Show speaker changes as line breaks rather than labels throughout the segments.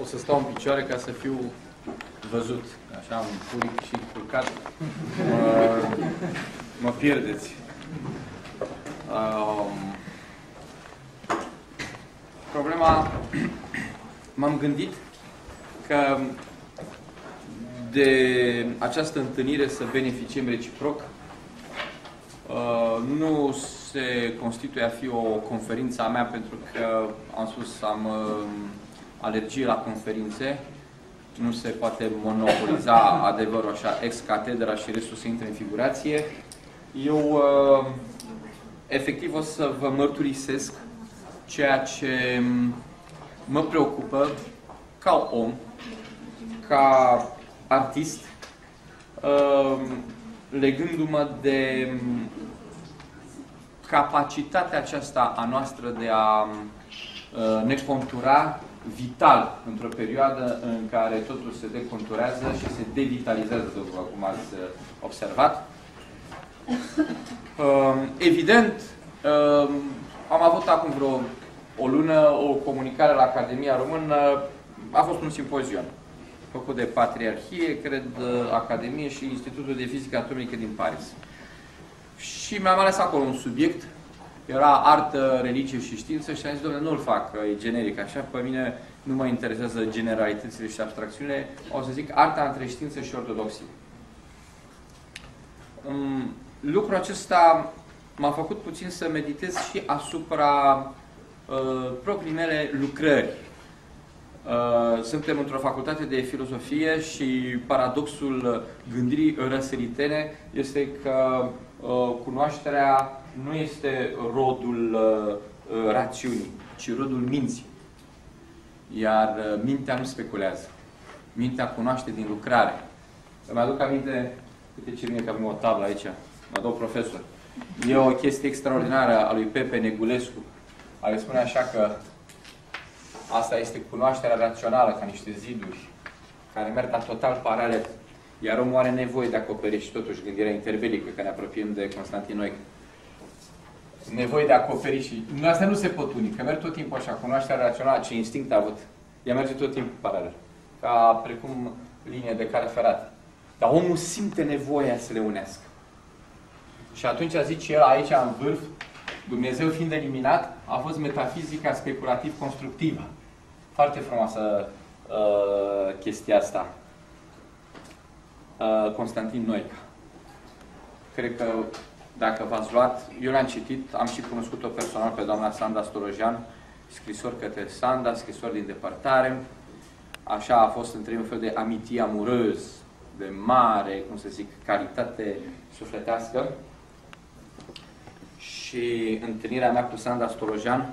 să stau în picioare ca să fiu văzut. Așa, am puric și culcat. Mă pierdeți. Problema... M-am gândit că de această întâlnire să beneficiem reciproc. Nu se constituie a fi o conferință a mea, pentru că, am spus, am alergie la conferințe. Nu se poate monopoliza adevărul așa ex catedra și restul să intre în figurație. Eu, efectiv, o să vă mărturisesc ceea ce mă preocupă ca om, ca artist, legându-mă de capacitatea aceasta a noastră de a ne contura vital într-o perioadă în care totul se deconturează și se devitalizează, după cum ați observat. Evident, am avut acum vreo o lună o comunicare la Academia Română. A fost un simpozion făcut de Patriarhie, cred, Academie și Institutul de Fizică Atomică din Paris. Și mi-am ales acolo un subiect. Era artă, religie și știință și am zis, dom'le, nu-l fac, e generic așa, pe mine nu mă interesează generalitățile și abstracțiunile, o să zic arta între știință și ortodoxie. Lucrul acesta m-a făcut puțin să meditez și asupra proprii mele lucrări. Suntem într-o facultate de filozofie și paradoxul gândirii răsăritene este că cunoașterea nu este rodul rațiunii, ci rodul minții. Iar mintea nu speculează. Mintea cunoaște din lucrare. Îmi aduc aminte, uite ce bine că avem o tablă aici, mă dau profesor. E o chestie extraordinară a lui Pepe Negulescu, care spune așa că asta este cunoașterea rațională, ca niște ziduri care merg la total paralel. Iar omul are nevoie de acoperiș și totuși gândirea interbelică, că ne apropiem de Constantin Noica. Nevoie de acoperiș și... Astea nu se pot uni, că merg tot timpul așa. Cunoașterea rațională, ce instinct a avut, ea merge tot timpul paralel. Ca precum linie de cale ferată. Dar omul simte nevoia să le unească. Și atunci zice el aici, în vârf, Dumnezeu fiind eliminat, a fost metafizica speculativ-constructivă. Foarte frumoasă chestia asta. Constantin Noica. Cred că dacă v-ați luat, eu l-am citit, am și cunoscut-o personal pe doamna Sanda Stolojan, scrisori către Sanda, scrisori din depărtare. Așa a fost între un fel de amitie amurăz, de mare, cum să zic, calitate sufletească. Și întâlnirea mea cu Sanda Stolojan,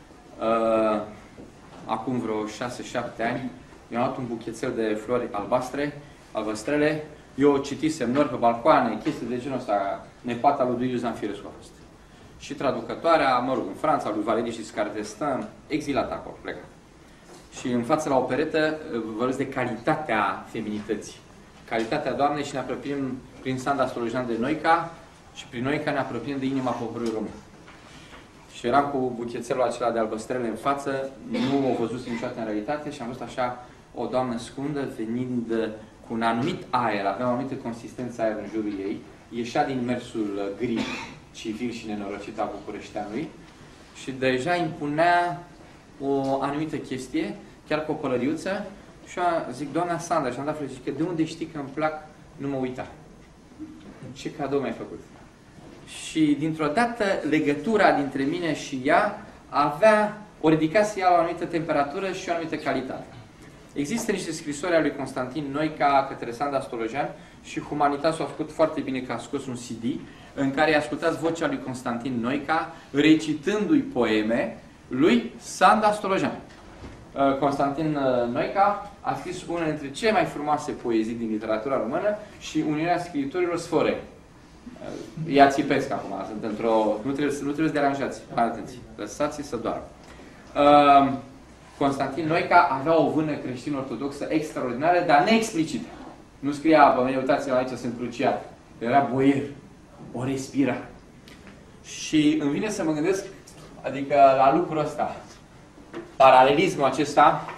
acum vreo 6-7 ani, mi-am luat un buchețel de flori albastrele. Eu citisem nori pe balcoane, chestii de genul ăsta, nepoata lui Duiliu Zanfirescu a fost. Și traducătoarea, mă rog, în Franța, lui Valéry Giscard d'Estaing, exilat acolo, plecat. Și în față la o peretă vorbesc de calitatea feminității. Calitatea Doamnei și ne apropiem prin Sanda Stolojan de Noica și prin Noica ne apropiem de inima poporului român. Și eram cu buchețelul acela de albăstrele în față, nu o văzut niciodată în realitate și am văzut așa o doamnă scundă venind cu un anumit aer, avea o anumită consistență aer în jurul ei, ieșea din mersul gri, civil și nenorocit al bucureșteanului și deja impunea o anumită chestie, chiar cu o pălăriuță, și eu zic, doamna Sanda, și am dat flori, zic, de unde știi că îmi plac, nu mă uita. Ce cadou mi-ai făcut? Și dintr-o dată legătura dintre mine și ea o ridicase ea la o anumită temperatură și o anumită calitate. Există niște scrisori ale lui Constantin Noica către Sanda Stolojan și Humanitas a făcut foarte bine că a scos un CD în care ascultați vocea lui Constantin Noica recitându-i poeme lui Sanda Stolojan. Constantin Noica a scris una dintre cele mai frumoase poezii din literatura română și Uniunea Scriitorilor Sforeni. Ia țipesc acum, sunt într-o... Nu trebuie să deranjați, atenție, lăsați-i să doarmă. Constantin Noica avea o vână creștin-ortodoxă extraordinară, dar neexplicită. Nu scria, bă, uitați-vă aici, sunt cruciat. Era boier, o respira. Și îmi vine să mă gândesc, adică la lucrul ăsta, paralelismul acesta,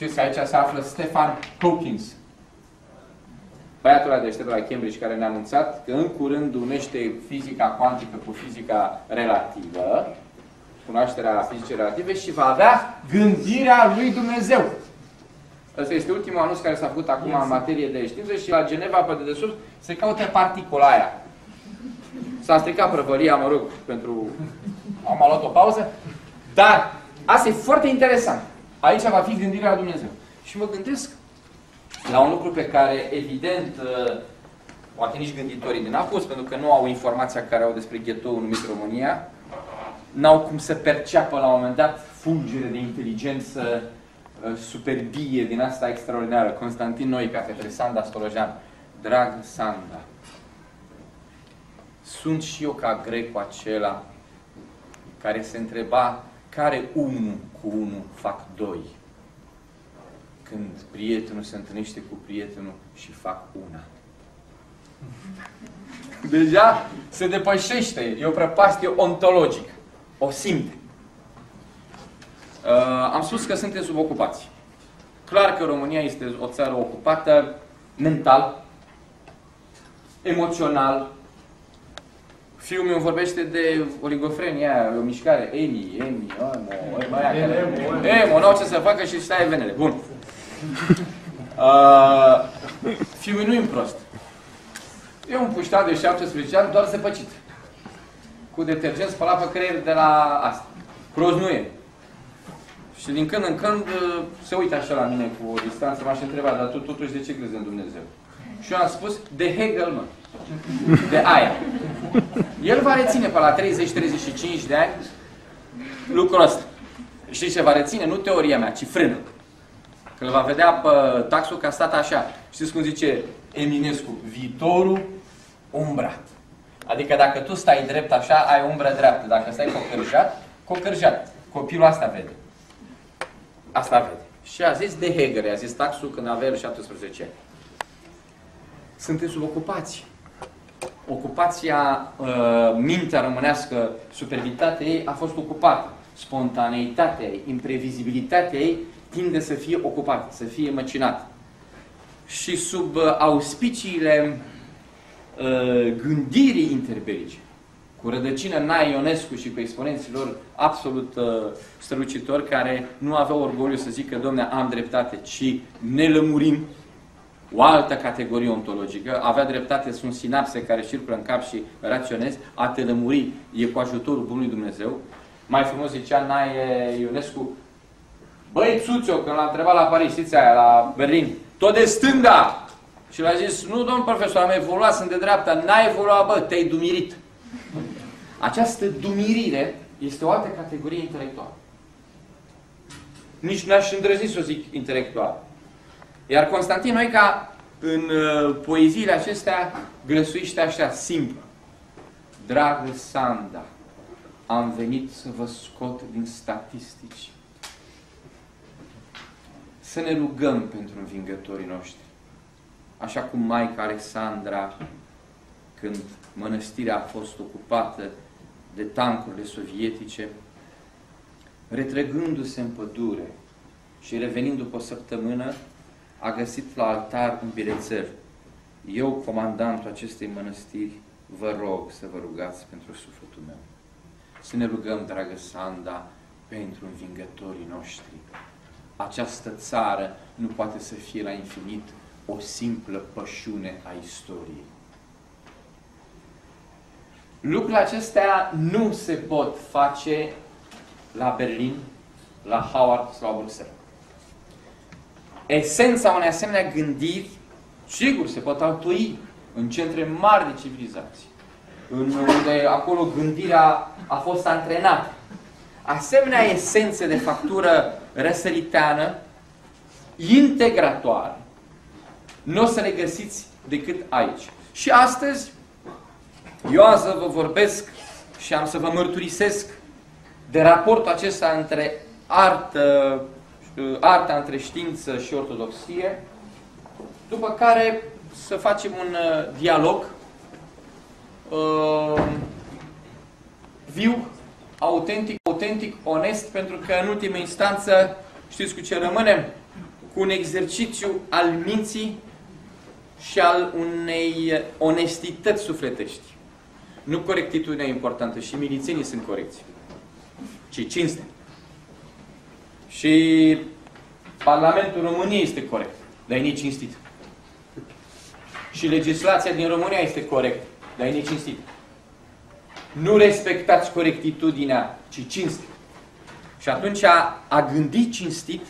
Știți că aici se află Stephen Hawking, băiatul ăla deștept la Cambridge, care ne-a anunțat că în curând unește fizica cuantică cu fizica relativă, cunoașterea fizicii relative, și va avea gândirea lui Dumnezeu. Ăsta este ultimul anunț care s-a făcut acum în materie de știință și la Geneva, pe dedesubt, se caută particula aia. S-a stricat prăvălia, mă rog, pentru... Am luat o pauză. Dar asta e foarte interesant. Aici va fi gândirea lui Dumnezeu. Și mă gândesc la un lucru pe care, evident, poate nici gânditorii din Apus, pentru că nu au informația care au despre ghetoul numit România, n-au cum să perceapă la un moment dat fulgere de inteligență, superbie din asta extraordinară. Constantin Noica, către Sanda Stolojan. Dragă Sanda, sunt și eu ca grecul acela care se întreba care unu cu unu fac doi. Când prietenul se întâlnește cu prietenul și fac una. Deja se depășește. E o prăpastie ontologică. O simte. Am spus că suntem subocupați. Clar că România este o țară ocupată mental, emoțional. Fiul meu vorbește de oligofrenia, o mișcare. Emo, n-au ce să facă și stai venele. Bun. Fiul nu e prost. E un puștat de 17 ani, doar zăpăcit. Cu detergent spălat pe creier de la asta. Prost nu e. Și din când în când se uită așa la mine cu o distanță, m-aș întreba, dar tu totuși de ce crezi în Dumnezeu? Și eu am spus, de Hegel, mă. De aia. El va reține pe la 30-35 de ani lucrul ăsta. Știți ce va reține? Nu teoria mea, ci frână. Că îl va vedea pe taxul că a stat așa. Știți cum zice Eminescu? Viitorul umbrat. Adică dacă tu stai drept așa, ai umbră dreaptă. Dacă stai cocârjat. Copilul asta vede. Asta vede. Și a zis de Hegel, a zis taxul când avea el 17 ani. Sunteți subocupați. Ocupația, mintea românească, superbitatea ei a fost ocupată. Spontaneitatea ei, imprevizibilitatea ei tinde să fie ocupată, să fie măcinată. Și sub auspiciile gândirii interbelice, cu rădăcină Nae Ionescu și cu exponenții lor absolut strălucitori, care nu aveau orgoliu să zică, Doamne, am dreptate, ci ne lămurim, o altă categorie ontologică, avea dreptate, sunt sinapse care circulă în cap și raționezi, a te lămuri e cu ajutorul Bunului Dumnezeu. Mai frumos zicea Nae Ionescu, băi, Țuțo, când l-a întrebat la Paris, știți aia, la Berlin, tot de stânga! Și l-a zis, nu, domn profesor, am evoluat, sunt de dreapta, n-ai evoluat, bă, te-ai dumirit. Această dumirire este o altă categorie intelectuală. Nici n-aș îndrăzni să o zic intelectuală. Iar Constantin Noica, în poeziile acestea, glăsuiește așa, simplu. Dragă Sanda, am venit să vă scot din statistici. Să ne rugăm pentru învingătorii noștri. Așa cum Maica Alexandra, când mănăstirea a fost ocupată de tancurile sovietice, retrăgându-se în pădure și revenind după o săptămână, a găsit la altar un bilețel. Eu, comandantul acestei mănăstiri, vă rog să vă rugați pentru sufletul meu. Să ne rugăm, dragă Sanda, pentru învingătorii noștri. Această țară nu poate să fie la infinit o simplă pășune a istoriei. Lucrurile acestea nu se pot face la Berlin, la Howard sau la Bruxelles. Esența unei asemenea gândiri, sigur, se pot altui în centre mari de civilizații, unde acolo gândirea a fost antrenată. Asemenea esențe de factură răsăriteană, integratoare, nu o să le găsiți decât aici. Și astăzi, eu am să vă vorbesc și am să vă mărturisesc de raportul acesta între arta între știință și ortodoxie, după care să facem un dialog viu, autentic, onest, pentru că în ultimă instanță, știți cu ce rămânem? cu un exercițiu al minții și al unei onestități sufletești. Nu corectitudinea e importantă, și milițienii sunt corecți, ci cinste. Și Parlamentul României este corect, dar e necinstit. Și legislația din România este corectă, dar e necinstit. Nu respectați corectitudinea, ci cinste. Și atunci a gândi cinstit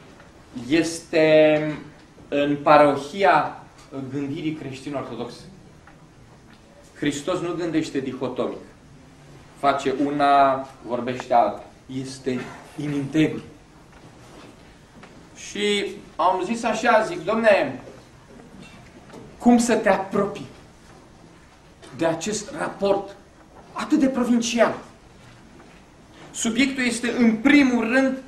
este în parohia gândirii creștin-ortodoxe. Hristos nu gândește dihotomic. Face una, vorbește alta. Este in integru. Și am zis așa, zic, Dom'le, cum să te apropii de acest raport atât de provincial? Subiectul este, în primul rând,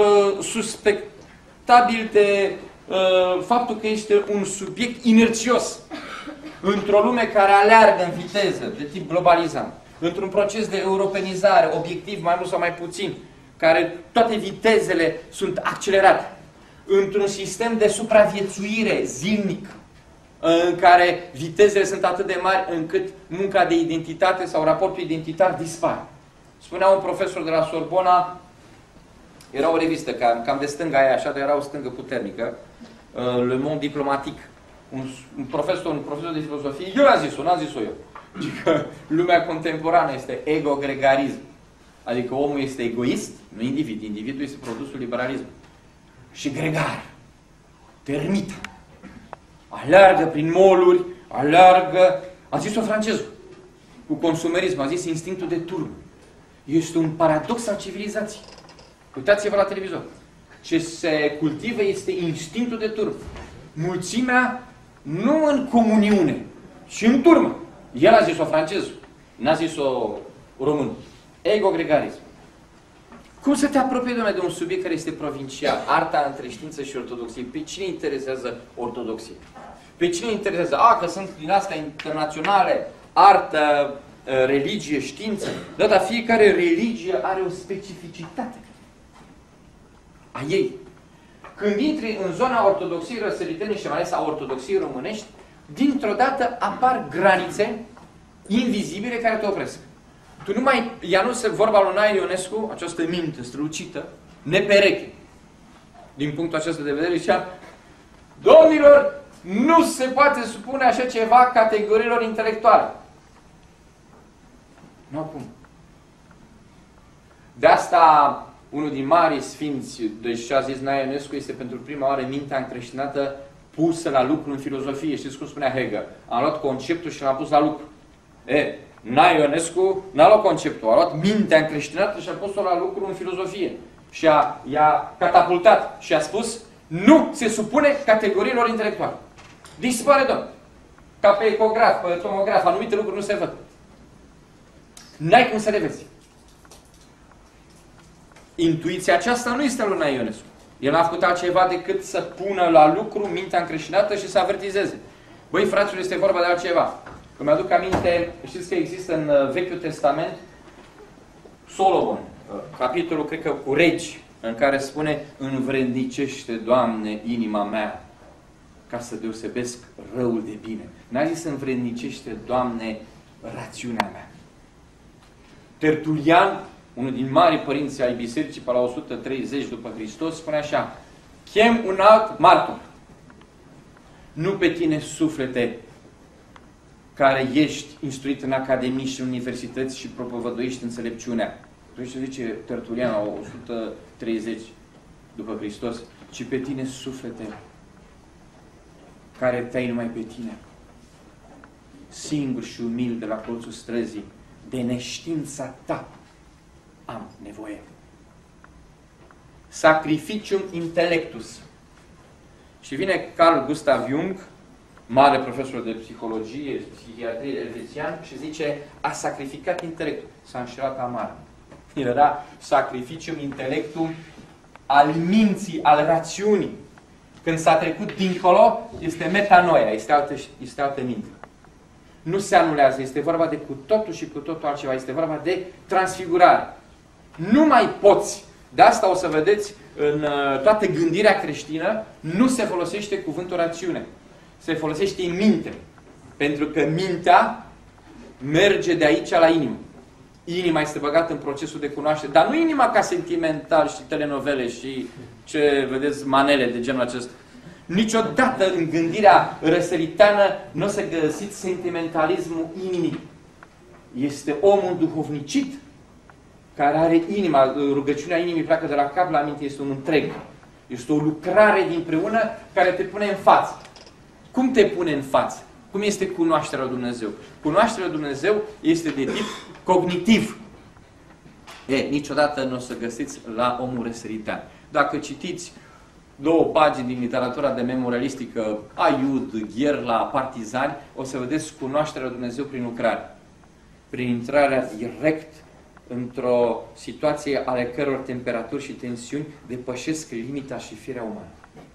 suspectabil de faptul că este un subiect inerțios. Într-o lume care aleargă în viteză, de tip globalizant, într-un proces de europenizare, obiectiv, mai mult sau mai puțin, care toate vitezele sunt accelerate, într-un sistem de supraviețuire zilnic, în care vitezele sunt atât de mari încât munca de identitate sau raportul identitar dispare. Spunea un profesor de la Sorbona, era o revistă cam de stânga aia, așa, dar era o stângă puternică, Le Monde Diplomatique. Un profesor de filozofie, eu am zis-o, n-am zis-o eu. Că lumea contemporană este ego-gregarism. Adică omul este egoist, nu individ. Individul este produsul liberalismului. Și gregar. Termit. Aleargă prin moluri, aleargă... A zis-o francezul. Cu consumerism, a zis instinctul de turmă. Este un paradox al civilizației. Uitați-vă la televizor. Ce se cultivă este instinctul de turmă. Mulțimea nu în comuniune, ci în turmă. El a zis-o francezul, n-a zis-o român. Ego-gregarism. Cum să te apropii, Doamne, de un subiect care este provincial? Arta între știință și ortodoxie. Pe cine interesează ortodoxie? Pe cine interesează? Că sunt din astea internaționale, artă, religie, știință. Da, dar fiecare religie are o specificitate a ei. Când intri în zona ortodoxiei răsăritene și mai ales a ortodoxiei românești, dintr-o dată apar granițe invizibile care te opresc. Tu nu mai, ea nu se vorba lui Nae Ionescu, această minte strălucită, nepereche. Din punctul acesta de vedere, zicea, domnilor, nu se poate supune așa ceva categoriilor intelectuale. Nu acum. De asta, unul din marii sfinți, deci ce a zis Nae Ionescu, este pentru prima oară mintea încreștinată pusă la lucru în filozofie. Știți cum spunea Hegel? Am luat conceptul și l-am pus la lucru. Nae Ionescu n-a luat conceptul, a luat mintea încreștinată și a pus-o la lucru în filozofie. Și i-a catapultat și a spus, nu se supune categoriilor intelectuale. Dispare, domnule. Ca pe ecograf, pe tomograf, anumite lucruri nu se văd. N-ai cum să le vezi. Intuiția aceasta nu este a lui Nae Ionescu. El n-a făcut altceva decât să pună la lucru mintea încreștinată și să avertizeze. Băi, fraților, este vorba de altceva. Îmi aduc aminte, știți că există în Vechiul Testament Solomon, capitolul, cred că, cu Regi, în care spune, învrednicește, Doamne, inima mea, ca să deosebesc răul de bine. N-a zis învrednicește, Doamne, rațiunea mea. Tertulian, unul din marii părinți ai bisericii, pe la 130 după Hristos, spune așa, chem un alt martor. Nu pe tine, suflete, care ești instruit în academii și în universități și propovăduiești înțelepciunea. Ce zice Tertulian la 130 după Hristos, ci pe tine, suflete, care te-ai numai pe tine, singur și umil de la colțul străzii, de neștiința ta am nevoie. Sacrificium intellectus. Și vine Carl Gustav Jung, mare profesor de psihologie, psihiatrie elvețian, și zice, a sacrificat intelectul. S-a înșelat amar. El era sacrificium intellectum al minții, al rațiunii. Când s-a trecut dincolo, este metanoia, este altă minte. Nu se anulează, este vorba de cu totul și cu totul altceva, este vorba de transfigurare. Nu mai poți. De asta o să vedeți în toată gândirea creștină, nu se folosește cuvântul rațiune. Se folosește în minte. Pentru că mintea merge de aici la inimă. Inima este băgată în procesul de cunoaștere. Dar nu inima ca sentimental și telenovele și ce vedeți, manele de genul acesta. Niciodată în gândirea răsăriteană nu o să găsiți sentimentalismul inimii. Este omul duhovnicit care are inima, rugăciunea inimii pleacă de la cap la minte, este un întreg. Este o lucrare dinpreună care te pune în față. Cum te pune în față? Cum este cunoașterea lui Dumnezeu? Cunoașterea lui Dumnezeu este de tip cognitiv. Niciodată nu o să găsiți la omul răsăritean. Dacă citiți 2 pagini din literatura de memorialistică, Aiud, Gherla, Partizani, o să vedeți cunoașterea lui Dumnezeu prin lucrare. Prin intrarea direct într-o situație ale căror temperaturi și tensiuni depășesc limita și firea umană.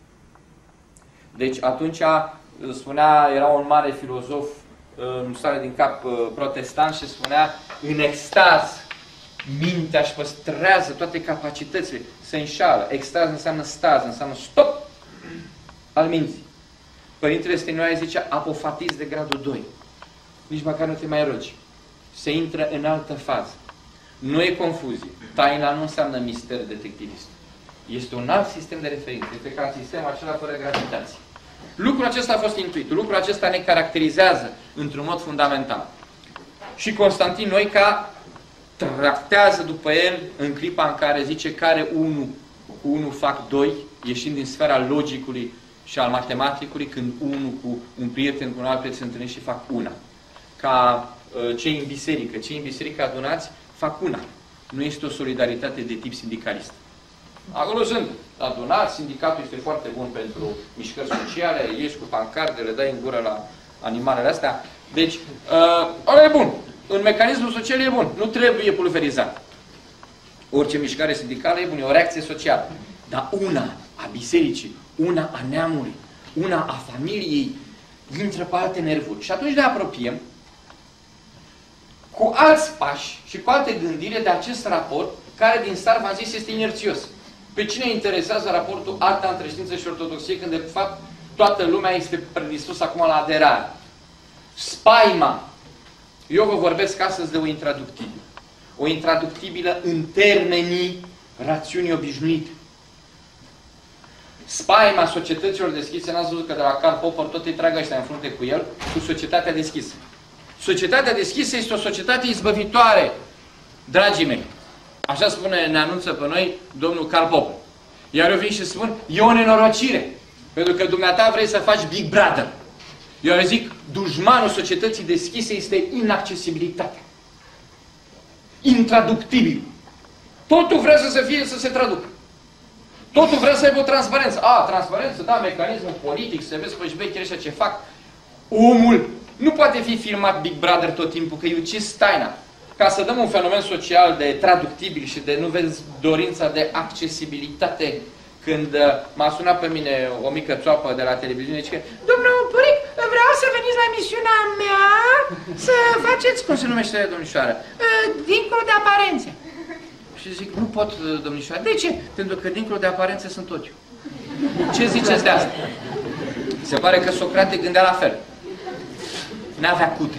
Deci atunci spunea, era un mare filozof, nu sare din cap, protestant, și spunea, în extaz, mintea își păstrează toate capacitățile, se înșală. Extaz înseamnă staz, înseamnă stop al minții. Părintele Stăniloae zicea, apofatism de gradul 2. Nici măcar nu te mai rogi. Se intră în altă fază. Nu e confuzie. Taina nu înseamnă mister detectivist. Este un alt sistem de referință. Este ca un sistem acela fără gravitație. Lucrul acesta a fost intuit. Lucrul acesta ne caracterizează într-un mod fundamental. Și Constantin Noica tractează după el în clipa în care zice care 1 cu 1 fac 2, ieșind din sfera logicului și al matematicului, când 1 cu un prieten, cu un alt prieten se întâlnesc și fac una. Ca cei în biserică. Cei în biserică adunați fac una. Nu este o solidaritate de tip sindicalist. Acolo sunt adunați, sindicatul este foarte bun pentru mișcări sociale, ieși cu pancarde, le dai în gură la animalele astea. Deci, ăla e bun. În mecanismul social e bun. Nu trebuie pulverizat. Orice mișcare sindicală e bună, e o reacție socială. Dar una a bisericii, una a neamului, una a familiei, intră pe alte nervuri. Și atunci ne apropiem cu alți pași și cu alte gândire de acest raport, care din start, v-am zis, este inerțios. Pe cine interesează raportul arta între știință și ortodoxie, când de fapt toată lumea este predispusă acum la aderare? Spaima. Eu vă vorbesc astăzi de o intraductibilă. O intraductibilă în termenii rațiunii obișnuite. Spaima societăților deschise, n-ați văzut că de la Karl Popper tot îi tragă ăștia în frunte cu el, cu societatea deschisă. Societatea deschisă este o societate izbăvitoare, dragii mei. Așa spune, ne anunță pe noi domnul Karl Popper. Iar eu vin și spun, e o nenorocire. Pentru că dumneata vrei să faci Big Brother. Eu zic, dușmanul societății deschise este inaccesibilitatea. Intraductibil. Totul vrea să se traducă. Totul vrea să aibă o transparență. Transparență, da, mecanismul politic, să vezi pe șmecherii ăștia ce fac. Omul nu poate fi filmat Big Brother tot timpul, că e ucis taina. Ca să dăm un fenomen social de traductibil și de, nu vezi, dorința de accesibilitate. Când m-a sunat pe mine o mică țoapă de la televiziune, zice, domnul Puric, vreau să veniți la emisiunea mea să faceți, cum se numește, domnișoară, dincolo de aparențe. Și zic, nu pot, domnișoară. De ce? Pentru că dincolo de aparențe sunt ochiul. Ce ziceți de asta? Se pare că Socrate gândea la fel. N-avea cute.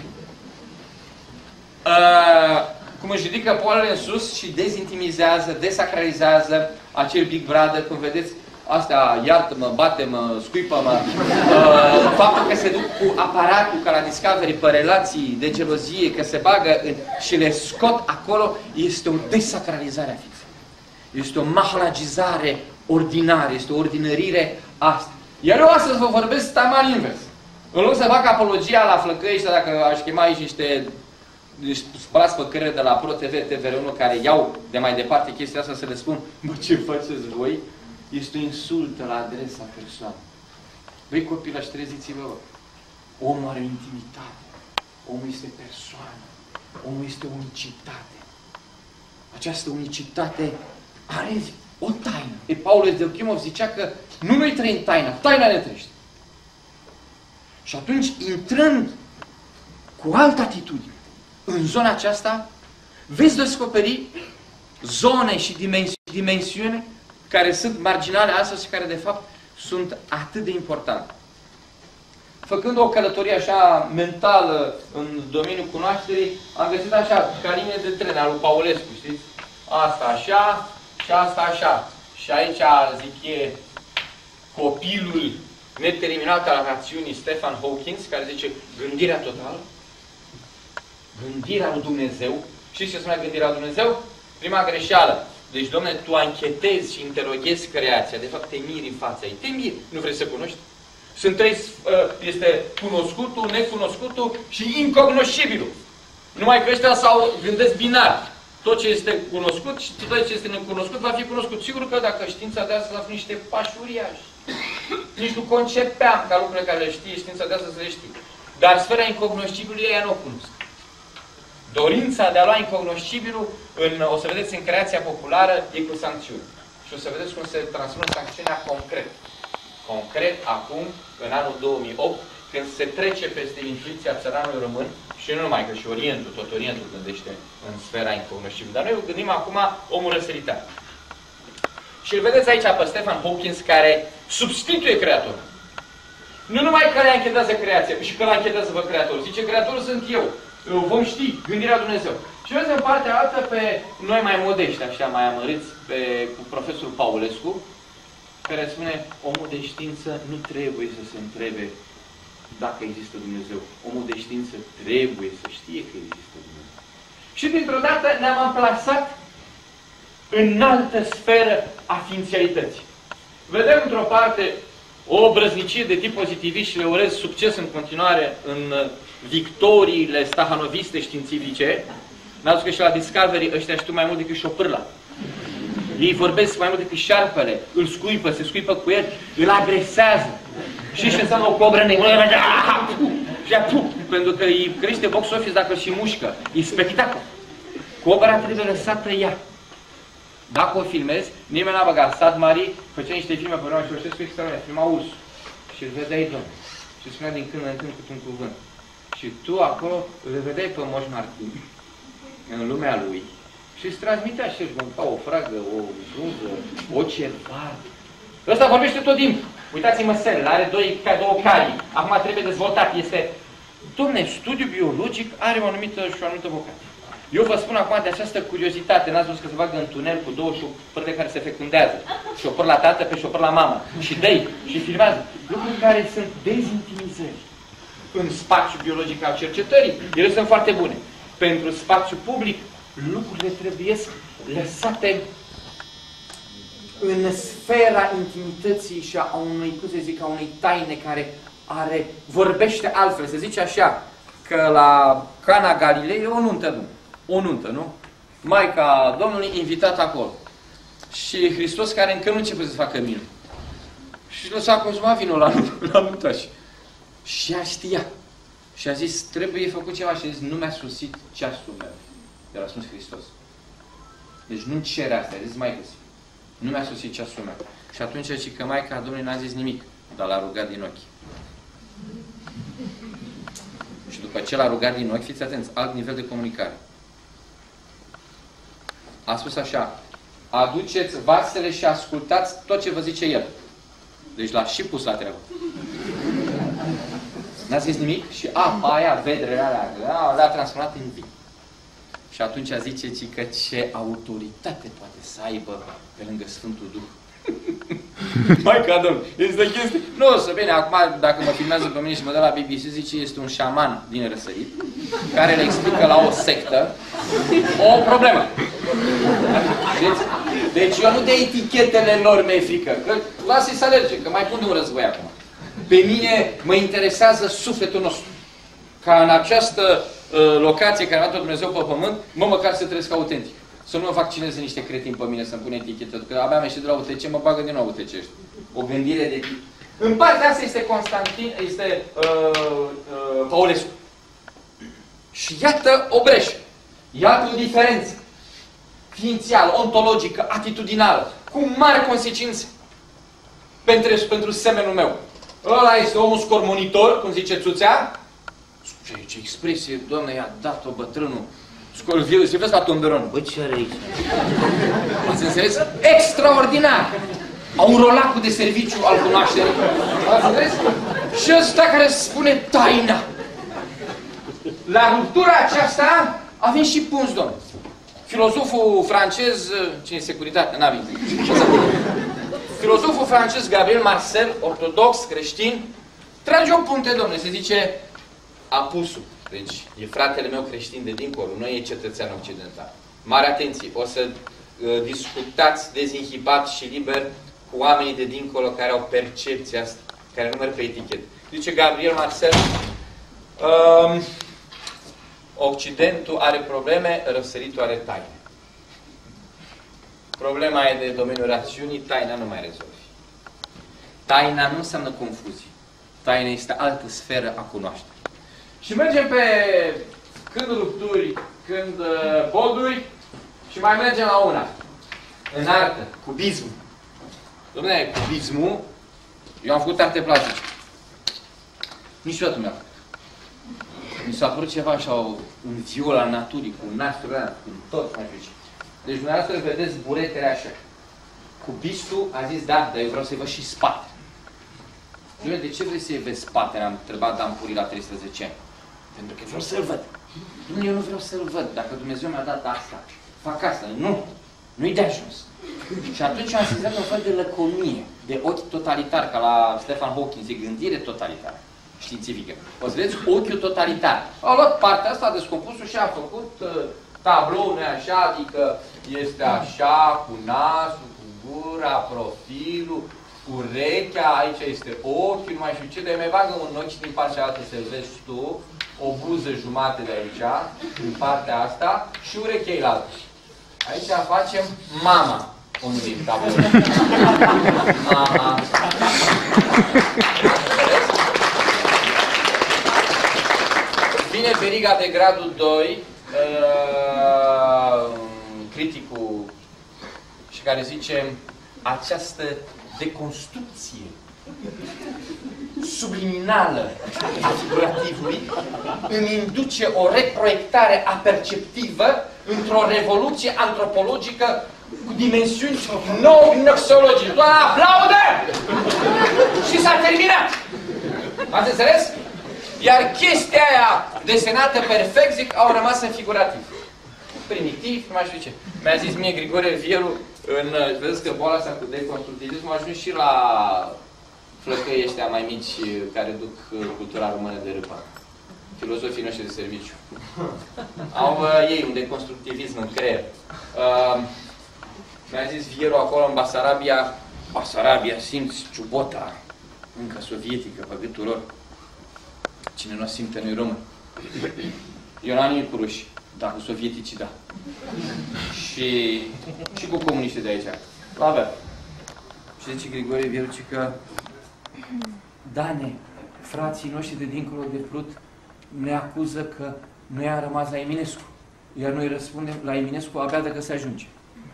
Cum își ridică poalele în sus și dezintimizează, desacralizează acel Big Brother, cum vedeți, astea, iartă-mă, bate-mă, scuipă-mă, faptul că se duc cu aparatul ca la Discovery pe relații de gelozie, că se bagă și le scot acolo, este o desacralizare a ființei. Este o mahalagizare ordinară, este o ordinărire asta. Iar eu astăzi vă vorbesc taman invers. În loc să fac apologia la flăcăi ăștia, dacă aș chema aici niște spălați păcările de la Pro TV, TVR1, care iau de mai departe chestia asta, să le spun, bă, ce faceți voi? Este o insultă la adresa persoanei. Băi, copilași, treziți-vă, bă. Omul are intimitate. Omul este persoană. Omul este unicitate. Această unicitate are o taină. Paul Evdokimov zicea că nu noi trăim taina, taina ne trăiește. Și atunci, intrând cu altă atitudine în zona aceasta, veți descoperi zone și dimensiuni care sunt marginale astăzi și care de fapt sunt atât de importante. Făcând o călătorie așa mentală în domeniul cunoașterii, am găsit așa, ca linie de tren al lui Paulescu, știți? Asta așa și asta așa. Și aici, zic, e copilul neterminat al rațiunii Stephen Hawking, care zice gândirea totală, gândirea lui Dumnezeu. Știți ce spune gândirea lui Dumnezeu? Prima greșeală. Deci, dom'le, tu anchetezi și interoghezi creația. De fapt, te miri în fața ei. Te miri. Nu vrei să cunoști? Sunt trei, este cunoscutul, necunoscutul și incognoscibilul. Numai că ăștia s-au gândesc binar. Tot ce este cunoscut și tot ce este necunoscut va fi cunoscut. Sigur că dacă știința de astăzi a fost niște pași uriași. Nici nu concepeam ca lucrurile care le știe știința de astăzi să le știe. Dar sfera incognoscibilului ea nu o cunosc. Dorința de a lua incognoscibilul, o să vedeți în creația populară, e cu sancțiuni. Și o să vedeți cum se transpune sancțiunea concret. Concret, acum, în anul 2008, când se trece peste intuiția țăranului român, și nu numai, că și Orientul, tot Orientul gândește în sfera incognoscibilă. Dar noi gândim acum omul răsăritar. Și îl vedeți aici pe Stephen Hawking, care substituie creatorul. Nu numai că le anchetează creația, și că le anchetează pe creator. Zice, creatorul sunt eu. Vom ști, gândirea Dumnezeu. Și vezi în partea altă pe noi mai modești, așa, mai amăriți, cu profesorul Paulescu, care spune, omul de știință nu trebuie să se întrebe dacă există Dumnezeu. Omul de știință trebuie să știe că există Dumnezeu. Și dintr-o dată ne-am amplasat în altă sferă a ființialității. Vedem într-o parte o brăznicie de tip pozitivist și le urez succes în continuare în victoriile stahanoviste științifice. N-a zis că și la Discovery ăștia știu mai mult decât șopârla. Ei vorbesc mai mult decât șarpele, îl scuipă, se scuipă cu el, îl agresează. Și ce înseamnă o cobră negră? Pentru că îi crește box office dacă îl și mușcă. E spectacol. Cobra trebuie lăsată ea. Dacă o filmezi, nimeni n-a băgat. Sad Marie făcea niște filme pe urmă și Oșescu extraordinar. Filma urs. Și îl vedeai, Doamne. Și spunea din când în când cu un cuvânt. Și tu acolo îl vedeai pe Moș Martin în lumea lui. Și îți transmitea și își mânca o fragă, o brunză, o cervară. Ăsta vorbește tot timpul. Uitați-mă selele, are două carii. Acum trebuie dezvoltat. Este, dom'le, studiul biologic are o anumită vocație. Eu vă spun acum de această curiozitate. N-ați văzut că se bagă în tunel cu două șopârle care se fecundează. Șopâr la tată pe șopâr la mamă. Și dă-i și filmează. Lucruri care sunt dezintimizări. În spațiul biologic al cercetării, ele sunt foarte bune. Pentru spațiul public, lucrurile trebuie lăsate în sfera intimității și a unui, cum să zic, a unei taine care vorbește altfel. Se zice așa, că la Cana Galilei e o nuntă, nu? O nuntă, nu? Maica Domnului invitat acolo. Și Hristos, care încă nu începe să facă minuni. Și lăsa consuma vinul la nuntaș. Și ea știa. Și a zis, trebuie făcut ceva. Și a zis, nu mi-a sosit ceasul meu. De la Sfânt Hristos. Deci nu cere asta. A zis, Maică, nu mi-a sosit ceasul meu. Și atunci zice că Maica Domnului n-a zis nimic. Dar l-a rugat din ochi. Și după ce l-a rugat din ochi, fiți atenți, alt nivel de comunicare. A spus așa, aduceți vasele și ascultați tot ce vă zice el. Deci l-a și pus la treabă. N-a zis nimic și apa aia, vedrele alea, le-a transformat în vin. Și atunci zice că ce autoritate poate să aibă pe lângă Sfântul Duh. Maica Domnului, este chestie. Nu o să bine, acum dacă mă filmează pe mine și mă dă la BBC, zice este un șaman din răsărit care le explică la o sectă o problemă. Deci eu nu de etichetele lor mi-e frică, că lasă-i să alerge, că mai pun de un război acum. Pe mine mă interesează sufletul nostru. Ca în această locație care a dat Dumnezeu pe pământ, măcar să trăiesc autentic. Să nu mă vaccineze niște cretini pe mine să-mi pune etichetă, că abia am ieșit de la UTC, mă bagă din nou UTC. O gândire de tip. În partea asta este Constantin, este Paulescu. Și iată o breșă. Iată o diferență ființială, ontologică, atitudinală, cu mari consecințe pentru semenul meu. Ăla este omul scormonitor, cum zice Țuțea. Ce expresie, Doamne, i-a dat-o bătrânul. Se vezi la Tomberon.
Bă, ce are aici?
Ați înțeles? Extraordinar! Aurolacul de serviciu al cunoașterii. Ați înțeles? Și ăsta care spune taina. La ruptura aceasta avem și punți, domnule. Filozoful francez, cine e securitate? N-a venit. Filozoful francez Gabriel Marcel, ortodox, creștin, trage o punte, domnule, se zice apusul. Deci e fratele meu creștin de dincolo, nu e cetățean occidental. Mare atenție, o să discutați dezinhibat și liber cu oamenii de dincolo care au percepția asta, care nu merg pe etichetă. Zice Gabriel Marcel, Occidentul are probleme, răsăritul are taine. Problema e de domeniul rațiunii, taina nu mai rezolvi. Taina nu înseamnă confuzie. Taina este altă sferă a cunoașterii. Și mergem pe când rupturi, când poduri și mai mergem la una. În artă, cubismul. Dom'le, cubismul, eu am făcut arte plastice. Niciodată mi-a făcut. Mi s-a părut ceva așa, un viol al naturii, cu un nasul ăla, cu tot, mai știu ce. Deci dumneavoastră vedeți buretele așa. Cubistul a zis, da, dar eu vreau să-i văd și spate. De ce vrei să-i vezi spatele? Am întrebat Dan Puri la 13 ani. Pentru că vreau să-l văd. Eu nu vreau să-l văd. Dacă Dumnezeu mi-a dat asta, fac asta. Nu. Nu-i de ajuns. Și atunci am sesizat un fel de lăcomie, de ochi totalitar, ca la Stephen Hawking, de gândire totalitară, științifică. O să vedeți ochiul totalitar. A luat partea asta, a descompus-o și a făcut tabloul, nu așa, adică este așa, cu nasul, cu gura, profilul, urechea, aici este ochiul, nu mai știu ce, dar mai bagă un ochi și din partea altă să vezi tu, o buză jumate de aici, din partea asta, și urechea ilaltă. Aici facem mama, unul din tablou. Mama. Vine veriga de gradul 2, criticul, și care zice această deconstrucție subliminală a figurativului îmi induce o reproiectare aperceptivă într-o revoluție antropologică cu dimensiuni nou-noxologice. Doamne, aplaudă! Și s-a terminat! Ați înțeles? Iar chestia aia desenată perfect, zic, au rămas în figurativ. Primitiv, nu mai știu ce. Mi-a zis mie Grigore Vielu, vedeți că boala asta cu deconstructivismul a ajuns și la flăcăii ăștia mai mici care duc cultura română de râpă. Filozofii noștri de serviciu. Au ei un deconstructivism în creier. Mi-a zis Vielu acolo în Basarabia, Basarabia, simți ciubota încă sovietică pe gâtul lor. Cine nu o simte nu-i român. Eu n-am nimic cu ruși, dar cu sovieticii da. Și cu comuniștii de aici. La avea. Și zice Grigore Vielu că Dane, frații noștri de dincolo de Prut ne acuză că noi am rămas la Eminescu. Iar noi răspundem la Eminescu abia dacă se ajunge.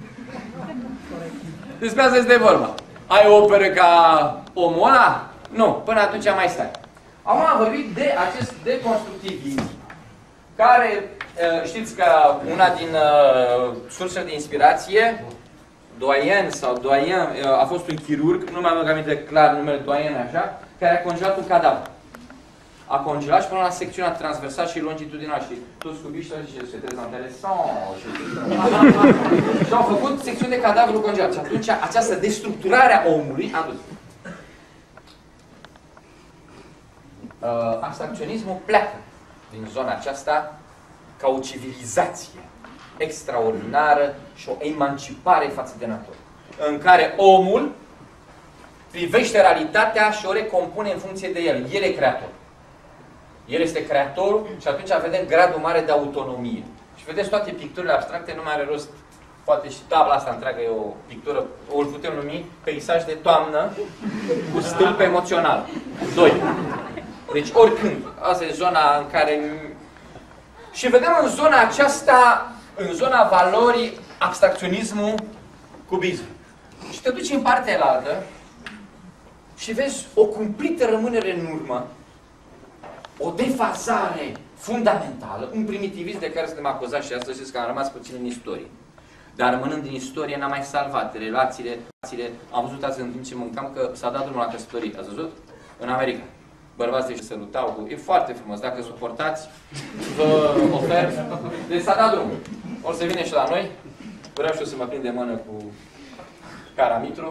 Despre asta este vorba. Ai o operă ca omul ăla? Nu. Până atunci mai stai. Acum am vorbit de acest deconstructivism, care știți că una din sursele de inspirație, Doyen a fost un chirurg, nu mai am aminte clar numele Doyen, așa, care a congelat un cadavru. A congelat și până la secțiunea transversală și longitudinală. Și toți cubiștii au zis, c'est très intéressant. Și au făcut secțiuni de cadavru congelat. Și atunci această destructurare a omului a dus. Abstracționismul pleacă din zona aceasta ca o civilizație extraordinară și o emancipare față de natură, în care omul privește realitatea și o recompune în funcție de el. El e creator. El este creatorul și atunci vedem gradul mare de autonomie. Și vedeți toate picturile abstracte, nu mai are rost. Poate și tabla asta întreagă e o pictură, o putem numi peisaj de toamnă cu stâlp emoțional. 2. Deci oricând. Asta e zona în care... Și vedem în zona aceasta, în zona valorii, abstracționismul, cubismul. Și te duci în partea elaltă și vezi o cumplită rămânere în urmă, o defazare fundamentală, un primitivism de care suntem acuzați și astăzi, știți că am rămas puțin în istorie. Dar rămânând din istorie, n-am mai salvat relațiile. Am văzut azi în timp ce mâncam că s-a dat drumul la căsătorie. Ați văzut? În America. Bărbații se sărutau. E foarte frumos. Dacă suportați, vă ofer. Deci s-a dat drumul. O să vină și la noi. Vreau și eu să mă prind de mână cu Caramitru.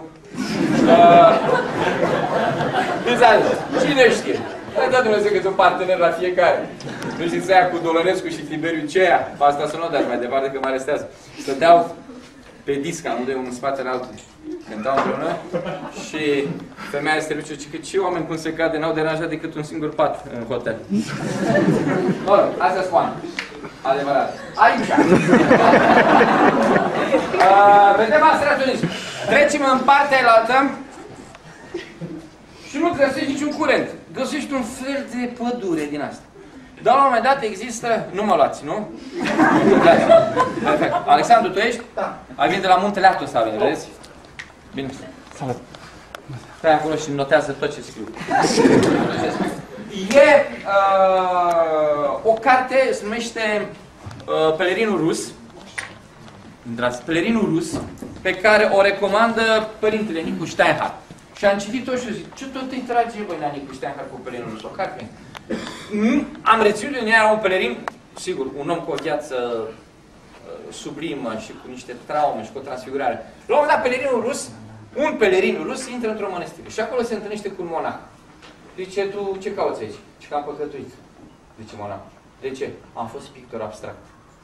Cine știe? Ai dat Dumnezeu câte un partener la fiecare. Nu știți aia cu Dolănescu și Tiberiu Ceea. Asta să nu o dați mai departe că mă arestează. Stăteau pe disc, amândoi unul în spatele altul. Cântau împreună și femeia serviciu zice că ce oameni cum se cade n-au deranjat decât un singur pat în hotel. Astea spune. Adevărat. Aici. Vedem astraționism. Trecem în partea alaltă și nu găsești niciun curent. Găsești un fel de pădure din asta. Dar la un moment dat există... Nu mă luați, nu? Perfect. Alexandru, tu ești? Da. Ai venit de la muntele Atos, vezi? Bine. Salut. Stai acolo și notează tot ce scriu. E o carte, se numește Pelerinul Rus. Pelerinul Rus, pe care o recomandă părintele Nicu Steinhardt. Și am citit-o și zic, ce tot îi trage băi la Nicu Steinhardt cu Pelerinul Rus? O carte. Am reținut în ea un pelerin, sigur, un om cu o viață sublimă și cu niște traume și cu o transfigurare. La un moment dat, un pelerin rus intră într-o mănăstire și acolo se întâlnește cu un monah. Zice, tu ce cauți aici? Și că am păcătuit. Zice monah. De ce? Am fost pictor abstract.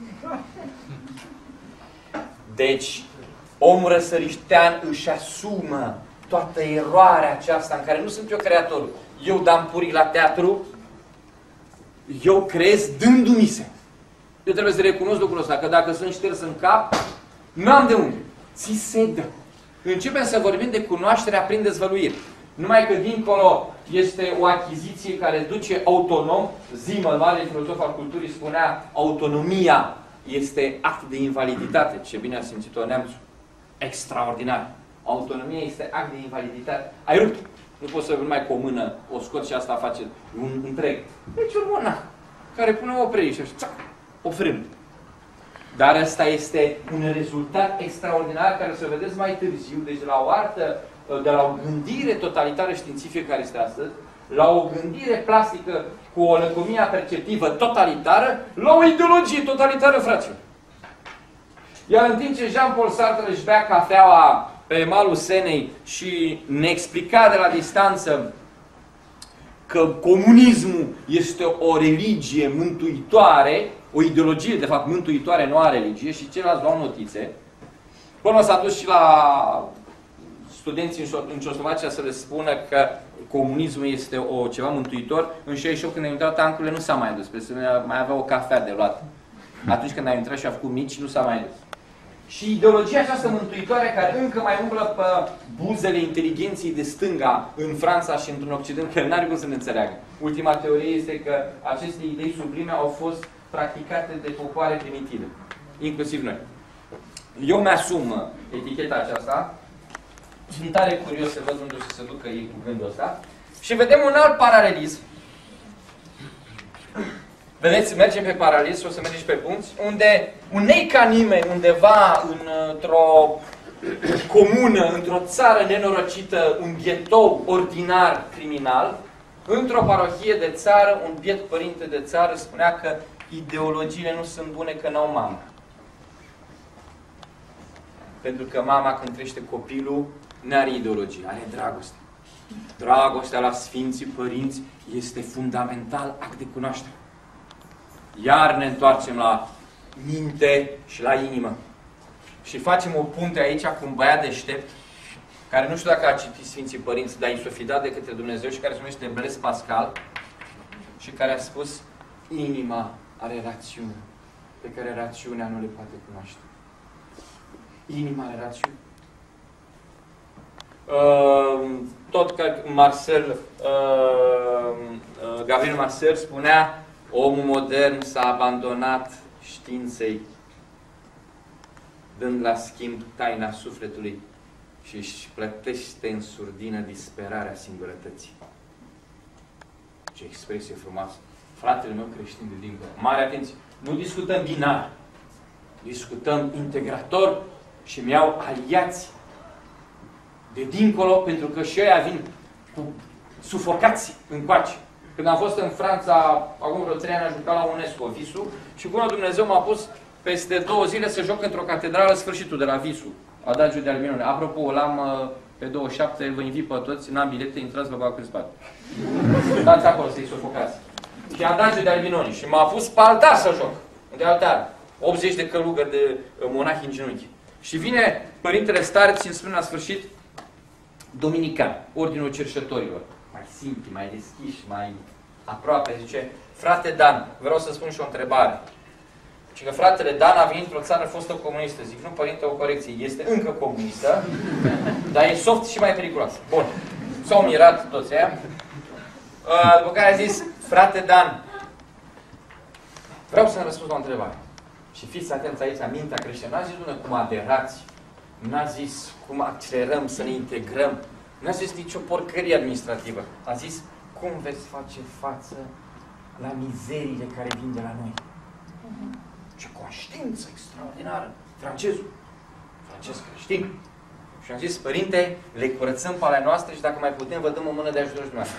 Deci, omul răsăriștean își asumă toată eroarea aceasta în care nu sunt eu creatorul. Eu dam purii la teatru, eu creez dându-mi se. Eu trebuie să recunosc lucrul ăsta, că dacă sunt șters în cap, n-am de unde. Ți se dă. Începem să vorbim de cunoașterea prin dezvăluire. Numai că dincolo este o achiziție care duce autonom. Zimmel, mare filozof al culturii, spunea autonomia este act de invaliditate. Ce bine a simțit-o neamțul. Extraordinar. Autonomia este act de invaliditate. Ai rupt. Nu poți să numai cu o mână o scoți și asta face un întreg. Deci un monah care pune o preie și o frână. Dar ăsta este un rezultat extraordinar care o să vedeți mai târziu, deci la o artă, de la o gândire totalitară științifică care este astăzi, la o gândire plastică cu o lăcomie perceptivă totalitară, la o ideologie totalitară, fraților. Iar în timp ce Jean-Paul Sartre își bea cafeaua pe malul Senei și ne explica de la distanță că comunismul este o religie mântuitoare, o ideologie, de fapt, mântuitoare, nu a religie, și ceilalți luau notițe. Până s-a dus și la studenții în Ceoslovacia să le spună că comunismul este ceva mântuitor. În 68, când au intrat tancurile, nu s-a mai dus, pentru că mai avea o cafea de luat. Atunci când au intrat și a făcut mici, nu s-a mai dus. Și ideologia această mântuitoare, care încă mai umblă pe buzele inteligenței de stânga în Franța și într-un Occident, că n-are cum să ne înțeleagă. Ultima teorie este că aceste idei sublime au fost practicate de popoare primitive, inclusiv noi. Eu mi-asum eticheta aceasta, sunt tare curios să văd unde o să se ducă ei cu gândul ăsta, și vedem un alt paralelism. Vedeți, mergem pe paralelism, o să mergem și pe punți, unde un nei ca nimeni, undeva într-o comună, într-o țară nenorocită, un ghetou ordinar criminal, într-o parohie de țară, un biet părinte de țară spunea că ideologiile nu sunt bune că n-au mamă. Pentru că mama, când crește copilul, n-are ideologie, are dragoste. Dragostea la Sfinții Părinți este fundamental act de cunoaștere. Iar ne întoarcem la minte și la inimă. Și facem o punte aici cu un băiat deștept, care nu știu dacă a citit Sfinții Părinți, dar i s-o fi dat de către Dumnezeu și care se numește Blaise Pascal și care a spus: inima are rațiune, pe care rațiunea nu le poate cunoaște. Inima are rațiune. Tot ca Gabriel Marcel spunea: omul modern s-a abandonat științei, dând la schimb taina sufletului și își plătește în surdină disperarea singurătății. Ce expresie frumoasă! fratele meu creștin de dincolo. Mare atenție! Nu discutăm binar, discutăm integrator și mi-au aliați de dincolo, pentru că și ăia vin sufocați încoace. Când am fost în Franța, acum vreo 3 ani, am jucat la UNESCO Visul și bună Dumnezeu m-a pus peste 2 zile să joc într-o catedrală sfârșitul de la Visul, Adagiu de Alminone. Apropo, l-am pe 27, vă invit pe toți, n-am bilete, intrați la bacul în spate. Dați acolo să-i sufocați. Și Adagiu de Alminone. Și m-a pus pe altar să joc, de altar. 80 de călugări de monahi în genunchi. Și vine Părintele Stareț și îmi spune la sfârșit, dominican, Ordinul Cerșetorilor, mai simpli, mai deschiși, mai aproape, zice, frate Dan, vreau să spun și o întrebare. Și că fratele Dan a venit într-o țară fostă comunistă. Zic, nu, părinte, o corecție, este încă comunistă, dar e soft și mai periculoasă. Bun. S-au mirat toți aia. După care a zis, frate Dan, vreau să-mi răspund la o întrebare. Și fiți atenți aici, mintea creștină. N-a zis, Doamne, cum aderați, n-a zis cum accelerăm să ne integrăm, n-a zis nicio porcărie administrativă. A zis, cum veți face față la mizeriile care vin de la noi. Ce conștiință extraordinară. Francez creștin. Și am zis, părinte, le curățăm pe ale noastre și dacă mai putem, vă dăm o mână de ajutor și dumneavoastră.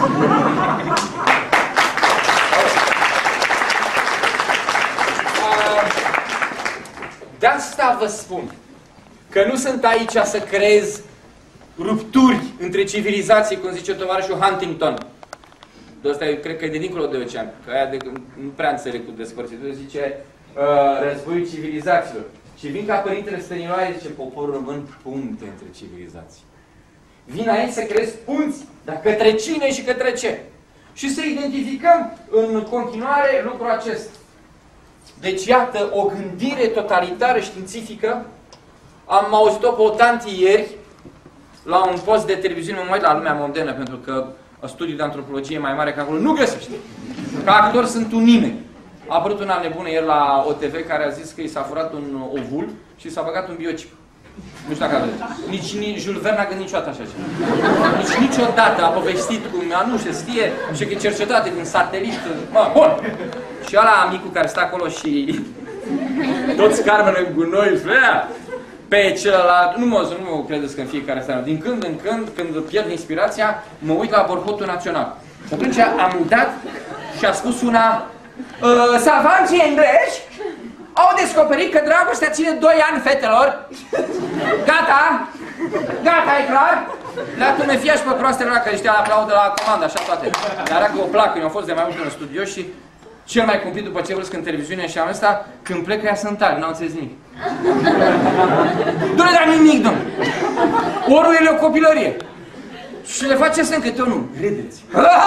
De asta vă spun că nu sunt aici să creez rupturi între civilizații, cum zice tovarășul Huntington. De asta cred că e de dincolo de ocean, că aia nu prea înțeleg cu despărțitul, zice războiul civilizațiilor. Și vin ca Părintele Stăniloae, zice, poporul român punte între civilizații. Vin aici să creez punți, dar către cine și către ce? Și să identificăm în continuare lucrul acesta. Deci, iată, o gândire totalitară științifică. Am auzit-o pe o tanti ieri, la un post de televiziune, mă uit la Lumea Modernă, pentru că studiul de antropologie mai mare ca acolo nu găsește. Ca actor sunt un nimeni. A apărut una nebună ieri la OTV care a zis că i s-a furat un ovul și s-a băgat un biochip. Nu știu dacă a văzut. Nici Jules Verne n-a gândit niciodată așa ceva. Nici niciodată a povestit cum nu se știe și că e cercetate din satelit. Mă, bun. Și ăla micul care stă acolo și toți carmele în gunoi, pe celălalt, nu mă credeți că în fiecare seară, din când în când pierd inspirația, mă uit la Borhotul Național. Și atunci am dat și a spus una, savanții englezi au descoperit că dragostea ține 2 ani, fetelor. Gata? Gata, e clar? Dar tu ne fia și pe proastele ăla, că ăștia aplaudă la comandă, așa toate. Dar dacă o plac, eu am fost de mai mult în studio și cel mai cumplit după ce văzut în televiziune și am ăsta, când plec ea sunt tari, n-au înțeles nimic. Du-le, dar nimic, domnule. Orul e o copilărie. Și le face să câte unul. Râdeți.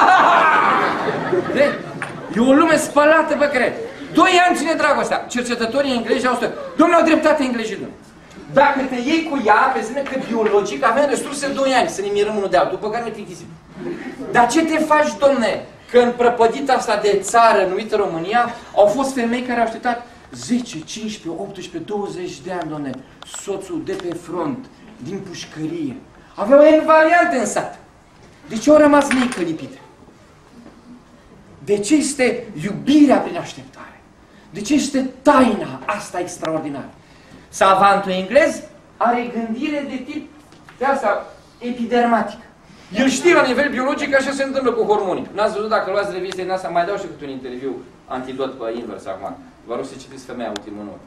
E o lume spălată, bă, cred. 2 ani ține dragostea. Cercetătorii englezi au spus, domnule, au dreptate englezii, domnule. Dacă te iei cu ea, pe zi că biologic avem resurse 2 ani să ne mirăm unul de altul, după care ne plictisim. Dar ce te faci, domne, că în prăpădita asta de țară numită România au fost femei care au așteptat 10, 15, 18, 20 de ani, domne, soțul de pe front, din pușcărie. Aveau N variante în sat. De ce au rămas necălipite? De ce este iubirea prin așteptare? De ce este taina asta extraordinară? Savantul englez are gândire de tip de asta, epidermatic. El știe la nivel biologic așa se întâmplă cu hormonii. N-ați văzut dacă luați reviste din asta, mai dau și câte un interviu antidot pe invers acum. Vă rog să citiți Femeia ultimul număr.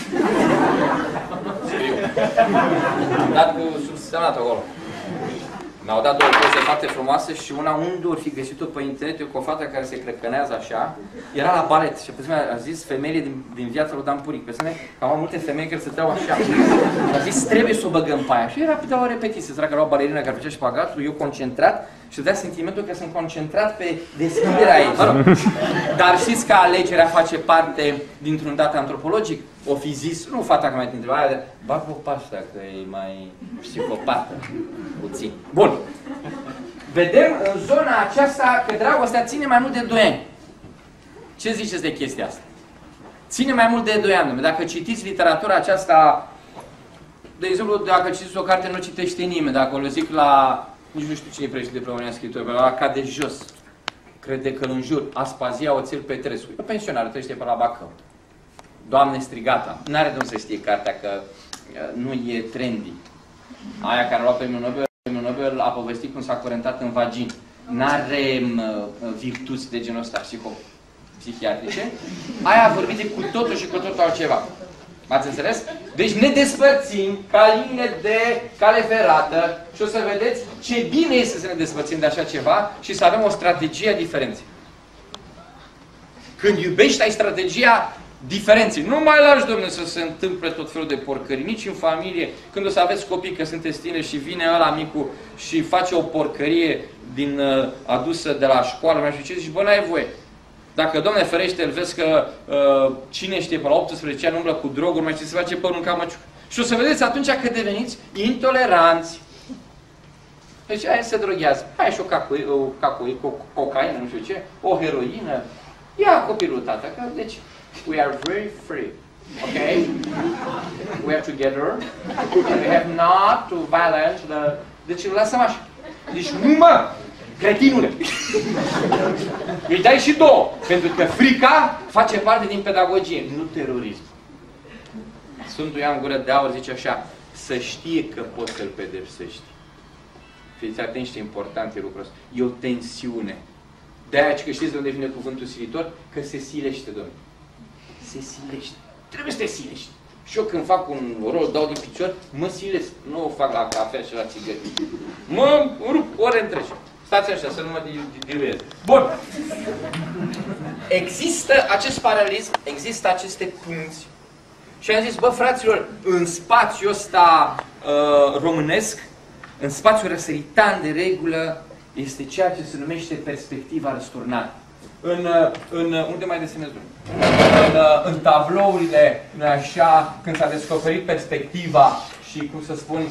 Am dat cu subsemnat acolo. Mi-au dat 2 poze foarte frumoase și una unde ori fi găsit-o pe internet, eu cu o fată care se crăcănează așa, era la balet și pe a zis femeile din viața lui Dan Puric. Pe sine, că am multe femei care se dau așa. A zis, trebuie să o băgăm pe aia. Și era pe o repetiție, săracă, era o balerină care făcea șpagatul, eu concentrat și dea sentimentul că sunt concentrat pe deschiderea ei. Mă rog. Dar știți că alegerea face parte dintr-un dat antropologic? O fi zis, nu fata că mai te întreba aia, bag-o pe asta, că e mai psihopată, puțin. Bun. Vedem în zona aceasta că dragostea ține mai mult de 2 ani. Ce ziceți de chestia asta? Ține mai mult de 2 ani. Dacă citiți literatura aceasta, de exemplu, dacă citiți o carte, nu citește nimeni. Dacă o zic la, nici nu știu cine e președinte de România scriitor, la Ca de Jos. crede că îl înjur. Aspazia Oțel Petrescu. E pensionar, trăiește pe la Bacău. Doamne strigata. N-are de unde să știe cartea că nu e trendy. Aia care a luat premiul Nobel a povestit cum s-a curentat în vagin. N-are virtuți de genul ăsta psihiatrice. Aia a vorbit de cu totul și cu totul altceva. M-ați înțeles? Deci ne despărțim ca linie de cale ferată și o să vedeți ce bine este să ne despărțim de așa ceva și să avem o strategie a diferenței. Când iubești, ai strategia diferenței. Nu mai lași, Dom'le, să se întâmple tot felul de porcării, nici în familie. Când o să aveți copii, că sunteți tineri și vine ăla micu și face o porcărie adusă de la școală, mai știu ce, zici, bă, n-ai voie. Dacă, Doamne ferește, îl vezi că cine știe, pe la 18 ani umblă cu droguri, mai știe, se face părul în camăciuc. Și o să vedeți atunci că deveniți intoleranți. Deci aia se droghează. Hai și o cocaină, nu știu ce, o heroină. Ia copilul, tata, că deci we are very free. Okay? We are together. And we have not to violence the... Deci îl lăsăm așa. Deci nu mă! Cretinule! Îi dai și două. Pentru că frica face parte din pedagogie, nu terorism. Sfântul Ioan Gură de Aur zice așa, să știe că poți să-l pedepsești. Fiți atenți ce important e lucrul ăsta. E o tensiune. De-aia că știți de unde vine cuvântul silitor? Că se silește, Domnule. Se silește. Trebuie să te silești. Și eu când fac un rol, dau din picior, mă silesc. Nu o fac la cafea și la țigări. Mă rup ore întregi. Stați așa, să nu mă diluez. Bun. Există acest paralelism, există aceste punți. Și am zis, bă, fraților, în spațiul ăsta românesc, în spațiul răsăritan de regulă, este ceea ce se numește perspectiva răsturnată. Unde mai desenez? În tablourile, așa, când s-a descoperit perspectiva și, cum să spun,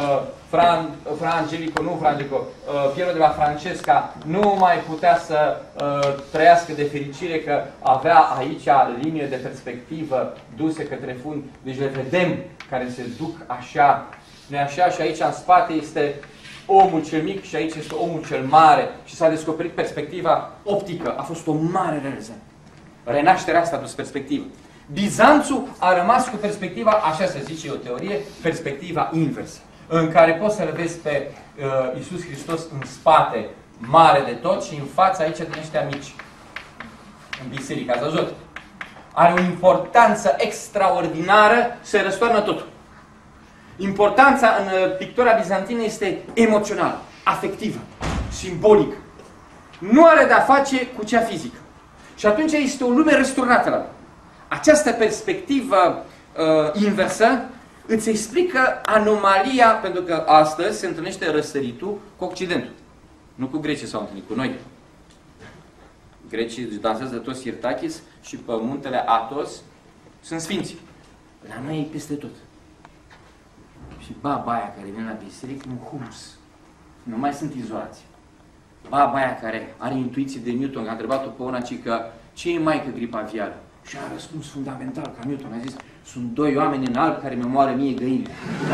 Piero de la Francesca nu mai putea să trăiască de fericire că avea aici linie de perspectivă duse către fund. Deci le vedem care se duc așa, nu așa, și aici în spate este omul cel mic și aici este omul cel mare. Și s-a descoperit perspectiva optică. A fost o mare realizare. Renașterea asta a dus perspectivă. Bizanțul a rămas cu perspectiva, așa se zice o teorie, perspectiva inversă. În care poți să-L vezi pe Iisus Hristos în spate, mare de tot, și în fața aici din ăștia mici. În biserică, ați văzut? Are o importanță extraordinară, se răstoarnă totul. Importanța în pictura bizantină este emoțională, afectivă, simbolică. Nu are de-a face cu cea fizică. Și atunci este o lume răsturnată la noi. Această perspectivă inversă îți explică anomalia, pentru că astăzi se întâlnește răsăritul cu Occidentul. Nu cu grecii s-au întâlnit, cu noi. Grecii dansează toți Sirtachis și pe muntele Athos sunt sfinți. La noi e peste tot. Și baba aia care vine la biserică, un humus. Nu mai sunt izolați. Baba aia care are intuiții de Newton, că a întrebat-o pe una, că ce e mai că gripa aviară? Și a răspuns fundamental, ca Newton. A zis, sunt doi oameni înalți care mi moară mie găinile.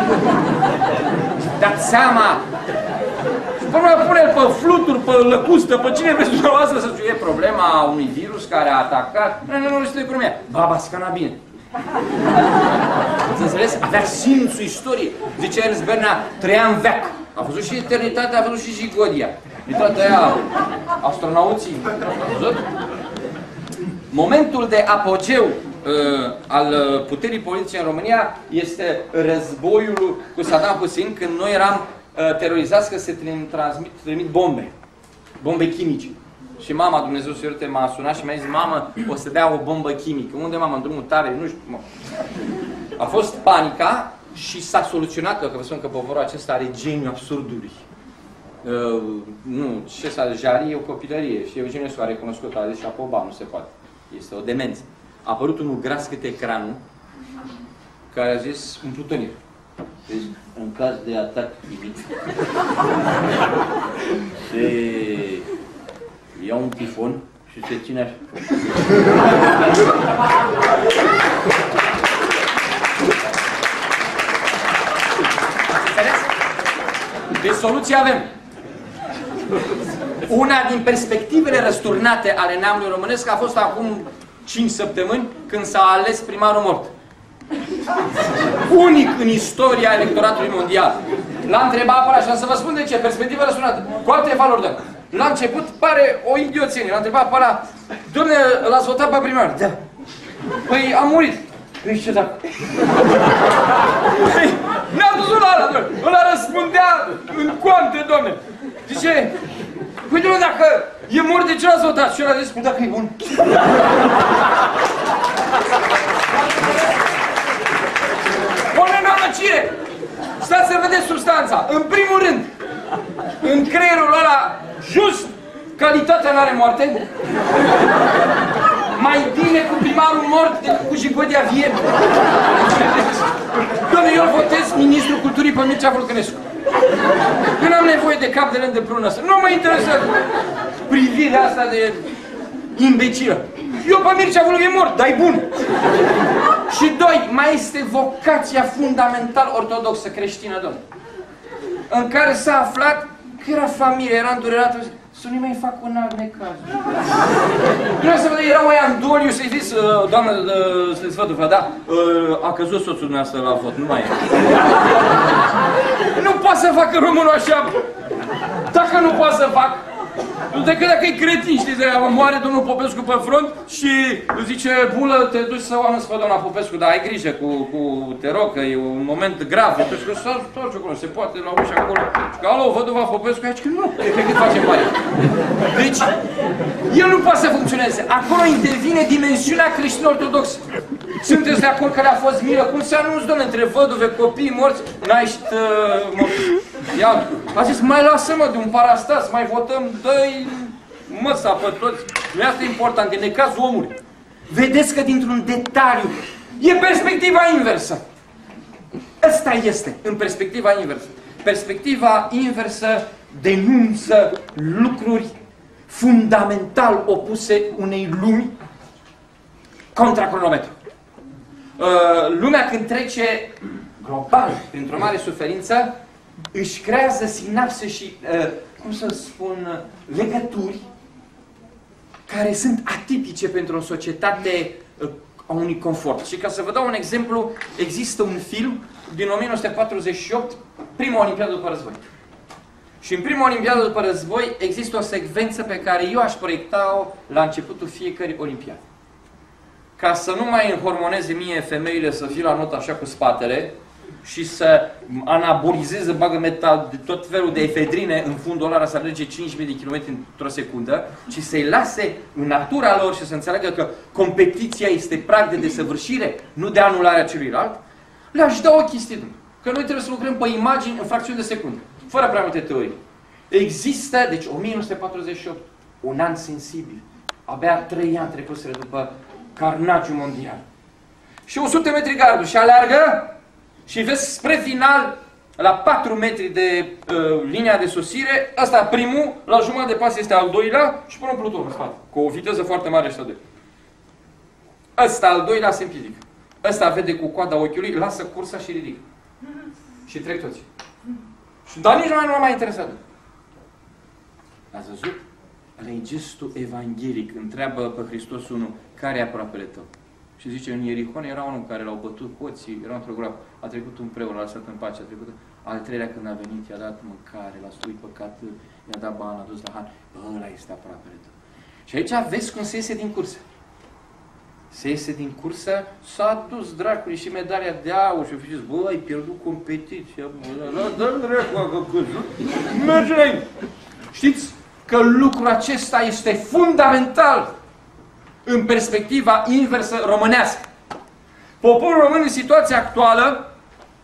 Dați seama! Și până pune-l pe fluturi, pe lăcustă, pe cine vreți dumneavoastră să fie problema unui virus care a atacat. Nu știu cum e. Baba scana bine. Ați înțeles? Avea simțul istoriei. Zicea Ernst Bernard, trăia în veac. A văzut și eternitatea, a văzut și Jigodia. E toată aia, astronauții. A văzut? Momentul de apogeu al puterii politice în România este războiul cu Saddam Hussein, când noi eram terorizați că se trimit bombe chimice. Și mama, Dumnezeu să ierte, m-a sunat și mi-a zis, mamă, o să dea o bombă chimică. Unde, mamă? În drumul tare? Nu știu. Mă. A fost panica și s-a soluționat, că vă spun că poporul acesta are geniu absurdului. Nu, ce s-a Jari e o copilărie și Eugenescu a recunoscut, a zis și Apoba, nu se poate. Este o demență. A apărut unul gras cât ecranul, care a zis un plutonier. Deci, în caz de atac chimic, se ia un tifon și se ține așa. Ați înțeles? Deci soluții avem. Una din perspectivele răsturnate ale neamului românesc a fost acum 5 săptămâni când s-a ales primarul mort. Unic în istoria electoratului mondial. L-a întrebat pe ăla și am să vă spun de ce, perspectivă răsturnată. Cu alte valori, da. La început pare o idioțenie. L-a întrebat pe ăla, dom'le, l-ați votat pe primar? Da. Păi a murit. Păi ce dacă? Păi, ne-a dus ăla, ăla răspundea în coante, domne. Zice, păi dom'le, dacă e mort, de ce l-ați votat? Și ăla zice, păi dacă e bun. O nenorocire! Stați să vedeți substanța. În primul rând, în creierul ăla, just, calitatea n-are moarte. Mai bine cu primarul mort decât cu Jigodia vie. Doamne, eu votez ministrul culturii pe Mircea Vulcănescu. Eu n-am nevoie de cap de lângă prună ăsta. Nu mă interesează privirea asta de imbecilă. Eu pe Mircea Vulcănescu e mort, dar e bun. Și doi, mai este vocația fundamental ortodoxă creștină, domnule, în care s-a aflat că era familie, era îndurerată, să nu mai fac un alt necaz. Vreau să văd, era o aia în doliu să-i zis, doamnă, să-i sfătul, da, a căzut soțul dumneavoastră la vot, nu mai e. Nu poate să facă românul așa, dacă nu poate să fac, decât dacă e cretin, știți, moare domnul Popescu pe front și zice, bulă, te duci să o anunți pe doamna Popescu, dar ai grijă te rog, că e un moment grav, și că să torci acolo, se poate la ușa acolo, și că, alo, văduva Popescu, aici că nu, pe cât facem bani. Deci, el nu poate să funcționeze. Acolo intervine dimensiunea creștin-ortodoxă. Sunteți de acord că le-a fost milă? Cum se anunță, doamne, între văduve, copii morți, naști morți? Ia, a zis, mai lasă-mă de un parastas, mai votăm, dă-i măsa pe toți. Nu asta e important, e necazul omului. Vedeți că dintr-un detaliu e perspectiva inversă. Ăsta este, în perspectiva inversă. Perspectiva inversă denunță lucruri fundamental opuse unei lumi contra cronometru. Lumea când trece global printr-o mare suferință, își creează sinapse și, cum să spun, legături care sunt atipice pentru o societate a unui confort. Și ca să vă dau un exemplu, există un film din 1948, prima Olimpiadă după război. Și în prima Olimpiadă după război există o secvență pe care eu aș proiecta-o la începutul fiecărui Olimpiadă. Ca să nu mai înhormoneze mie femeile să fie la not așa cu spatele și să anabolizeze, bagă metal de tot felul de efedrine în fundul ăla, să alerge 5.000 de km într-o secundă, ci să-i lase în natura lor și să înțeleagă că competiția este prag de desăvârșire, nu de anularea celuilalt, le-aș da o chestie, că noi trebuie să lucrăm pe imagini în fracțiuni de secundă, fără prea multe teorii. Există, deci 1948, un an sensibil, abia 3 ani trecuseră după carnagiul mondial. Și 100 metri gardul și aleargă și vezi spre final, la 4 metri de linia de sosire, ăsta primul, la jumătate de pas este al doilea și pune un pluton în spate, cu o viteză foarte mare ăștia doi. Ăsta al doilea se împiedică. Ăsta vede cu coada ochiului, lasă cursa și ridică. Și trec toți. Dar nici nu m-a interesat. Ați văzut? Ăla-i gestul evanghelic. Întreabă pe Hristos unul, care e aproapele tău? Și zice, în Ierihon era unul care l-au bătut hoții, era într-o groapă, a trecut un preot, l-a lăsat în pace, a trecut al treilea când a venit, i-a dat mâncare, l-a stuit păcat, i-a dat bani, l-a dus la han, ăla este aproapele tău. Și aici vezi cum se iese din cursă. Se iese din cursă, s-a dus dracului și medalia de aur și a zis, bă, ai pierdut competiția, dă-l dracu, că căzut, merge înainte. Știți că lucrul acesta este fundamental în perspectiva inversă românească. Poporul român în situația actuală,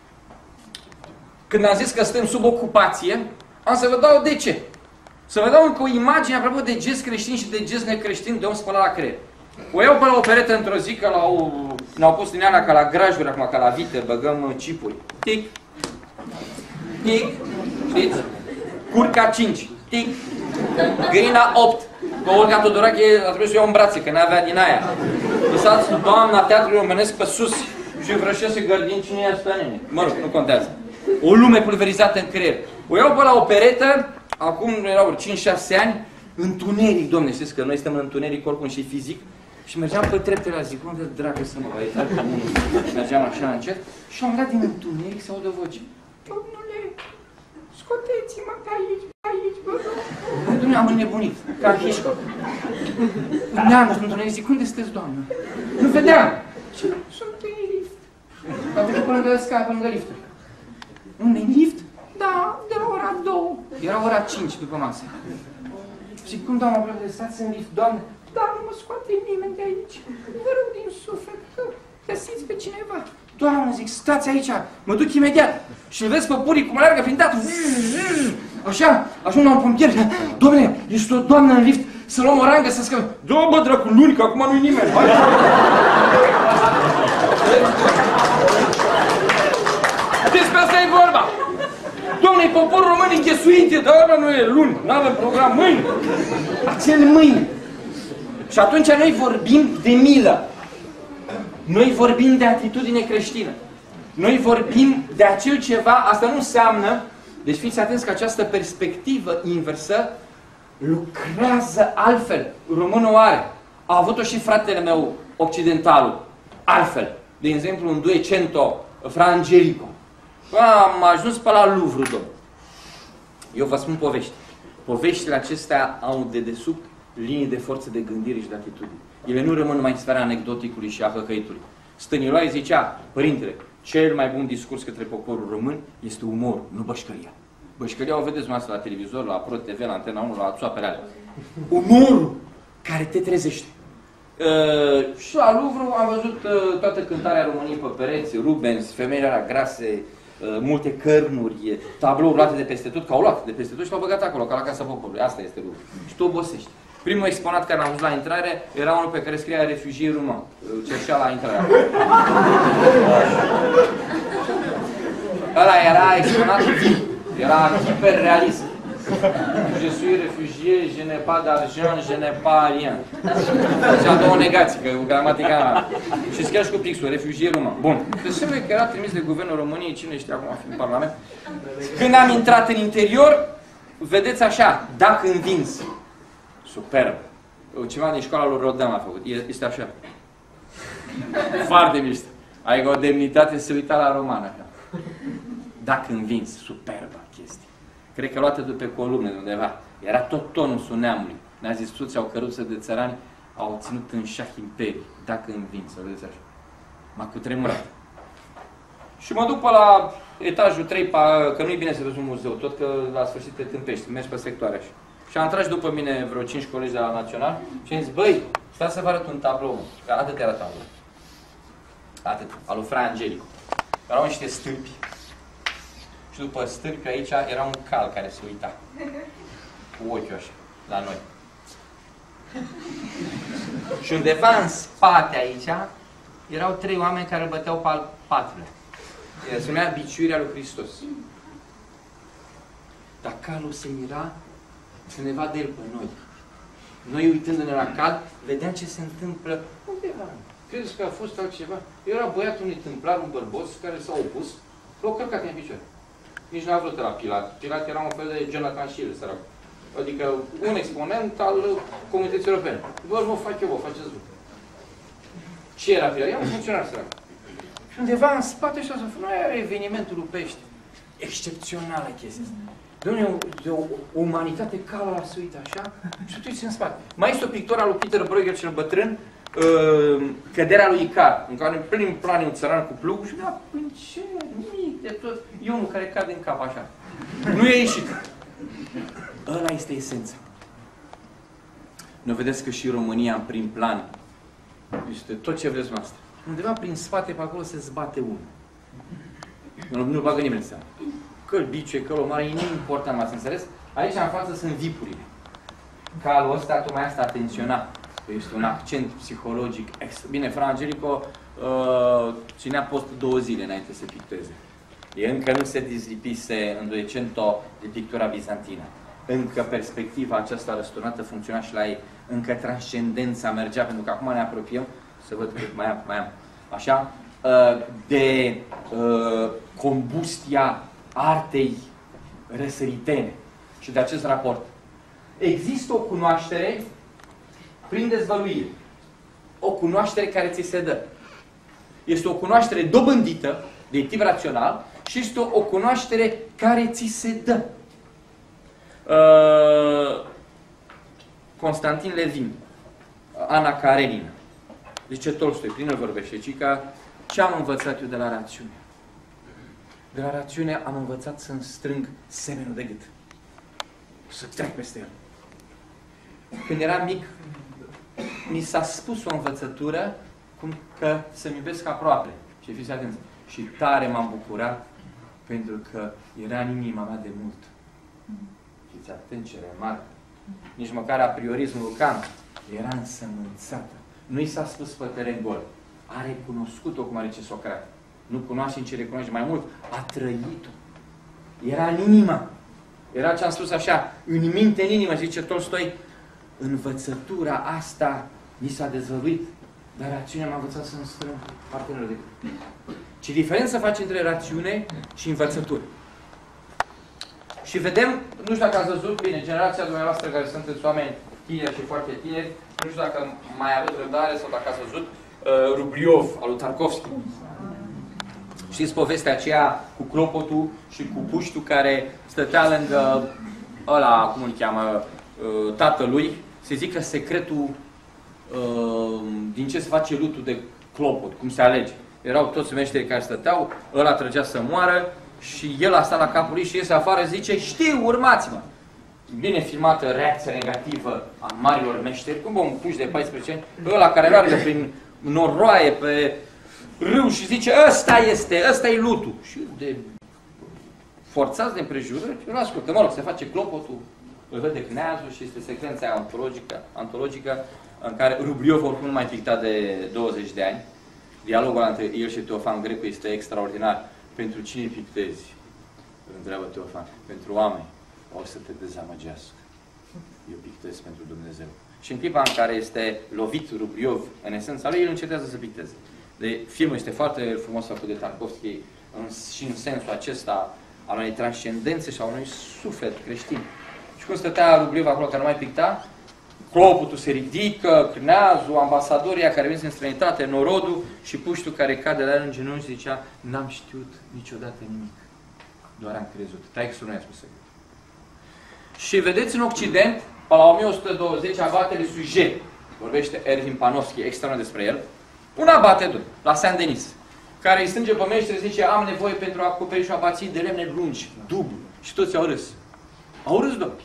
când am zis că suntem sub ocupație, am să vă dau de ce. Să vă dau încă o imagine apropo de gest creștin și de gest necreștin de om spălat la creier. O iau pe la o peretă într-o zi, că ne-au pus din alea ca la grajuri, acum ca la vite, băgăm cipuri. Tic, tic, știți? Curca 5, tic, Grina 8. Pe Olga Tudorache a trebuit să o iau în brațe, că n-avea din aia. Lăsați doamna teatrului românesc pe sus și vreo 6 gărdini, cine i-a stă nene? Mă rog, nu contează. O lume pulverizată în creier. O iau pe la o peretă, acum erau 5-6 ani, întuneric, domne, știți că noi suntem în întuneric oricum și fizic, și mergeam pe treptele la zic, unde dracu să mă vai, mergeam așa încet, și am dat din întuneric să aud o voce. Domnule, scoteți-mă pe aici, bă, Dom'le, am înnebunit, ca Hitchcock. Ne-am întuneric, zic, unde sunteți, doamnă? Nu vedeam. Ce? Sunt în lift. Am trecut pe lângă scara, pe lângă lifturi. Unde, în lift? Da, de la ora 2. Era ora 5 după masă. Și cum, doamna, plăcă, stați în lift, doamnă? Da, nu mă scoate nimeni de aici. Vă rog din suflet că găsiți pe cineva. Doamnă, zic, stați aici, mă duc imediat. Și îl vezi pe purii cum alergă prin teatru. Așa, ajung la un pompier. Dom'le, ești o doamnă în lift, să luăm o rangă, să scăpăm. Da, bă, dracu, luni, că acum nu-i nimeni. Hai. Despre asta e vorba. Dom'le, e poporul român închesuit, dar nu e luni, n-avem program mâine. Acel mâine. Și atunci noi vorbim de milă. Noi vorbim de atitudine creștină. Noi vorbim de acel ceva, asta nu înseamnă, deci fiți atenți că această perspectivă inversă lucrează altfel. Românul are. A avut-o și fratele meu occidentalul. Altfel. De exemplu, în Duecento, Fra Angelico. Am ajuns pe la Louvre, domn. Eu vă spun povești. Poveștile acestea au de desubt linii de forță de gândire și de atitudine. Ele nu rămân numai în sfera anecdoticului și a hăhăitului. Stăniloae zicea, părintele, cel mai bun discurs către poporul român este umorul, nu bășcăria. Bășcăria o vedeți noastră la televizor, la Pro TV, la Antena 1, la țoapele alea. Umorul care te trezește. Și la Louvre am văzut toată cântarea României pe pereți, Rubens, femeile alea grase, multe cărnuri, tablouri luate de peste tot, că au luat de peste tot și l-au băgat acolo, ca la Casa Poporului. Asta este Louvre. Și tu obosești. Primul exponat care l-am văzut la intrare era unul pe care scria refugier ruman. Cerșea la intrare. Ăla era exponat, era hiperrealist. Je suis réfugié, je n'ai pas d'argent, je n'ai pas rien. Făcea două negații, că gramatica și scria și cu pixul, refugier ruman. Bun. Deci semne că era trimis de Guvernul României, cine știa acum fi în Parlament. Când am intrat în interior, vedeți așa, dacă învinți. Superb. Ceva din școala lui Rodin a făcut. Este așa. Foarte mișto. Adică o demnitate să uita la roman așa. Dacă învinți, superbă chestie. Cred că luată după columne de undeva. Era tot tonul neamului. Ne-a zis suți, au căruță de țărani, au ținut în șah imperii. Dacă învinți, să vedeți așa. M-a cutremurat. Și mă duc pe la etajul 3, că nu-i bine să vezi un muzeu, tot că la sfârșit te tâmpești, mergi pe sectoare așa. Și am tras după mine vreo 5 colegi de la Național și am zis, băi, stai să vă arăt un tablou, că atât era tablou. Atât, al lui Fra Angelico. Erau niște stâlpi. Și după stâlpi aici era un cal care se uita. Cu ochiul așa, la noi. Și undeva în spate aici erau 3 oameni care băteau pe al 4-lea. Se numea Biciuirea lui Hristos. Dar calul se mira undeva de el pe noi. Noi uitându-ne la cal, vedeam ce se întâmplă undeva. Credeți că a fost altceva? Era băiatul unui tâmplar, un bărbos, care s-a opus, l-au călcat în picioare. Nici n-a vrut la Pilat. Pilat era un fel de Jonathan Schill, sărac. Adică un exponent al Comunității Europene. Bă, mă fac eu, vă faceți voi. Ce era Pilat? Era un funcționar, sărac. Și undeva în spate și așa, nu era evenimentul lui Pești. Excepțională chestia asta. Doamne, o umanitate cală la suită, așa, și tu uiți în spate. Mai este o pictură a lui Peter Bruegel cel bătrân, Căderea lui Icar, în care în plin plan e un țăran cu plug și da, în ce, nimic de tot, e unul care cade în cap așa. Nu e ieșit. Ăla este esența. Nu vedeți că și România în prim plan este tot ce vreți noastră. Undeva prin spate pe acolo se zbate unul. Nu bagă nimeni seama. Că-l bice, că-l omoară, e neimportant, m-ați înțeles? Aici în față sunt vipurile. Calul ăsta tocmai asta atenționa. Este un accent psihologic extra. Bine, Fra Angelico ținea post 2 zile înainte să picteze. Încă nu se dezlipise în Duecento de pictura bizantină. Încă perspectiva aceasta răsturnată funcționa și la ei. Încă transcendența mergea, pentru că acum ne apropiem, să văd cât mai am. Așa? De combustia artei răsăritene și de acest raport. Există o cunoaștere prin dezvăluire. O cunoaștere care ți se dă. Este o cunoaștere dobândită de tip rațional și este o cunoaștere care ți se dă. Constantin Levin, Ana Karenina. Zice Tolstoi, prin el vorbește, ci că ce am învățat eu de la rațiune? De la rațiune am învățat să-mi strâng semenul de gât. Să trec peste el. Când eram mic, mi s-a spus o învățătură cum că să-mi iubesc aproape. Și fiți atenți. Și tare m-am bucurat pentru că era în inima mea de mult. Fiți atenți ce remarcă. Nici măcar apriorismul lui Kant era însămânțată. Nu i s-a spus pe teren gol. A recunoscut-o cum are ce Socrate. Nu cunoaște în ce recunoaște. Mai mult, a trăit-o. Era în inimă. Era ce am spus așa, în minte, în inimă, zice Tolstoi, învățătura asta mi s-a dezvăluit, dar rațiunea m-a învățat să-mi strâng partenerul de gând. Ce diferență face între rațiune și învățătură? Și vedem, nu știu dacă ați văzut, bine, generația dumneavoastră care sunteți oameni tineri și foarte tineri, nu știu dacă mai aveți răbdare sau dacă ați văzut Rubliov, al lui Tarkovski. Știți povestea aceea cu clopotul și cu puștul care stătea lângă ăla, cum îl cheamă, tatălui, se zică secretul din ce se face lutul de clopot, cum se alege. Erau toți meșterii care stăteau, ăla trăgea să moară și el a stat la capul lui și iese afară, zice, știu, urmați-mă! Bine filmată reacția negativă a marilor meșteri, cum un puș de 14 ani, ăla care meargă prin noroaie, pe râu și zice, ăsta e lutul. Și de forțați de împrejurări, eu nu ascultă. Mă rog, se face clopotul, îl vede Cneazul și este secvența antologică în care Rubliov oricum nu mai pictat de 20 de ani. Dialogul între el și Teofan Grecu este extraordinar. Pentru cine pictezi? Îl întreabă Teofan. Pentru oameni. O să te dezamăgească. Eu pictez pentru Dumnezeu. Și în clipa în care este lovit Rubliov în esența lui, el încetează să picteze. Filmul este foarte frumos făcut de Tarkovski și în sensul acesta al unei transcendențe și al unui suflet creștin. Și cum stătea Rubliov acolo care nu mai picta, clopotul se ridică, Cneazul, ambasadoria care vine în străinătate, norodul și puștul care cade la el în genunchi zicea, n-am știut niciodată nimic, doar am crezut. Taică-sul nu i-a spus secret. Și vedeți în Occident, pe la 1120, abatele Sujet, vorbește Ervin Panofsky, extraordinar despre el, un abate doi, la Saint-Denis, care îi strânge pe meștere și zice, am nevoie pentru acoperișul abații de lemne lungi, dublu. Și toți au râs. Au râs, domnule.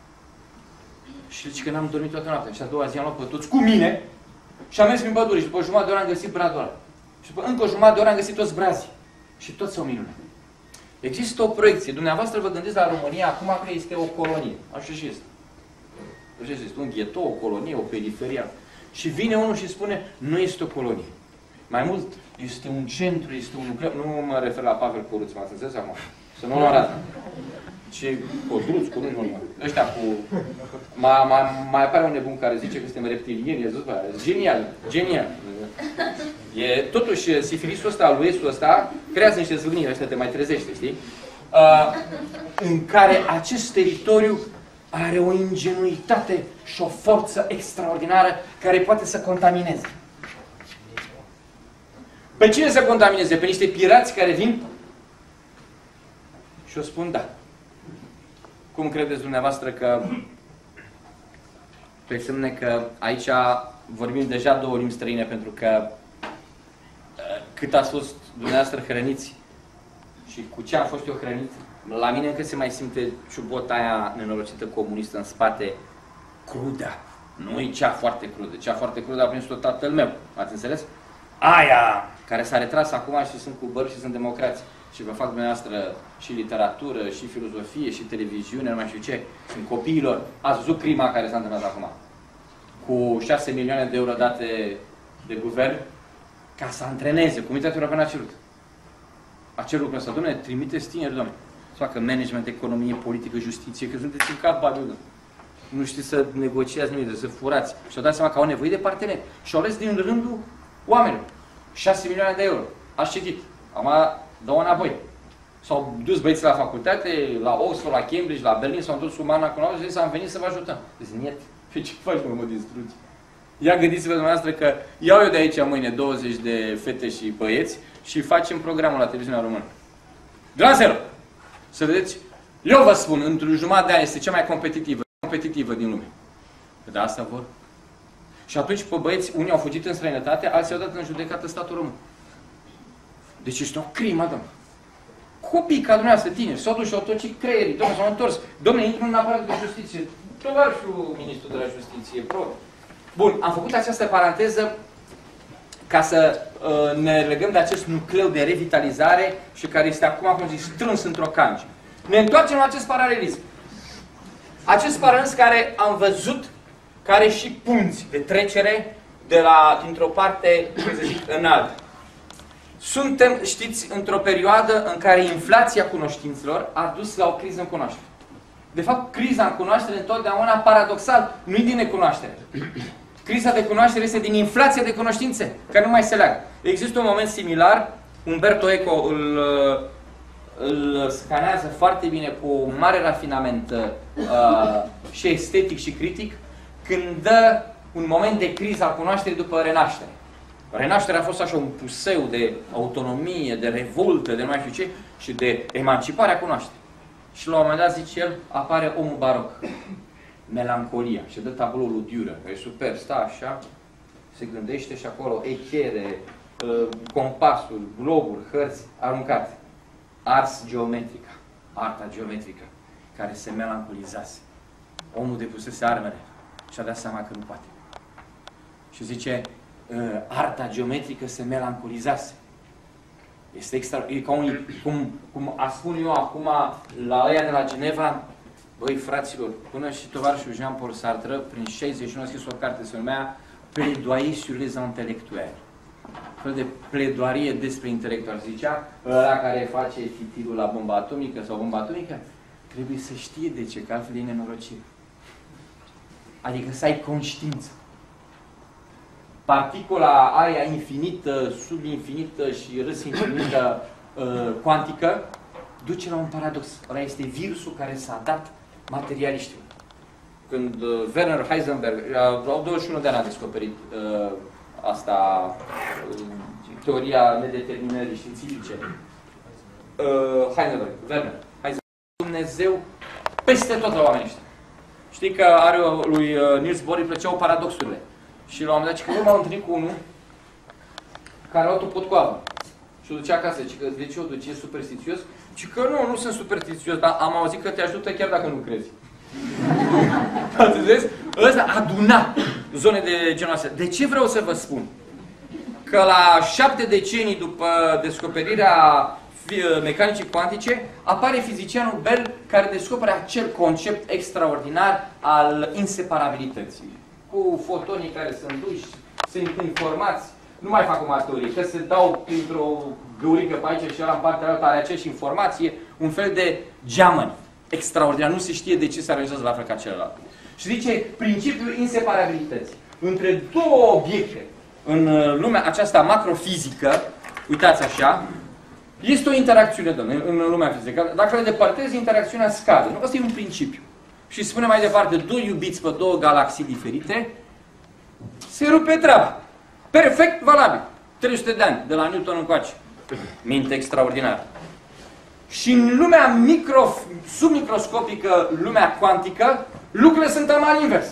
Și zice că n-am dormit toată noaptea. Și a doua zi am luat pe toți cu mine și am mers prin pădure. Și după o jumătate de oră am găsit bradul ăla. Și după încă o jumătate de oră am găsit toți brazii. Și toți s-au minunat. Există o proiecție. Dumneavoastră vă gândiți la România acum că este o colonie. Așa și este. Așa este un ghetou, o colonie, o periferie. Și vine unul și spune, nu este o colonie. Mai mult, este un centru, este un nucleu. Nu mă refer la Pavel Coruț, m-ați înțeles acum? Să nu-l arată. Ce Codruț, Coruț, nu. Ăștia cu... Mai apare un nebun care zice că suntem reptilieni, e genial, genial. E, totuși, sifilisul ăsta, aluesul ăsta, creează niște zvârniri, ăștia te mai trezește, știi? În care acest teritoriu are o ingenuitate și o forță extraordinară care poate să contamineze. Pe cine să contamineze? Pe niște pirați care vin? Și o spun da. Cum credeți dumneavoastră că presupune că aici vorbim deja două limbi străine, pentru că cât ați fost dumneavoastră hrăniți și cu ce am fost eu hrănit, la mine încă se mai simte ciubota aia nenorocită comunistă în spate, crudă. Nu e cea foarte crudă. Cea foarte crudă a prins-o tatăl meu. Ați înțeles? Aia care s-a retras acum și sunt cu bărbi și sunt democrați. Și vă fac dumneavoastră și literatură, și filozofie, și televiziune, nu mai știu ce. Sunt copiilor. Ați văzut crima care s-a întâmplat acum. Cu 6 milioane de euro date de guvern ca să antreneze. Comitetul European a cerut. A cerut lucrul ăsta. Dom'le, trimiteți tineri, dom'le. Să facă management, economie, politică, justiție, că sunteți incapabili. Nu știți să negociați nimic, să furați. Și au dat seama că au nevoie de parteneri. Și au ales din rândul oamenilor. 6 milioane de euro. Ați citit. Acum dau înapoi. S-au dus băieții la facultate, la Oxford, la Cambridge, la Berlin, s-au dus cu mana cu nouă și zis, am venit să vă ajutăm. Zic, niet, pe ce faci, mă distrugi? Ia gândiți-vă dumneavoastră că iau eu de aici mâine 20 de fete și băieți și facem programul la televiziunea română. De la zero! Să vedeți, eu vă spun, într-o jumătate de ani este cea mai competitivă din lume. De asta vor. Și atunci pe băieți, unii au fugit în străinătate, alții au dat în judecată statul român. Deci este o crimă, domnule. Copii ca dumneavoastră, tineri, s-au dus și au tocit creierii, domnule, s-au întors. Domnule, intru în aparat de justiție. Tovarășul ministru de la justiție, Bun, am făcut această paranteză ca să ne legăm de acest nucleu de revitalizare și care este acum, cum zic, strâns într-o cange. Ne întoarcem la acest paralelism. Acest paralelism care am văzut, care și punți de trecere dintr-o parte, cum să zic, în alta. Suntem, știți, într-o perioadă în care inflația cunoștințelor a dus la o criză în cunoaștere. De fapt, criza în cunoaștere întotdeauna, paradoxal, nu e din necunoaștere. Criza de cunoaștere este din inflația de cunoștințe, care nu mai se leagă. Există un moment similar, Umberto Eco îl scanează foarte bine cu mare rafinament și estetic și critic, când dă un moment de criză al cunoașterii după renaștere. Renașterea a fost așa un puseu de autonomie, de revoltă, de nu mai știu ce, și de emancipare a cunoașterii. Și la un moment dat, zice el, apare omul baroc. Melancolia. Și dă tabloul lui Dürer, care e super, stă așa, se gândește și acolo echere, compasuri, globuri, hărți aruncate. Ars geometrica, arta geometrică, care se melancolizase. Omul depusese armele și a dat seama că nu poate. Și zice, arta geometrică se melancolizase. Este extra, e ca un, cum a spun eu acum la ăia de la Geneva, băi, fraților, până și tovarășul Jean-Paul Sartre, prin 61 a scris o carte, se numea Plaidoyer sur les intellectuels. Fel de pledoarie despre intelectual. Zicea, ăla care face fitilul la bomba atomică sau bomba atomică, trebuie să știe de ce, că altfel e nenorocire. Adică să ai conștiință. Particula aia infinită, subinfinită și râs infinită cuantică duce la un paradox. Ăla este virusul care s-a dat materialiștilor. Când Werner Heisenberg, la 21 de ani a descoperit asta, teoria nedeterminării științifice, Heisenberg, Werner Heisenberg, Dumnezeu peste tot la oamenii ăștia. Știi că are lui Niels Bohr îi plăceau paradoxurile. Și la un moment dat, că m-am întâlnit cu unul care a luat o pot-coavă. Și o ducea acasă, zice că de ce o duce, e superstițios? Și că nu sunt superstițios, dar am auzit că te ajută chiar dacă nu crezi. Ați înțeles? Ăsta aduna zone de genul ăsta. De ce vreau să vă spun? Că la 7 decenii după descoperirea mecanicii cuantice, apare fizicianul Bell care descoperă acel concept extraordinar al inseparabilității. Cu fotonii care sunt duși, sunt informați, nu mai fac o materie, că se dau printr-o găurică pe aici și ăla în partea alta are aceeași informație, un fel de geamăn extraordinar, nu se știe de ce se aranjează la fel ca celălalt. Și zice, principiul inseparabilității. Între două obiecte, în lumea aceasta macrofizică, uitați așa, este o interacțiune, domnule, în lumea fizică. Dacă le depărtezi, interacțiunea scade. Nu? Asta e un principiu. Și spune mai departe, doi iubiți pe două galaxii diferite, se rupe treaba. Perfect valabil. 300 de ani, de la Newton încoace. Minte extraordinară. Și în lumea submicroscopică, lumea cuantică, lucrurile sunt amal invers.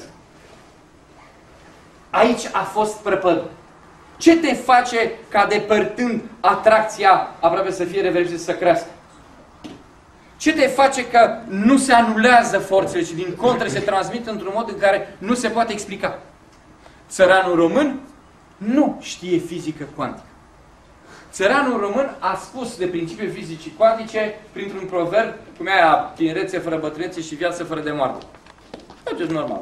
Aici a fost prăpădul. Ce te face ca depărtând atracția aproape să fie reversită, să crească? Ce te face că nu se anulează forțele, ci din contră se transmit într-un mod în care nu se poate explica? Țăranul român nu știe fizică cuantică. Țăranul român a spus de principiul fizicii cuantice printr-un proverb, cum e aia, tinerețe fără bătrânețe și viață fără de moarte. Faceți normal.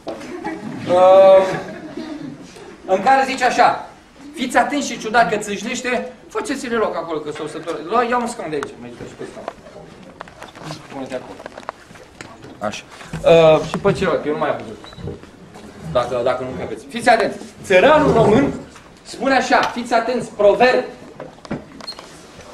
În care zice așa, fiți atenți și ciudat că țâșnește, faceți-le loc acolo, că s-o sători. Ia un scaun de aici, mergi și pe scaun. Pune-te acolo. Așa. Și pe celălalt, eu nu mai am văzut. Dacă nu capeți. Fiți atenți. Țăranul român spune așa, fiți atenți, proverb.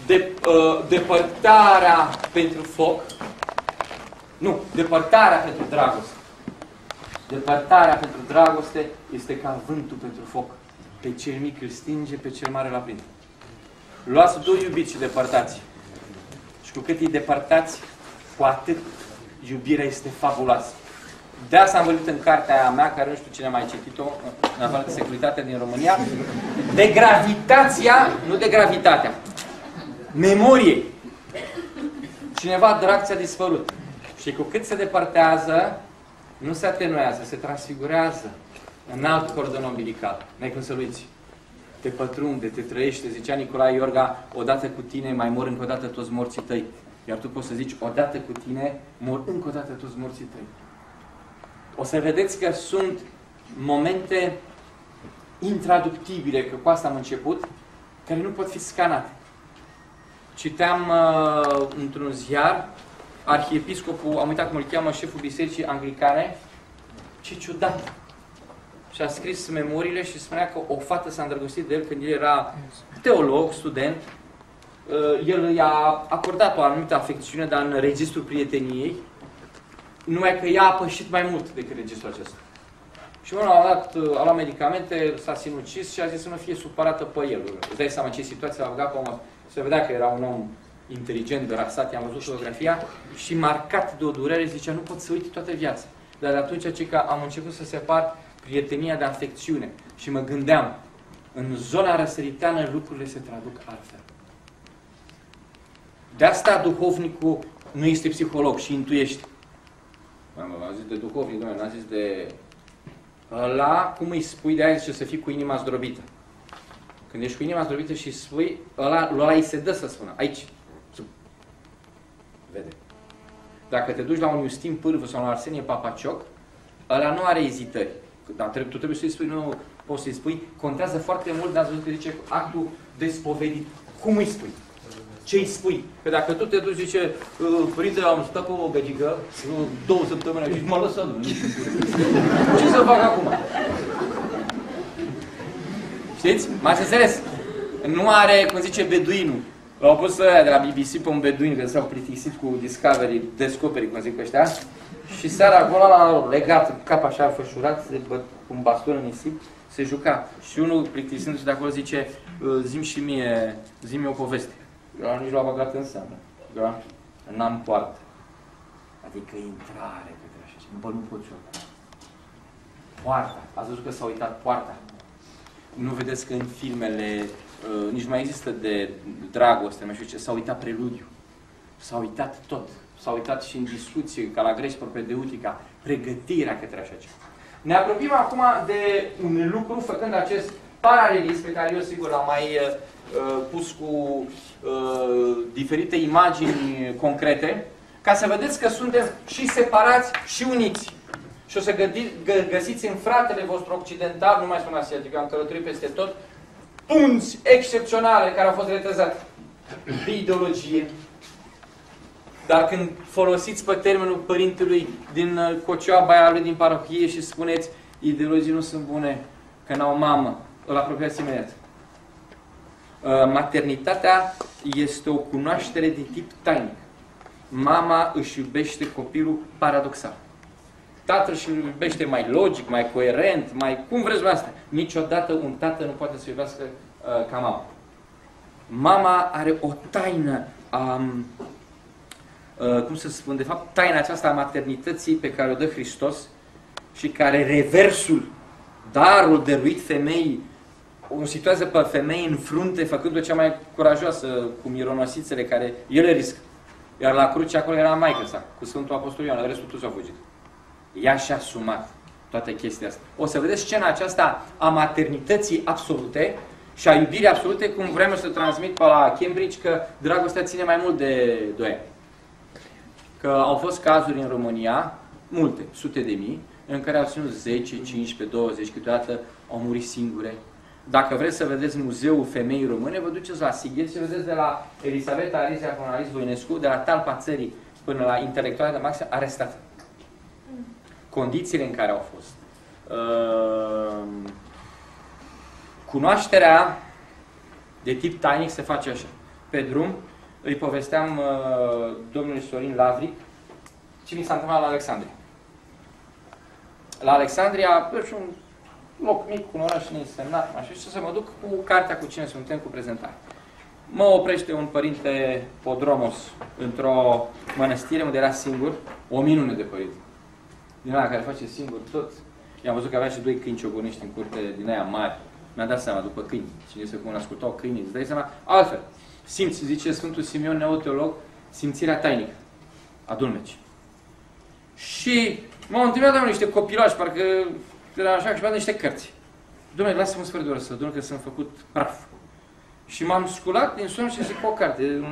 depărtarea pentru foc. Nu, depărtarea pentru dragoste. Depărtarea pentru dragoste este ca vântul pentru foc. Pe cel mic îl stinge, pe cel mare îl aprinde. Luați doi iubiți și depărtați. Și cu cât îi depărtați, cu atât iubirea este fabuloasă. De asta am vorbit în cartea aia mea, care nu știu cine a mai citit-o, în afară de Securitatea din România, de gravitația, nu de gravitatea, memoriei. Cineva drag ți-a dispărut. Și cu cât se depărtează, nu se atenuează, se transfigurează în alt cordon umbilical. N-ai cum să-l uiți. Te pătrunde, te trăiește. Zicea Nicolae Iorga, odată cu tine mai mor încă o dată toți morții tăi. Iar tu poți să zici, odată cu tine mor încă o dată toți morții tăi. O să vedeți că sunt momente intraductibile, că cu asta am început, care nu pot fi scanate. Citeam într-un ziar, arhiepiscopul, am uitat cum îl cheamă, șeful bisericii anglicane, ce ciudat! Și a scris memoriile și spunea că o fată s-a îndrăgostit de el când el era teolog, student. El i-a acordat o anumită afecțiune, dar în registrul prieteniei, numai că ea a pășit mai mult decât registrul acesta. Și unul a luat medicamente, s-a sinucis și a zis să nu fie supărată pe el. Îți dai seama ce situație a băgat pe om. Se vedea că era un om inteligent, rasat, i-am văzut fotografia și marcat de o durere, zicea, nu pot să uit toată viața. Dar de atunci ce că am început să separ prietenia de afecțiune și mă gândeam, în zona răsăriteană lucrurile se traduc altfel. De asta duhovnicul nu este psiholog și intuiește. Am zis de duhovnic, nu am zis de ăla, cum îi spui, de aia zice să fii cu inima zdrobită. Când ești cu inima zdrobită și spui, ăla îi se dă să spună, aici. Vede. Dacă te duci la un Iustin Pârvu sau la Arsenie Papacioc, ăla nu are ezitări. Dar tu trebuie să-i spui, nu poți să-i spui, contează foarte mult, dar ați văzut că zice actul de spovedit. Cum îi spui? Ce îi spui? Că dacă tu te duci, zice, părinte, am stat cu o găgică 2 săptămâni și m-a lăsat. Ce să fac acum? Știți? M-ați înțeles? Nu are, cum zice, beduinul. L-au pus ăia de la BBC pe un beduin, că s-au plictisit cu Discovery, Discovery, cum zic ăștia. Și seara acolo l-a legat în cap așa, fășurat, cu un baston în nisip, se juca. Și unul plictisindu-se de acolo zice, zi-mi și mie, zi-mi o poveste. Eu nici l-a băgat în seamă. Eu n-am poartă. Adică intrare către așa. Bă, nu pot eu. Poarta. Ați văzut că s-a uitat poarta? Nu vedeți că în filmele nici nu mai există de dragoste, mai știu ce, s-a uitat preludiu. S-a uitat tot. S-a uitat și în discuție, ca la greci propedeutica, pregătirea către așa ceva. Ne apropiem acum de un lucru, făcând acest paralelism, pe care eu sigur l-am mai pus cu diferite imagini concrete, ca să vedeți că suntem și separați și uniți. Și o să găsiți în fratele vostru occidental, nu mai spun asiatic, am călătorit peste tot, punți excepționale care au fost retrezate de ideologie. Dar când folosiți pe termenul părintelui din Cocioaba aia lui din parohie și spuneți ideologii nu sunt bune, că n-au mamă, îl apropiați imediat. Maternitatea este o cunoaștere de tip tainic. Mama își iubește copilul paradoxal. Tatăl își iubește mai logic, mai coerent, mai cum vreți la asta. Niciodată un tată nu poate să iubească ca mama. Mama are o taină cum să spun, de fapt, taina aceasta a maternității pe care o dă Hristos și care reversul, darul dăruit femeii, o situează pe femeie în frunte, făcând-o cea mai curajoasă, cu mironosițele care ele riscă. Iar la cruce acolo era maică sa, cu Sfântul Apostol Ioan, restul toți au fugit. Ea și-a asumat toată chestia asta. O să vedeți scena aceasta a maternității absolute și a iubirii absolute, cum vrem să transmit pe la Cambridge, că dragostea ține mai mult de 2 ani. Că au fost cazuri în România, multe, sute de mii, în care au ținut 10, 15, 20, câteodată au murit singure. Dacă vreți să vedeți Muzeul Femeii Române, vă duceți la Sighet și vedeți de la Elisabeta Arizia până la Alice Voinescu, de la talpa țării până la intelectuale de maxim, arestată. Condițiile în care au fost. Cunoașterea de tip tainic se face așa. pe drum, îi povesteam domnului Sorin Lavric ce mi s-a întâmplat la Alexandria. La Alexandria, un loc mic, un oraș neînsemnat, așa, și să mă duc cu cartea Cu cine suntem, cu prezentare. Mă oprește un părinte Podromos într-o mănăstire unde era singur, o minune de părinte. Din ăla care face singur tot. I-am văzut că avea și 2 câini ciobănești în curte din aia mari. Mi-am dat seama după câini. Cine se cum ascultau câinii, îți dai seama? Altfel, simți, zice Sfântul Simeon Neoteolog, simțirea tainică a Dulmecii. Și m-au întâlnit de niște copilași, parcă era așa, și mi-au dat niște cărți. Dom'le, lasă-mă un sfert de oră să dorm, că sunt făcut praf. Și m-am sculat din somn și zic o carte.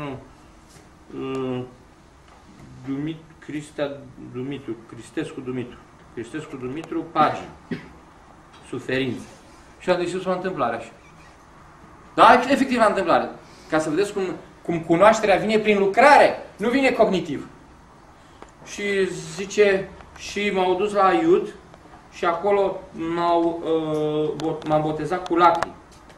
Cristescu Dumitru, pagini. Suferință. Și am decis o întâmplare așa. Da, efectiv la întâmplare. Ca să vedeți cum cunoașterea vine prin lucrare, nu vine cognitiv. Și zice, și m-au dus la Iud și acolo m-am botezat cu lacrimi.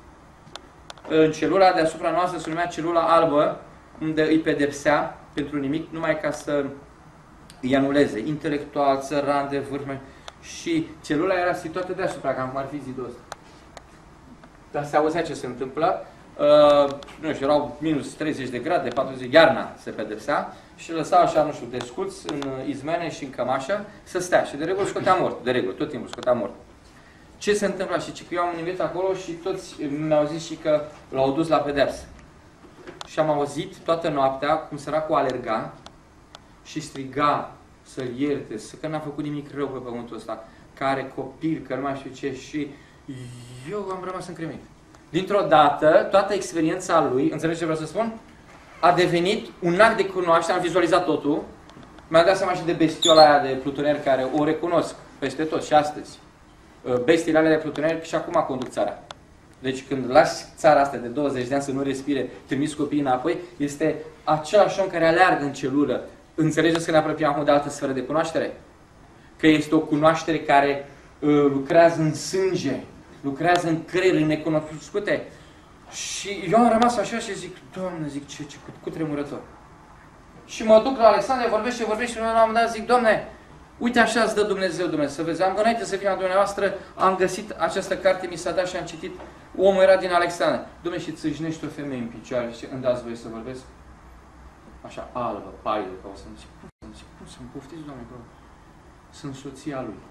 În celula deasupra noastră se numea celula albă, unde îi pedepsea pentru nimic, numai ca să îi anuleze. Intelectual, țăran, de vârf. Și celula era situată deasupra, cam ar fi zidul ăsta. Dar se auzea ce se întâmplă. Nu știu, erau minus 30 de grade, 40, iarna se pedepsea și lăsau așa, nu știu, desculți în izmene și în cămașă să stea. Și de regulă scotea mort, de regulă, tot timpul scotea mort. Ce se întâmplă? Și că eu am invit acolo și toți mi-au zis și că l-au dus la pedepsă. Și am auzit toată noaptea cum săracul alerga și striga să-l ierte, că n-a făcut nimic rău pe pământul ăsta, că are copil, că nu mai știu ce, și eu am rămas încremit. Dintr-o dată, toată experiența lui, înțelegeți ce vreau să spun? A devenit un act de cunoaștere, am vizualizat totul, mi-am dat seama și de bestiola aia de plutonieri care o recunosc peste tot și astăzi. Bestiile alea de plutonieri și acum conduc țara. Deci când lași țara asta de 20 de ani să nu respire, trimiți copiii înapoi, este același om care aleargă în celulă. Înțelegeți că ne apropiem acum de altă sferă de cunoaștere? Că este o cunoaștere care lucrează în sânge, lucrează în creier, în necunoscute. Și eu am rămas așa și zic, Doamne, zic, ce cutremurător. Și mă duc la Alexandria, vorbește și la un moment dat zic, Doamne, uite așa îți dă Dumnezeu, să vezi. Înainte să vin la dumneavoastră, am găsit această carte, mi s-a dat și am citit. Omul era din Alexandria. Dom'le, și țâșnește o femeie în picioare și îmi dați voie să vorbesc? Așa, albă, palidă, ca o să-mi zic, cum să-mi poftiți, Doamne, bro? Sunt soția lui.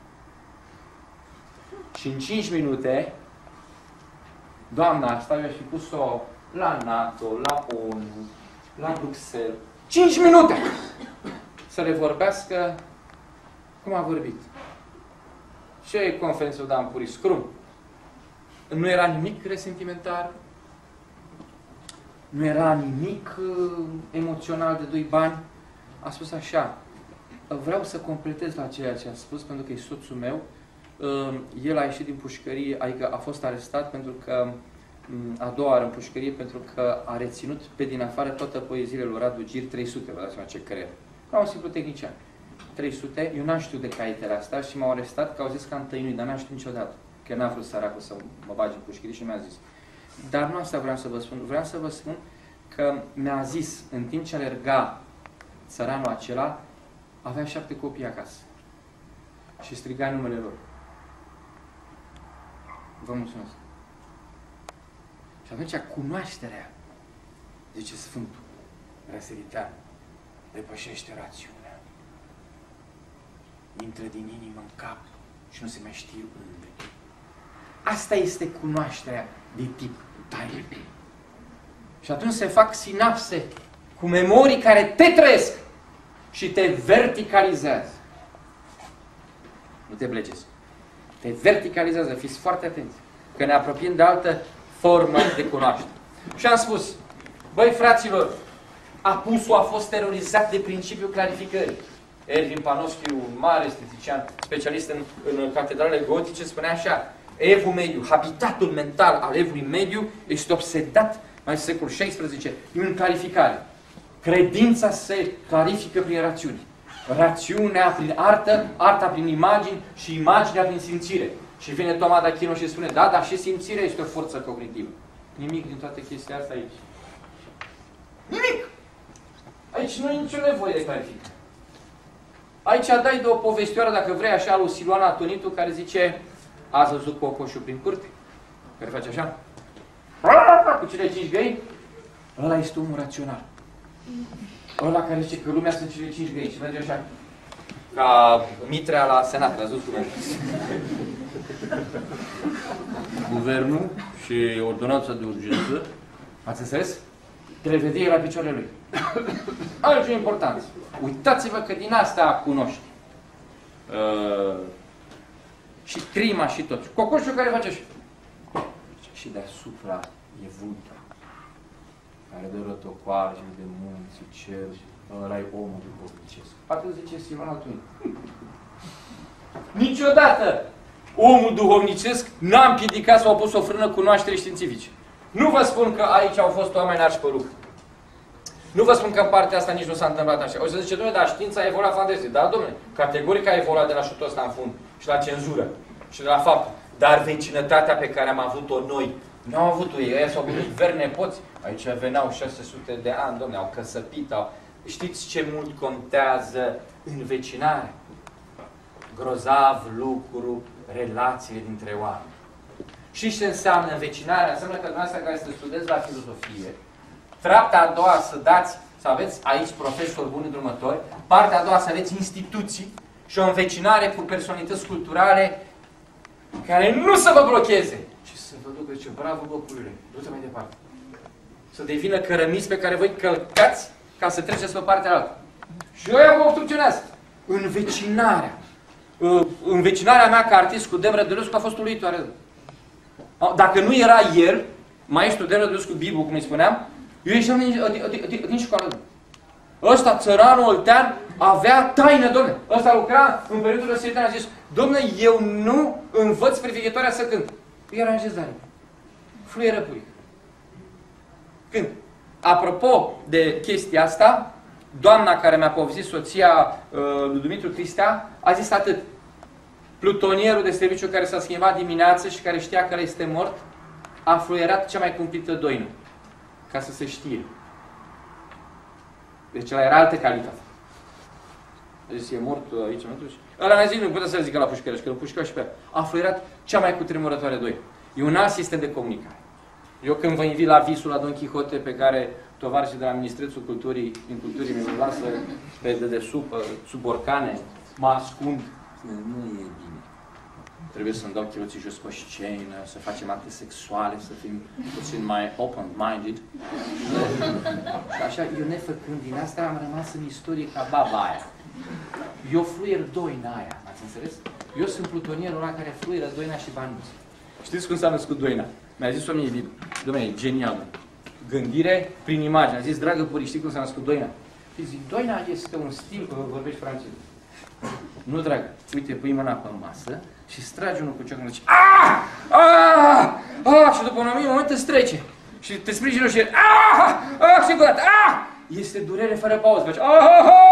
Și în 5 minute, doamna asta eu aș fi pus-o la NATO, la ONU, la Bruxelles. 5 minute! Să le vorbească cum a vorbit. Ce conferință da în Puri Scrum? Nu era nimic resentimentar, nu era nimic emoțional de 2 bani. A spus așa, vreau să completez la ceea ce a spus, pentru că e soțul meu. El a ieșit din pușcărie, adică a fost arestat pentru că a doua oară în pușcărie, pentru că a reținut pe din afară toată poeziile lui Radu Gir, 300, vă dați seama ce creier. Ca un simplu tehnician. 300, eu n-am știut de caietele astea și m-au arestat că au zis că am tăinuit, dar n-am știut niciodată. Că n-a vrut săracul să mă bage în pușcărie și mi-a zis. Dar nu asta vreau să vă spun. Vreau să vă spun că mi-a zis, în timp ce alerga țăranul acela, avea 7 copii acasă. Și striga numele lor. Vă mulțumesc. Și atunci cunoașterea, zice Sfântul Răsăritean, depășește rațiunea. Intră din inimă în cap și nu se mai știe unde. Asta este cunoașterea de tip tainic. Și atunci se fac sinapse cu memorii care te trăiesc și te verticalizează. Nu te blăgesc. Te verticalizează. Fiți foarte atenți. Că ne apropiem de altă formă de cunoaștere. Și am spus, băi fraților, apusul a fost terorizat de principiul clarificării. Ervin Panoschi, un mare estetician, specialist în catedrale gotice, spunea așa, evul mediu, habitatul mental al evului mediu este obsedat, mai în secolul XVI, în clarificare. Credința se clarifică prin rațiune. Rațiunea prin artă, arta prin imagini și imaginea prin simțire. Și vine Toma d'Achino și spune, da, dar și simțirea este o forță cognitivă. Nimic din toate chestia asta aici. Nimic! Aici nu e nicio nevoie de clarificare. Aici dai de o povestioară, dacă vrei, așa, lui Siluana Atonitu, care zice: ați văzut cocoșul prin curte? Care face așa? Cu cele 5 găini? Ăla este omul rațional. Ăla care zice că lumea sunt cele 5 găini și merge așa. Ca Mitrea la Senat, l-ați văzut cum merge. Guvernul și ordonanța de urgență, ați înțeles? Trevedie la picioarele lui. Altceva important. Uitați-vă că din asta cunoști. Și crima și tot. Cocoșul care face așa. Și deasupra e vântul, care dă rătocoare și de munți, cer și ăla e omul duhovnicesc. Atât zice Siluana Atonitu. Niciodată omul duhovnicesc n-a împiedicat sau a pus o frână cunoaștere științifice. Nu vă spun că aici au fost oameni arși pe lucru. Nu vă spun că în partea asta nici nu s-a întâmplat așa. O să zice, domnule, dar știința a evoluat fantastic. Da, domnule, categoric a evoluat de la șutul ăsta în fund și la cenzură și de la fapt. Dar vecinătatea pe care am avut-o noi, nu au avut-o ei. Ei s-au gândit veri nepoți. Aici veneau 600 de ani, domnule, au căsăpit. Știți ce mult contează învecinarea? Grozav lucru, relațiile dintre oameni. Și ce înseamnă învecinarea? Înseamnă că dumneavoastră care să studiați la filozofie, treapta a doua să dați, să aveți aici profesori buni drumători, partea a doua să aveți instituții și o învecinare cu personalități culturale care nu să vă blocheze, ci să vă ducă, zice, bravo, bă, puiule, du-te mai departe. Să devină cărămiți pe care voi călcați ca să treceți pe partea altă. Și ăia vă obstrucționează. Învecinarea. Învecinarea mea ca artist cu Dem Rădălescu a fost uluitoare. Dacă nu era el, maestru Dem Rădălescu Bibu, cum îi spuneam, eu ieșeam din școală. Ăsta, țăranul oltean, avea taină, domne. Ăsta lucra în perioada răsăritană, a zis, domne, eu nu învăț privighetoarea să cânt. Îi aranjez zare. Fluieră purică. Când? Apropo de chestia asta, doamna care mi-a povestit, soția lui Dumitru Cristea, a zis atât. Plutonierul de serviciu care s-a schimbat dimineață și care știa că el este mort, a fluierat cea mai cumplită doină. Ca să se știe. Deci ăla era altă calitate. A zis, e mort aici, mă duci. Ăla n-a zis, nu putea să zică la pușcărești, că îl pușcau și pe ea. A fluierat cea mai cutremurătoare doină. E un alt sistem de comunicare. Eu când vă invit la visul la Don Quixote, pe care tovarășii de la Ministrețul Culturii, din Culturii mi-l lasă pe dedesubt, sub borcane, mă ascund. Nu e bine. Trebuie să-mi dau chiloții jos pe scenă, să facem acte sexuale, să fim puțin mai open-minded. Și așa, eu nefăcând din asta, am rămas în istorie ca baba aia. Eu fluier doina aia, ați înțeles? Eu sunt plutonierul ăla care fluieră doina și banuți. Știți cum s-a născut doina? Mi-a zis-o mie, dom'le, e genial. Gândire prin imagine. A zis, dragă Puri, știi cum s-a născut doina? Și zic, doina este un stil, vorbești francez. Nu, dragă, uite, pui mâna pe masă și stragi unul cu ciocnul și ah! Ah! Ah! Și după un anumit moment îți trece. Și te sprijină și el ah! Ah! Și încă o dată ah! Este durere fără pauză. Faci ah!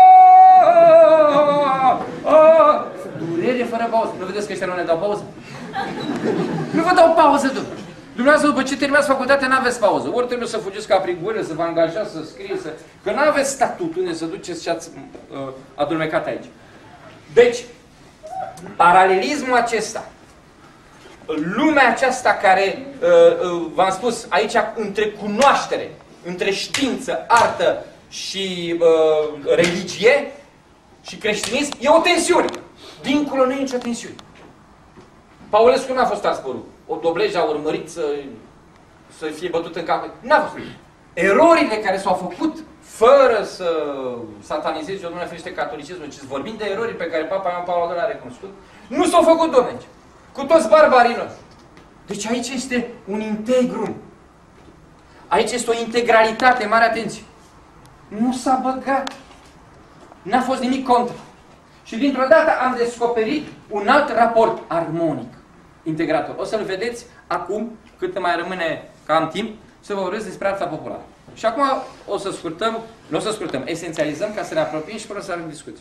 Ah! Ah! Durere fără pauză. Nu vedeți că ăștia nu ne dau pauză? Nu vă dau pauză, după. Dumneavoastră, după ce terminați facultatea, n-aveți pauză. Ori trebuie să fugiți ca prin gură, să vă angajați, să scrieți, să... Că n-aveți statut unde să duceți și ați adormecat aici. Deci, paralelismul acesta, lumea aceasta care, v-am spus, aici, între cunoaștere, între știință, artă și religie și creștinism, e o tensiune. Dincolo nu e nicio tensiune. Paulescu n-a fost ars părul. O Dobleja a urmărit să fie bătut în cap. N-a fost. Erorile care s-au făcut fără să satanizeze, eu nu ferește catolicismul, ci vorbim de erori pe care Papa Ioan Paul II le-a recunoscut, nu s-au făcut, domnule, cu toți barbarii noștri. Deci aici este un integrum. Aici este o integralitate, mare atenție. Nu s-a băgat. N-a fost nimic contra. Și dintr-o dată am descoperit un alt raport armonic, integrator. O să-l vedeți acum, cât mai rămâne cam timp, să vă vorbesc despre arta populară. Și acum o să scurtăm, nu o să scurtăm, esențializăm ca să ne apropiem și până să avem discuții.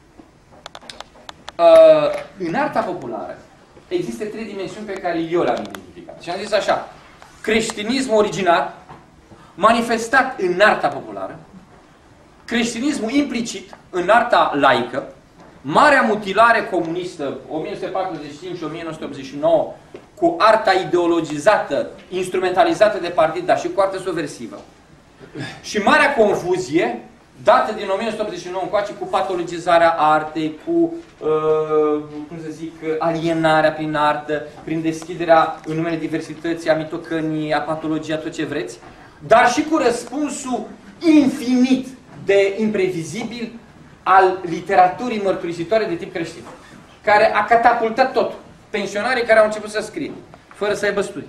În arta populară există 3 dimensiuni pe care eu le-am identificat. Și am zis așa, creștinismul original, manifestat în arta populară, creștinismul implicit în arta laică, marea mutilare comunistă 1945-1989 cu arta ideologizată, instrumentalizată de partid, dar și cu arta subversivă, și marea confuzie dată din 1989 încoace cu patologizarea artei, cu cum să zic, alienarea prin artă, prin deschiderea în numele diversității, a mitocăniei, a patologiei, a tot ce vreți, dar și cu răspunsul infinit de imprevizibil al literaturii mărturisitoare de tip creștin, care a catapultat totul. Pensionarii care au început să scrie, fără să aibă studii.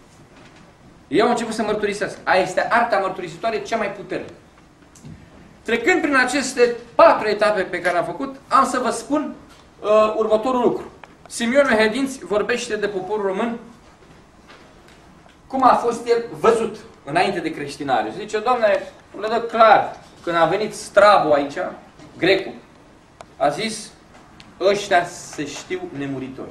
Ei au început să mărturisească. Aia este arta mărturisitoare cea mai puternică. Trecând prin aceste 4 etape pe care am făcut, am să vă spun următorul lucru. Simeon Mehedinți vorbește de poporul român cum a fost el văzut înainte de creștinare. Zice, Doamne, le dă clar, când a venit Strabo aici, grecul, a zis, ăștia se știu nemuritori.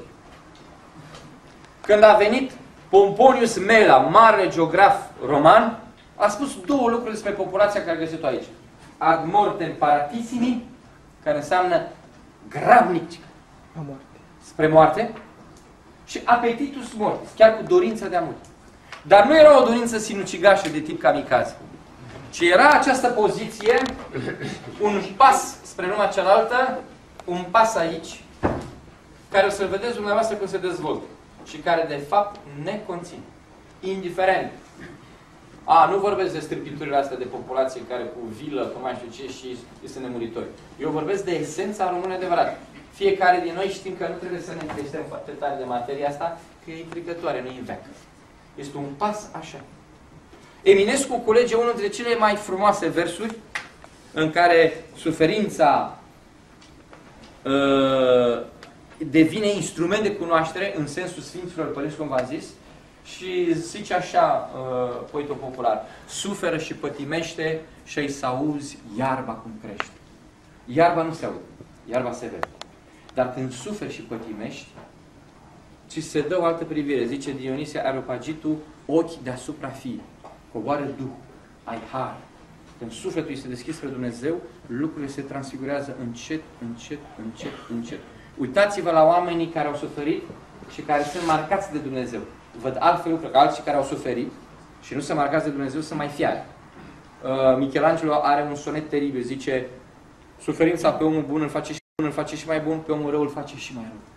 Când a venit Pomponius Mela, mare geograf roman, a spus 2 lucruri despre populația care a găsit-o aici. Ad mortem paratissimi, care înseamnă grabnic spre moarte, și appetitus mortis, chiar cu dorința de a muri. Dar nu era o dorință sinucigașă de tip kamikaze, ci era această poziție, un pas spre lumea cealaltă, un pas aici, care o să-l vedeți dumneavoastră cum se dezvoltă și care de fapt ne conține. Indiferent. Nu vorbesc de strâmpiturile astea de populație care cu vilă, cu mai știu ce, și este nemuritori. Eu vorbesc de esența română adevărată. Fiecare din noi știm că nu trebuie să ne creștem foarte tare de materia asta, că e intrigătoare, nu e veacă. Este un pas așa. Eminescu culege unul dintre cele mai frumoase versuri în care suferința devine instrument de cunoaștere în sensul Sfinților Părinți, cum v-am zis, și zice așa poetul popular: suferă și pătimește și-ai să auzi iarba cum crește. Iarba nu se aude, iarba se vede. Dar când suferi și pătimești, ți se dă o altă privire. Zice Dionisie Areopagitul, ochi deasupra fii, coboară Duhul, ai har. Când sufletul este deschis spre Dumnezeu, lucrurile se transfigurează încet, încet, încet, încet. Uitați-vă la oamenii care au suferit și care sunt marcați de Dumnezeu. Văd altfel lucruri, că alții care au suferit și nu sunt marcați de Dumnezeu sunt mai fiari. Michelangelo are un sonet teribil, zice: suferința pe omul bun îl face și bun, îl face și mai bun, pe omul rău îl face și mai rău.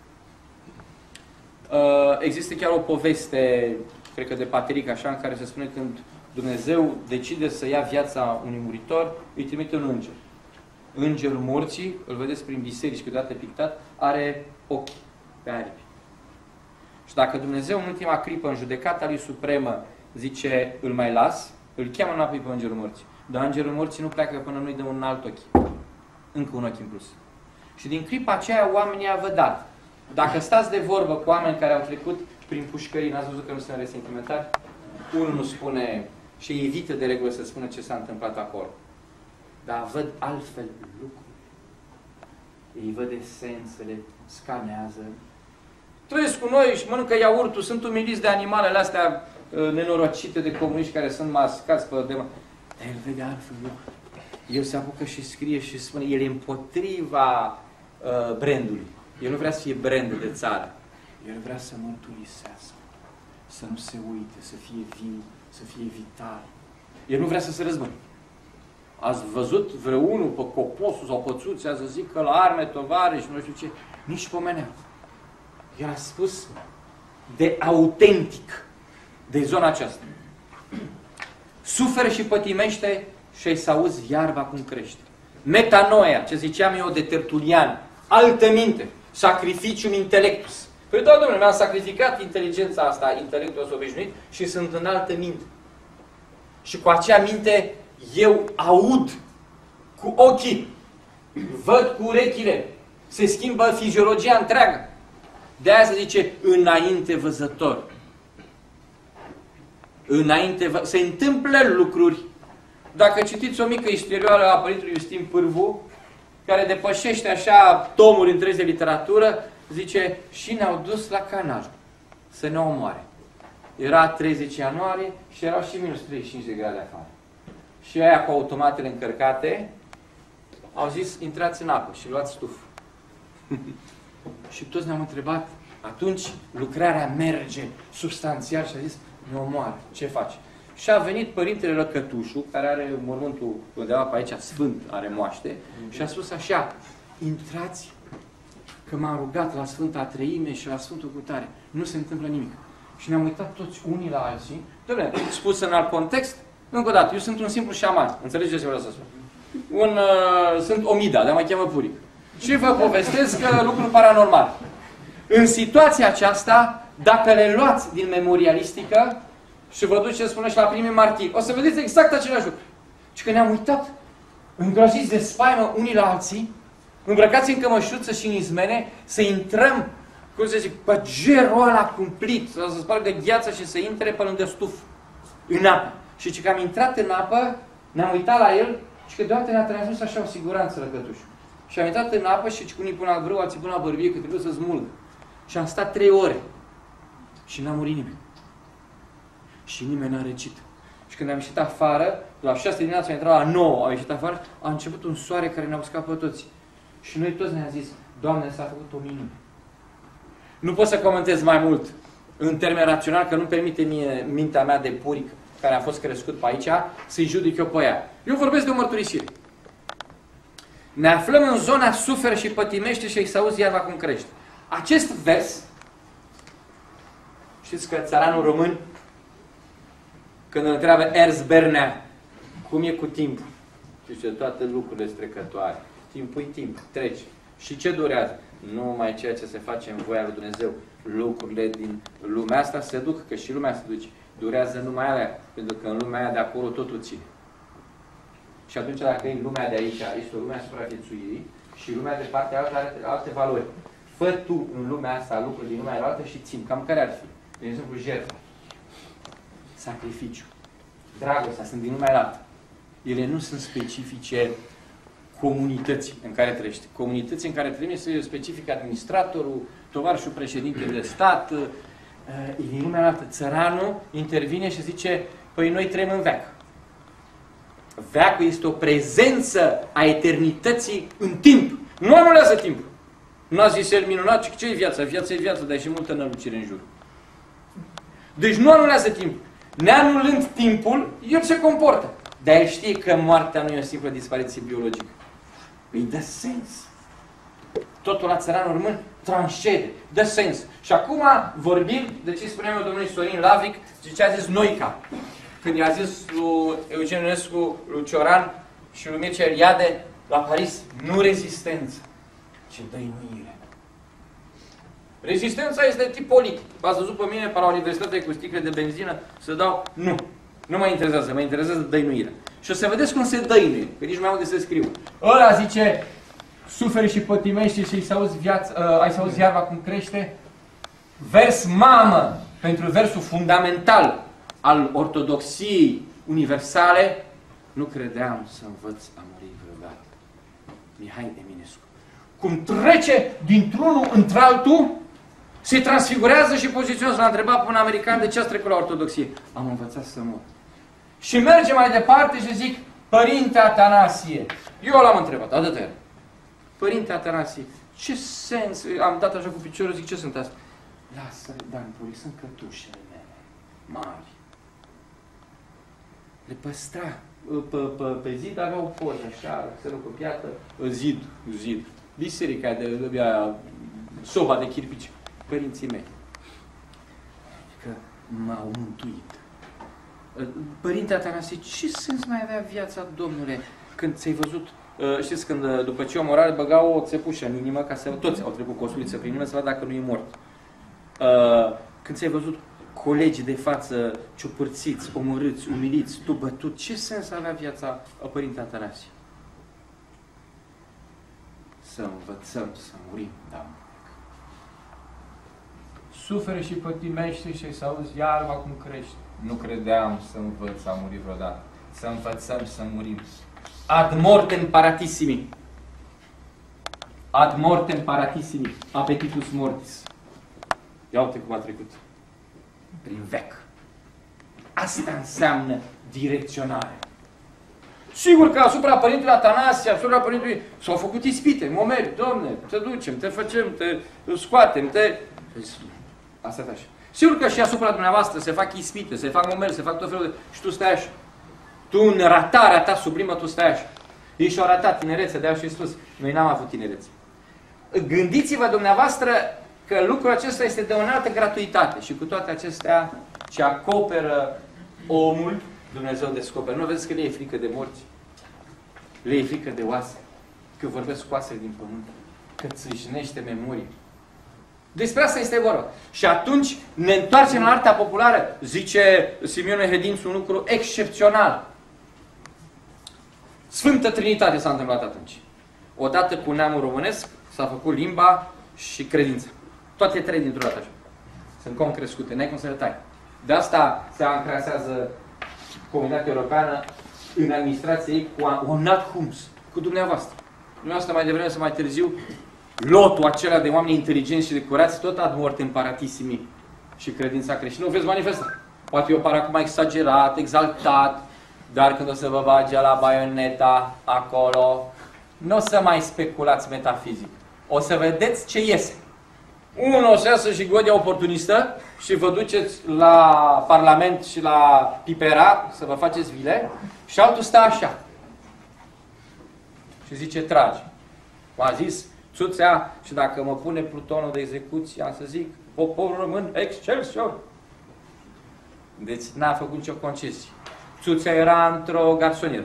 Există chiar o poveste, cred că de Pateric, așa, în care se spune când Dumnezeu decide să ia viața unui muritor, îi trimite un înger. Îngerul morții, îl vedeți prin biserici, câteodată pictat, are ochi pe aripi. Și dacă Dumnezeu în ultima clipă, în judecata lui supremă, zice, îl mai las, îl cheamă înapoi pe îngerul morții. Dar îngerul morții nu pleacă până nu-i dă un alt ochi. Încă un ochi în plus. Și din clipa aceea oamenii au vădat. Dacă stați de vorbă cu oameni care au trecut prin pușcării, n-ați văzut că nu sunt resentimentari? Unul nu spune și evită de regulă să spună ce s-a întâmplat acolo. Dar văd altfel lucruri. Ei văd esențele, scanează. Trăiesc cu noi și mănâncă iaurtul, sunt umiliți de animalele astea nenorocite de comuniști care sunt mascați pe de... Dar el vede altfel lucruri. El se apucă și scrie și spune, el e împotriva brandului. El nu vrea să fie brand de țară. El vrea să mărturisească, să nu se uite, să fie viu, să fie vital. El nu vrea să se răzbune. Ați văzut vreunul pe Coposul sau pe Țuțea să zic că la arme, tovarăși, nu știu ce? Nici pomenea. El a spus de autentic de zona aceasta. Suferă și pătimește și ai să auzi iarba cum crește. Metanoia, ce ziceam eu de Tertulian, altă minte, sacrificium intellectus. Păi da, domnule, mi-am sacrificat inteligența asta, intelectul ăsta obișnuit și sunt în altă minte. Și cu acea minte eu aud cu ochii, văd cu urechile, se schimbă fiziologia întreagă. De aia se zice înainte văzător. Se întâmplă lucruri. Dacă citiți o mică istorioară a Părintelui Iustin Pârvu, care depășește așa tomuri întregi de literatură, zice, și ne-au dus la canal să ne omoare. Era 30 ianuarie și erau și minus 35 de grade afară. Și aia cu automatele încărcate au zis, intrați în apă și luați stuf. Și toți ne-am întrebat, atunci lucrarea merge substanțial și a zis, ne omoară, ce faci? Și a venit Părintele Lăcătușu, care are mormântul undeva pe aici, sfânt, are moaște, și a spus așa, intrați, că m-am rugat la Sfânta Treime și la Sfântul Cutare, nu se întâmplă nimic. Și ne-am uitat toți unii la alții, dom'le, spus în alt context, încă o dată, eu sunt un simplu șaman, înțelegeți ce vreau să spun? Sunt Omida, dar mă cheamă Puric. Și vă povestesc lucruri paranormale. În situația aceasta, dacă le luați din memorialistică și vă duceți până și la primii martiri, o să vedeți exact același lucru. Și că ne-am uitat, îngroziți de spaimă unii la alții, îmbrăcați în cămășuță și în izmene, să intrăm, cum să zic, pe gerul ăla cumplit, să spargă gheața și să intre pe lângă stuf, în apă. Și că am intrat în apă, ne-am uitat la el și că deodată ne-a transmis așa o siguranță Lăcătușul. Și am intrat în apă și unii până la brâu, alții până la bărbie, că trebuie să smulg. Și am stat 3 ore. Și n-a murit nimeni. Și nimeni n-a răcit. Și când am ieșit afară, la 6 dimineața am intrat la 9, am ieșit afară, a început un soare care ne-a uscat pe toți. Și noi toți ne-am zis, Doamne, s-a făcut o minune. Nu pot să comentez mai mult în termen rațional, că nu permite mie mintea mea de Puric, care a fost crescut pe aici, să-i judec eu pe ea. Eu vorbesc de o mărturisire. Ne aflăm în zona suferă și pătimește și să auzi iarba cum crește. Acest vers, știți că țăranul român, când îl întreabă Ernst Bernea, cum e cu timpul? Zice, toate lucrurile sunt trecătoare. Timpul e timp, trece. Și ce durează? Numai ceea ce se face în voia lui Dumnezeu. Lucrurile din lumea asta se duc, că și lumea se duce. Durează numai alea, pentru că în lumea aia de acolo totul ține. Și atunci dacă e lumea de aici, este o lume a supraviețuirii și lumea de partea altă are alte valori. Fă tu în lumea asta lucruri din lumea altă și țin. Cam care ar fi? De exemplu, jertfă, sacrificiu, dragostea, sunt din lumea altă. Ele nu sunt specifice comunității în care trăiești. Comunității în care trăiești este specific administratorul, tovarășul președinte de stat, e din lumea altă. Țăranul intervine și zice, păi noi trăim în veac. Veacul este o prezență a eternității în timp. Nu anulează timpul. Nu a zis el minunat, ci ce e viața? Viața e viață, dar e și multă nălucire în jur. Deci nu anulează timpul. Neanulând timpul, el se comportă. Dar el știe că moartea nu e o simplă dispariție biologică. Îi dă sens. Totul la țăranul român transcede, dă sens. Și acum vorbim de ce spuneam eu domnului Sorin Lavic, de ce a zis Noica. Când i-a zis lui Eugen Ionescu, lui Cioran și lui Mircea Eliade la Paris, nu rezistență, ci dăinuire. Rezistența este de tip politic. V-ați văzut pe mine pe la Universitate cu sticle de benzină să dau? Nu. Nu mă interesează, mă interesează dăinuirea. Și o să vedeți cum se dăinuie, că nici mai am unde să scriu. Ăla zice, suferi și pătimește și ai să auzi iarba cum crește. Vers mamă pentru versul fundamental al ortodoxiei universale, nu credeam să învăț a muri vreodată. Mihai Eminescu. Cum trece dintr-unul într-altul, se transfigurează și poziționează. L-a întrebat pe un american de ce ați trecut la ortodoxie. Am învățat să mor. Și merge mai departe și zic, Părinte Atanasie. Eu l-am întrebat, atât. Părinte Atanasie, ce sens? Am dat așa cu piciorul, zic, ce sunt astea? Lasă, Dan Puric, sunt cătușele mele, mari. Le păstra. Pe zid avea o poză, așa, xerocopiată, zid. Biserica de soba de chirpici. Părinții mei. Că m-au mântuit. Părinte Atanasie, ce sens mai avea viața, Domnule, când ți-ai văzut, știți, când după ce omorare băgau o țepușă în inimă, ca să toți au trecut cu o suliță prin inimă, să vadă dacă nu e mort. Când ți-ai văzut colegii de față ciupărțiți, omorâți, umiliți, tu bătut, ce sens avea viața, Părinte Atanasie? Să învățăm să murim, da. Suferi și pătimește și să auzi iarba cum crește. Nu credeam să învăț a muri vreodată. Să învățăm să murim. Ad mortem paratissimi. Ad mortem paratissimi. Appetitus mortis. Ia uite cum a trecut. Prin veac. Asta înseamnă direcționare. Sigur că asupra Părintelui Atanasie, asupra Părintelui, s-au făcut ispite, momeri, Domne, te ducem, te facem, te scoatem, te... Asta e așa. Sigur că și asupra dumneavoastră se fac ispite, se fac momeri, se fac tot felul de... Și tu stai așa. Tu în ratarea ta sublimă, tu stai așa. Ei și-au ratat tinerețea, de-aia și spus, noi n-am avut tinerețe. Gândiți-vă dumneavoastră că lucrul acesta este de o înaltă gratuitate și cu toate acestea ce acoperă omul, Dumnezeu descoperă. Nu vedeți că le e frică de morți? Le e frică de oase? Că vorbesc cu oasele din pământ? Că țâșnește memorie? Despre asta este vorba. Și atunci ne întoarcem la arta populară. Zice Simeon Hedinț un lucru excepțional. Sfântă Trinitate s-a întâmplat atunci. Odată cu neamul românesc s-a făcut limba și credința. Toate trei dintr-o dată așa. Sunt concrescute, n-ai cum să le tai. De asta se ancrasează Comunitatea Europeană în administrație ei cu un alt hums, cu dumneavoastră. Dumneavoastră mai devreme sau mai târziu, lotul acela de oameni inteligenți și de curați, tot ad mortem paratisimi și credința creștină. Nu veți manifesta. Poate eu par acum exagerat, exaltat, dar când o să vă bage la baioneta acolo, nu o să mai speculați metafizic. O să vedeți ce iese. Unul o să iasă și godia oportunistă și vă duceți la Parlament și la Pipera să vă faceți vile și altul stă așa. Și zice, trage. V-a zis, Țuțea, și dacă mă pune plutonul de execuție, am să zic, poporul român, excelsior! Deci n-a făcut nicio concesie. Țuțea era într-o garsonieră.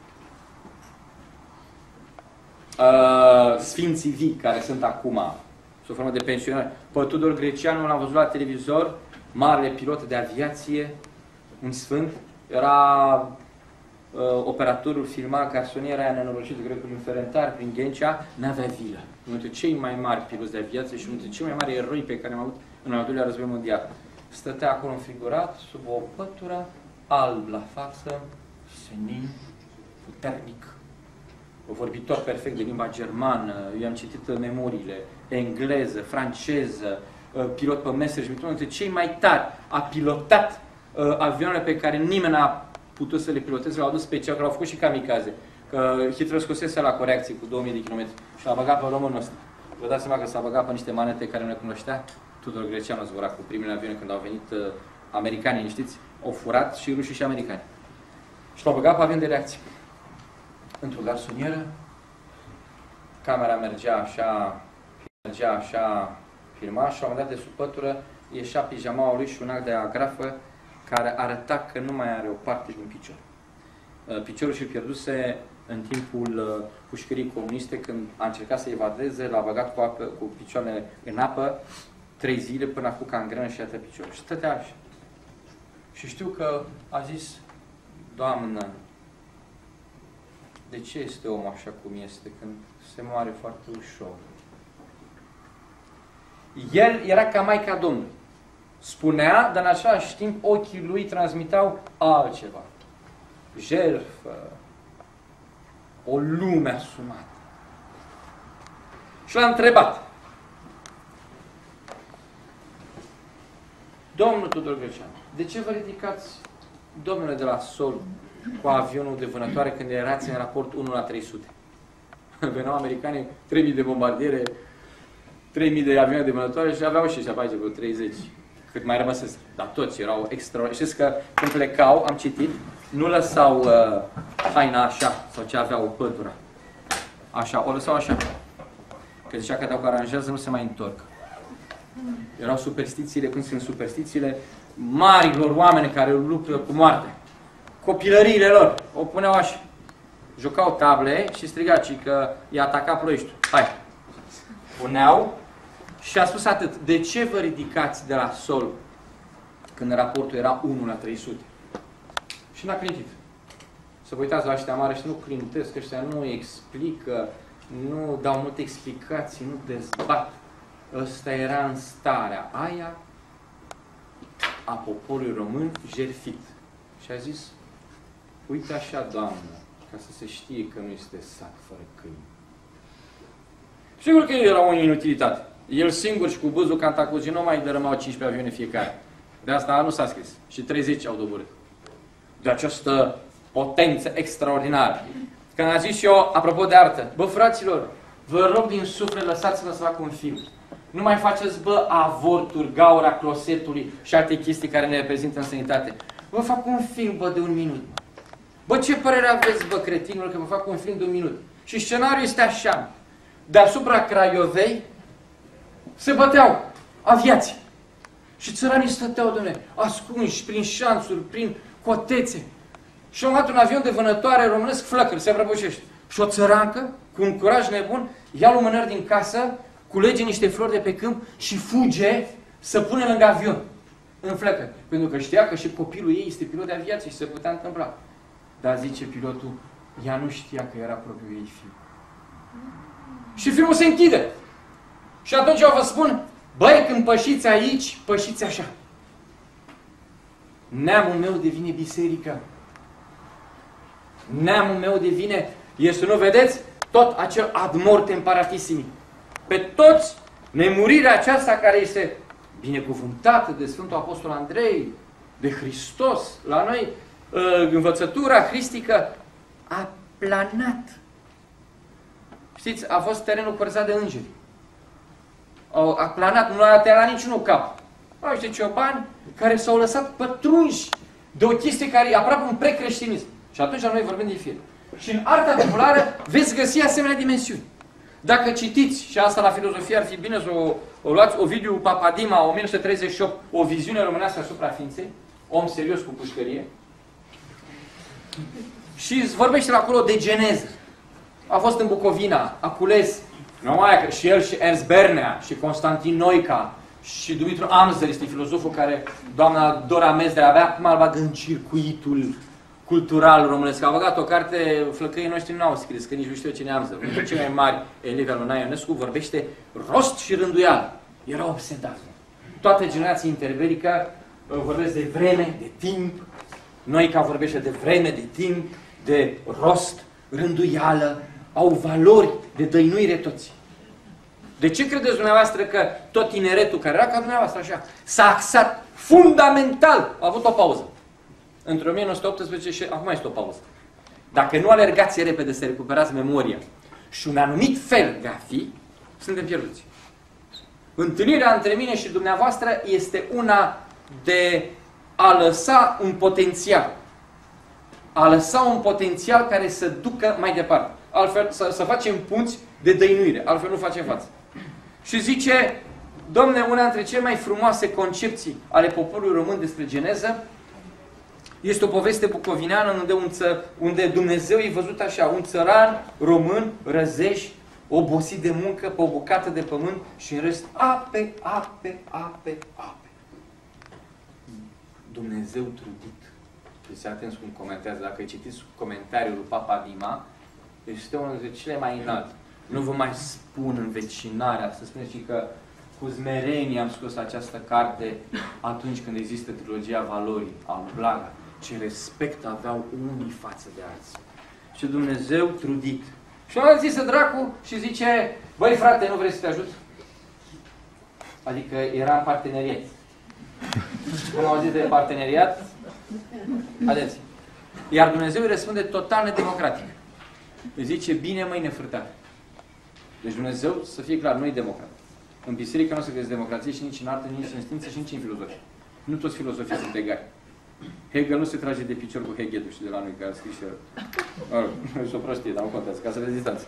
Sfinții vii, care sunt acum, sub formă de pensionari. Pe Tudor Greceanu l-am văzut la televizor, marele pilot de aviație, un sfânt, era operatorul filma garsoniera aia nenorocită, cred că prin Ferentar, prin Ghencea, n-avea vilă. Unul dintre cei mai mari piloți de aviație și unul dintre cei mai mari eroi pe care am avut în al doilea război mondial. Stătea acolo înfrigurat, sub o pătură, alb la față, senin, puternic. Vorbitor perfect de limba germană, eu am citit memoriile, engleză, franceză, pilot pe Messerschmitt, unul dintre cei mai tari. A pilotat avioanele pe care nimeni n-a putut să le piloteze, l-au adus special, că l-au făcut și kamikaze. Că Hitler scosese la coreacție cu 2000 de kilometri și l-a băgat pe românul ăsta. Vă dați seama că s-a băgat pe niște manete care nu le cunoștea? Tudor Greceanu zbura cu primele avioane când au venit americanii, știți? Au furat și rușii și americani. Și l-au băgat pe avion de reacție. Într-o garsonieră, camera mergea așa, filma și la un moment dat de sub pătură ieșea pijamaua lui și un act de agrafă care arăta că nu mai are o parte din picior. Piciorul și-l pierduse în timpul pușcării comuniste, când a încercat să evadeze, l-a băgat cu picioarele în apă 3 zile până a făcut cangrenă și iată piciorul. Și stătea așa. Și știu că a zis, Doamnă, de ce este omul așa cum este, când se moare foarte ușor? El era ca Maica Domnului. Spunea, dar în același timp ochii lui transmitau altceva. Jertfă, o lume asumată. Și l-a întrebat. Domnul Tudor Greceanu, de ce vă ridicați, domnule, de la sol cu avionul de vânătoare când erați în raport 1 la 300? Veneau americanii, 3000 de bombardiere, 3000 de avioane de vânătoare și aveau și ăștia pe aici, vreo 30. Cât mai rămăsesc. Dar toți erau extraordinari. Știți că când plecau, am citit, nu lăsau haina așa, sau ce aveau pătura. Așa, o lăsau așa. Că zicea că dacă aranjează, nu se mai întorc. Erau superstițiile, când sunt superstițiile marilor oameni care luptă cu moarte. Copilăriile lor o puneau așa. Jucau table și striga, că i-a atacat ploieștiul. Hai! Puneau și a spus atât. De ce vă ridicați de la sol când raportul era 1 la 300? Și n-a clintit. Să vă uitați la ăștia mari și nu clintesc, ăștia nu explică, nu dau multe explicații, nu dezbat. Ăsta era în starea aia a poporului român jertfit. Și a zis, uite așa, Doamnă, ca să se știe că nu este sat fără câini. Sigur că el era o inutilitate. El singur și cu Bâzul Cantacuzino mai dărâmau 15 avioane fiecare. De asta nu s-a scris. Și 30 au doborât. de această potență extraordinară. Când a zis eu, apropo de artă, bă, fraților, vă rog din suflet, lăsați-mă să fac un film. Nu mai faceți, bă, avorturi, gaura closetului și alte chestii care ne reprezintă în sănătate. Vă fac un film, bă, de 1 minut. Bă, ce părere aveți, bă, cretinul, că vă fac un film de 1 minut? Și scenariul este așa. Deasupra Craiovei se băteau aviații. Și țăranii stăteau, dom'le, ascunși prin șanțuri, prin cotețe. Și au luat un avion de vânătoare românesc flăcări, se prăbușește. Și o țărancă, cu un curaj nebun, ia lumânări din casă, culege niște flori de pe câmp și fuge să pune lângă avion, în flăcări. Pentru că știa că și copilul ei este pilot de aviație și se putea întâmpla. Dar zice pilotul, ea nu știa că era propriul ei fiu. Și filmul se închide. Și atunci eu vă spun, băi, când pășiți aici, pășiți așa. Neamul meu devine biserică. Neamul meu devine, este, nu vedeți, tot acel ad mortem paratissimi. Pe toți, nemurirea aceasta care este binecuvântată de Sfântul Apostol Andrei, de Hristos, la noi, învățătura cristică, a planat. Știți, a fost terenul părăsat de îngeri. A planat, nu a tăiat niciunul cap. Au niște ciobani care s-au lăsat pătrunși de o chestie care e aproape un precreștinism. Și atunci noi vorbim de fir. Și în arta populară veți găsi asemenea dimensiuni. Dacă citiți, și asta la filozofie ar fi bine să o luați, Ovidiu Papadima, 1938, o viziune românească asupra ființei, om serios cu pușcărie, și vorbește acolo de geneză. A fost în Bucovina, a cules, numai că și el, și Ernst Bernea, și Constantin Noica, și Dumitru Amsel este filozoful care, doamna Dora Mezdrea, abia acum îl bagă în circuitul cultural românesc. A băgat o carte, flăcăii noștri nu au scris, că nici nu știu cine Amsel. Unul dintre cei mai mari elevi al lui Nae Ionescu vorbește rost și rânduială. Era obsedat. Toată generația interbelică vorbesc de vreme, de timp. Noica vorbește de vreme, de timp, de rost, rânduială. Au valori de dăinuire toți. De ce credeți dumneavoastră că tot tineretul care era ca dumneavoastră așa s-a axat fundamental? A avut o pauză. Între 1918 și acum este o pauză. Dacă nu alergați repede să recuperați memoria și un anumit fel de a fi, suntem pierduți. Întâlnirea între mine și dumneavoastră este una de a lăsa un potențial. A lăsa un potențial care să ducă mai departe. Altfel, să facem punți de dăinuire. Altfel nu facem față. Și zice, domne, una dintre cele mai frumoase concepții ale poporului român despre geneză este o poveste bucovineană unde Dumnezeu e văzut așa, un țăran român, răzeș, obosit de muncă, pe o bucată de pământ și în rest ape, ape, ape, ape. Dumnezeu trudit. Fiți atenți cum comentează. Dacă citiți comentariul lui Papadima, este unul dintre cele mai înalte. Nu vă mai spun învecinarea, să spuneți că cu smerenie am scos această carte atunci când există trilogia valorii, al Blaga. Ce respect aveau unii față de alții. Și Dumnezeu trudit. Și am zis dracu și zice, băi frate, nu vrei să te ajut? Adică era în parteneriat. Cum au zis de parteneriat? Atenție. Iar Dumnezeu îi răspunde total nedemocratic. Îi zice, bine măi nefrâtate. Deci Dumnezeu, să fie clar, nu e democrat. În biserică nu se găsește democrație și nici în artă, nici în știință și nici în filozofie. Nu toți filozofii sunt egali. Hegel nu se trage de picior cu Hegel, știi, de la noi, care a scris și el. E o prostie, dar nu contează, ca să vezi distanță.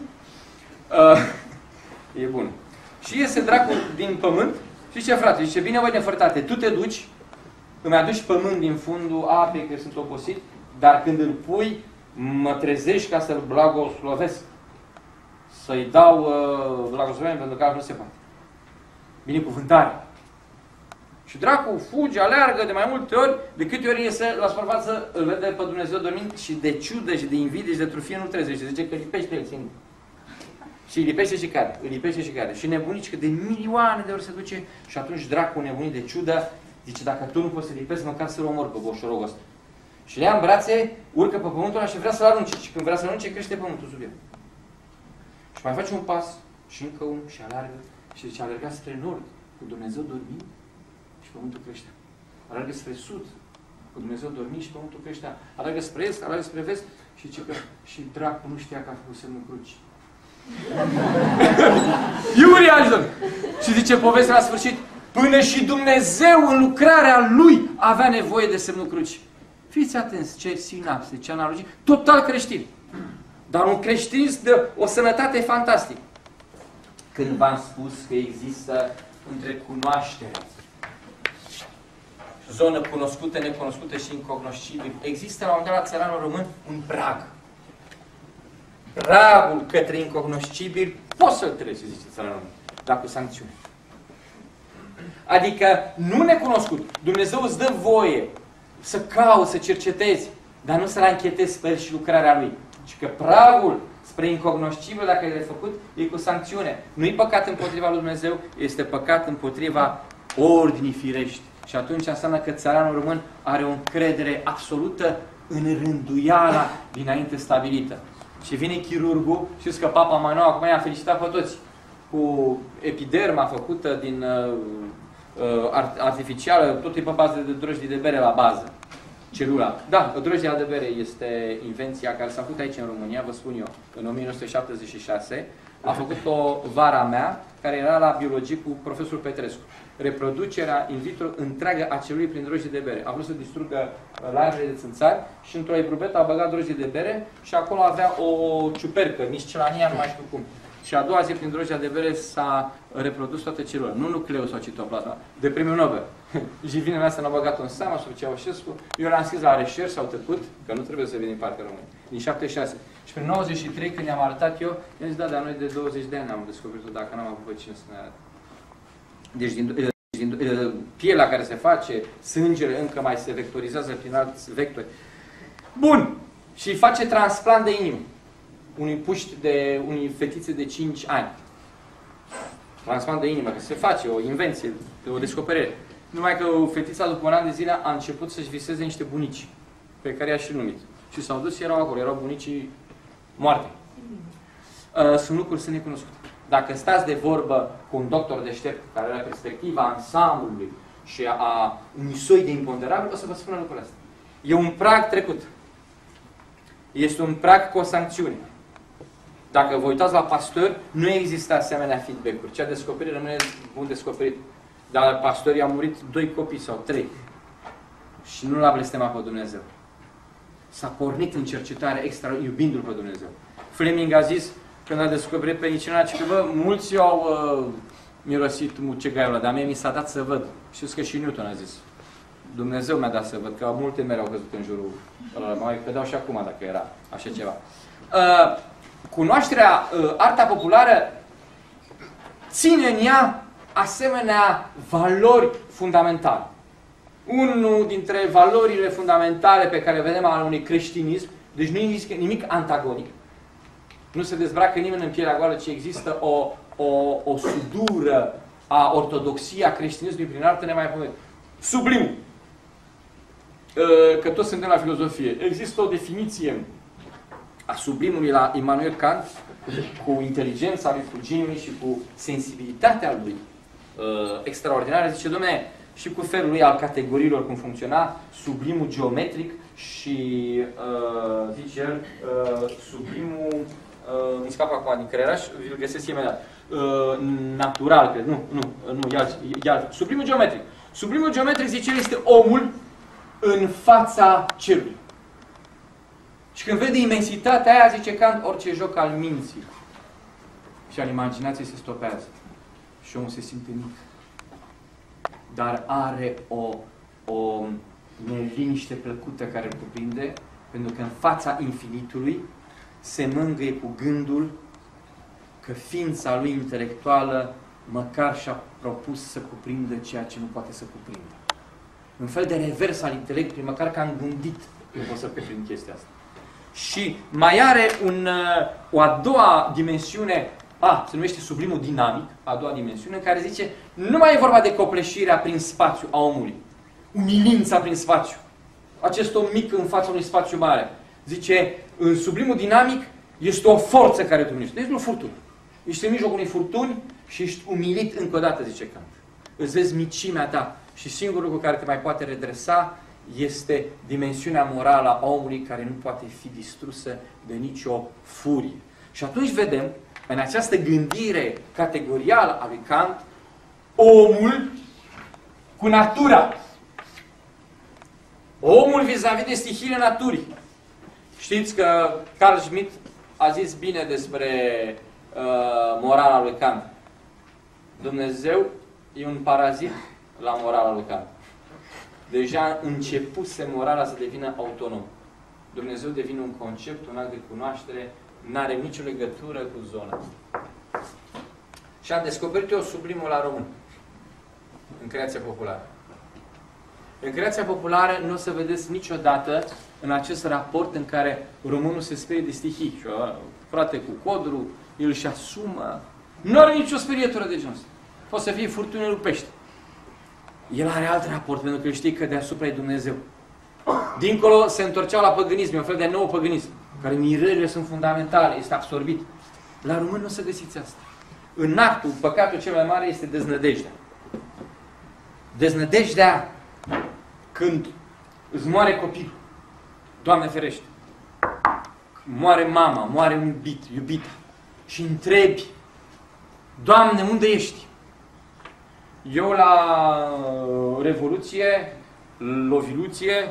E bun. Și iese dracul din pământ și zice, frate, zice, bine, voi nefărtate, tu te duci, îmi aduci pământ din fundul apei, că sunt obosit, dar când îl pui, mă trezești ca să-l blagoslovesc. Să-i dau blagoslovenie, pentru că altfel nu se poate. Binecuvântare. Și dracul fuge, aleargă de mai multe ori, de câte ori iese la suprafață, îl vede pe Dumnezeu dormind și de ciudă și de invidie și de trufie nu trezește. Zice că lipește el singur. Și îi lipește și cade, îi lipește și cade. Și nebunici că de milioane de ori se duce și atunci dracul nebunit de ciudă zice, dacă tu nu poți să lipești, măcar să-l omor pe boșorogul ăsta. Și le ia în brațe, urcă pe pământul ăla și vrea să-l arunce. Și când vrea să-l arunce, crește pământul sub el. Și mai face un pas și încă unul și alargă. Și zice, alerga spre nord, cu Dumnezeu dormind și pământul crește. Alergă spre sud Că Dumnezeu dormi și pământul creștea. Alergă spre est, alergă spre vest și zice că și dracul nu știa că a făcut semnul cruci. Iurie Alison! Și zice povestea la sfârșit, până și Dumnezeu în lucrarea Lui avea nevoie de semnul cruci. Fiți atenți ce sinapse, ce analogii, total creștin. Dar un creștinism de o sănătate fantastică. Când v-am spus că există între cunoaștere, zonă cunoscută, necunoscută și incognoscibil, există la un moment dat la țăranul român un prag. Pragul către incognoscibil poți să-l treci, zice țăranul român, dar cu sancțiune. Adică nu necunoscut. Dumnezeu îți dă voie să cauți, să cercetezi, dar nu să-l anchetezi pe el și lucrarea lui. Și că pragul spre incognoscibil, dacă e făcut, e cu sancțiune. Nu-i păcat împotriva lui Dumnezeu, este păcat împotriva ordinii firești. Și atunci înseamnă că țăranul român are o încredere absolută în rânduiala dinainte stabilită. Și vine chirurgul, știți că Papa mai nou acum i-a felicitat pe toți cu epiderma făcută din artificială, totul e pe bază de drojdie de bere la bază. Celula. Da, drojdia de bere este invenția care s-a făcut aici în România, vă spun eu, în 1976. A făcut-o vara mea, care era la biologie cu profesorul Petrescu. Reproducerea in vitro întreagă a celulei prin drojdie de bere. A vrut să distrugă larvele de țânțari și într-o eprubetă a băgat drojdie de bere și acolo avea o ciupercă, miscelania, nu mai știu cum. Și a doua zi, prin drojdia de bere, s-a reprodus toată celula. Nu nucleul sau citoplasma, de premiul Nobel. Jivina mea n-a băgat în seama, sub Ceaușescu. Eu l-am scris la reșerci, s-au tăcut, că nu trebuie să vin din partea României. Din 76. Și prin 93, când i-am arătat eu, i-am zis, da, dar noi de 20 de ani am descoperit-o, dacă n-am avut pe cine să ne arate. Deci din pielea care se face, sângele încă mai se vectorizează prin alți vectori. Bun! Și face transplant de inimă. Unui puști de unei fetițe de 5 ani. Transplant de inimă, că se face o invenție, o descoperire. Numai că fetița după un an de zile a început să-și viseze niște bunici, pe care i-a și numit. Și s-au dus și erau acolo, erau bunicii moarte. Sunt lucruri să necunoscute. Dacă stați de vorbă cu un doctor deștept care are perspectiva ansamblului și a unui soi de imponderabil, o să vă spună lucrurile astea. E un prag trecut. Este un prag cu o sancțiune. Dacă vă uitați la Pasteur, nu există asemenea feedback-uri. Ce a descoperit rămâne bun descoperit. Dar pastorii au murit 2 copii sau 3. Și nu l-a blestemat pe Dumnezeu. S-a pornit în cercetare extra, iubindu-L pe Dumnezeu. Fleming a zis, când a descoperit penicilina, că bă, mulți au mirosit mucegaiul ăla, dar mie mi s-a dat să văd. Știți că și Newton a zis. Dumnezeu mi-a dat să văd, că multe mere au căzut în jurul ăla. Mai cădeau și acum dacă era așa ceva. Cunoașterea, arta populară, ține în ea asemenea valori fundamentale. Unul dintre valorile fundamentale pe care le vedem al unui creștinism, deci nu există nimic antagonic. Nu se dezbracă nimeni în pielea goală, ci există o sudură a ortodoxiei, a creștinismului prin artă nemaipomenită. Sublimul. Că toți suntem la filozofie. Există o definiție a sublimului la Immanuel Kant, cu inteligența lui, cu geniul și cu sensibilitatea lui extraordinară. Zice, dom'le, și cu felul lui al categoriilor cum funcționa, sublimul geometric și, zice el, sublimul, îmi scapă acum din creieraș, îl găsesc imediat, natural, cred, nu, e alt. Sublimul geometric. Sublimul geometric, zice el, este omul în fața cerului. Și când vede imensitatea aia, zice Kant, orice joc al minții și al imaginației se stopează. Și omul se simte mic. Dar are o neliniște plăcută care îl cuprinde, pentru că în fața infinitului se mângâie cu gândul că ființa lui intelectuală măcar și-a propus să cuprindă ceea ce nu poate să cuprindă. Un fel de revers al intelectului, măcar că am gândit, nu pot să cuprind chestia asta. Și mai are o a doua dimensiune, se numește sublimul dinamic, a doua dimensiune, care zice, nu mai e vorba de copleșirea prin spațiu a omului, umilința prin spațiu. Acest om mic în fața unui spațiu mare. Zice, în sublimul dinamic este o forță care te umilește. Este o furtună. Ești în mijlocul unei furtuni și ești umilit încă o dată, zice Kant. Îți vezi micimea ta și singurul lucru care te mai poate redresa este dimensiunea morală a omului care nu poate fi distrusă de nicio furie. Și atunci vedem, în această gândire categorială a lui Kant, omul cu natura. Omul vis-a-vis de stihiile naturii. Știți că Carl Schmitt a zis bine despre morala lui Kant. Dumnezeu e un parazit la morala lui Kant. Deja începuse morala să devină autonom. Dumnezeu devine un concept, un act de cunoaștere, nu are nicio legătură cu zona. Și am descoperit eu sublimul la român. În creația populară. În creația populară nu o să vedeți niciodată în acest raport în care românul se sperie de stihii. Și frate cu codru, el își asumă. Nu are nicio sperietură de genul ăsta. Poate să fie furtună lupește. El are alt raport, pentru că știe că deasupra e Dumnezeu. Dincolo se întorceau la păgânism, e un fel de nou păgânism, în care mirările sunt fundamentale, este absorbit. La român nu o să găsiți asta. În actul, păcatul cel mai mare este deznădejdea. Deznădejdea când îți moare copilul. Doamne ferește. Moare mama, moare un iubita. Și întrebi, Doamne, unde ești? Eu la Revoluție, Loviluție,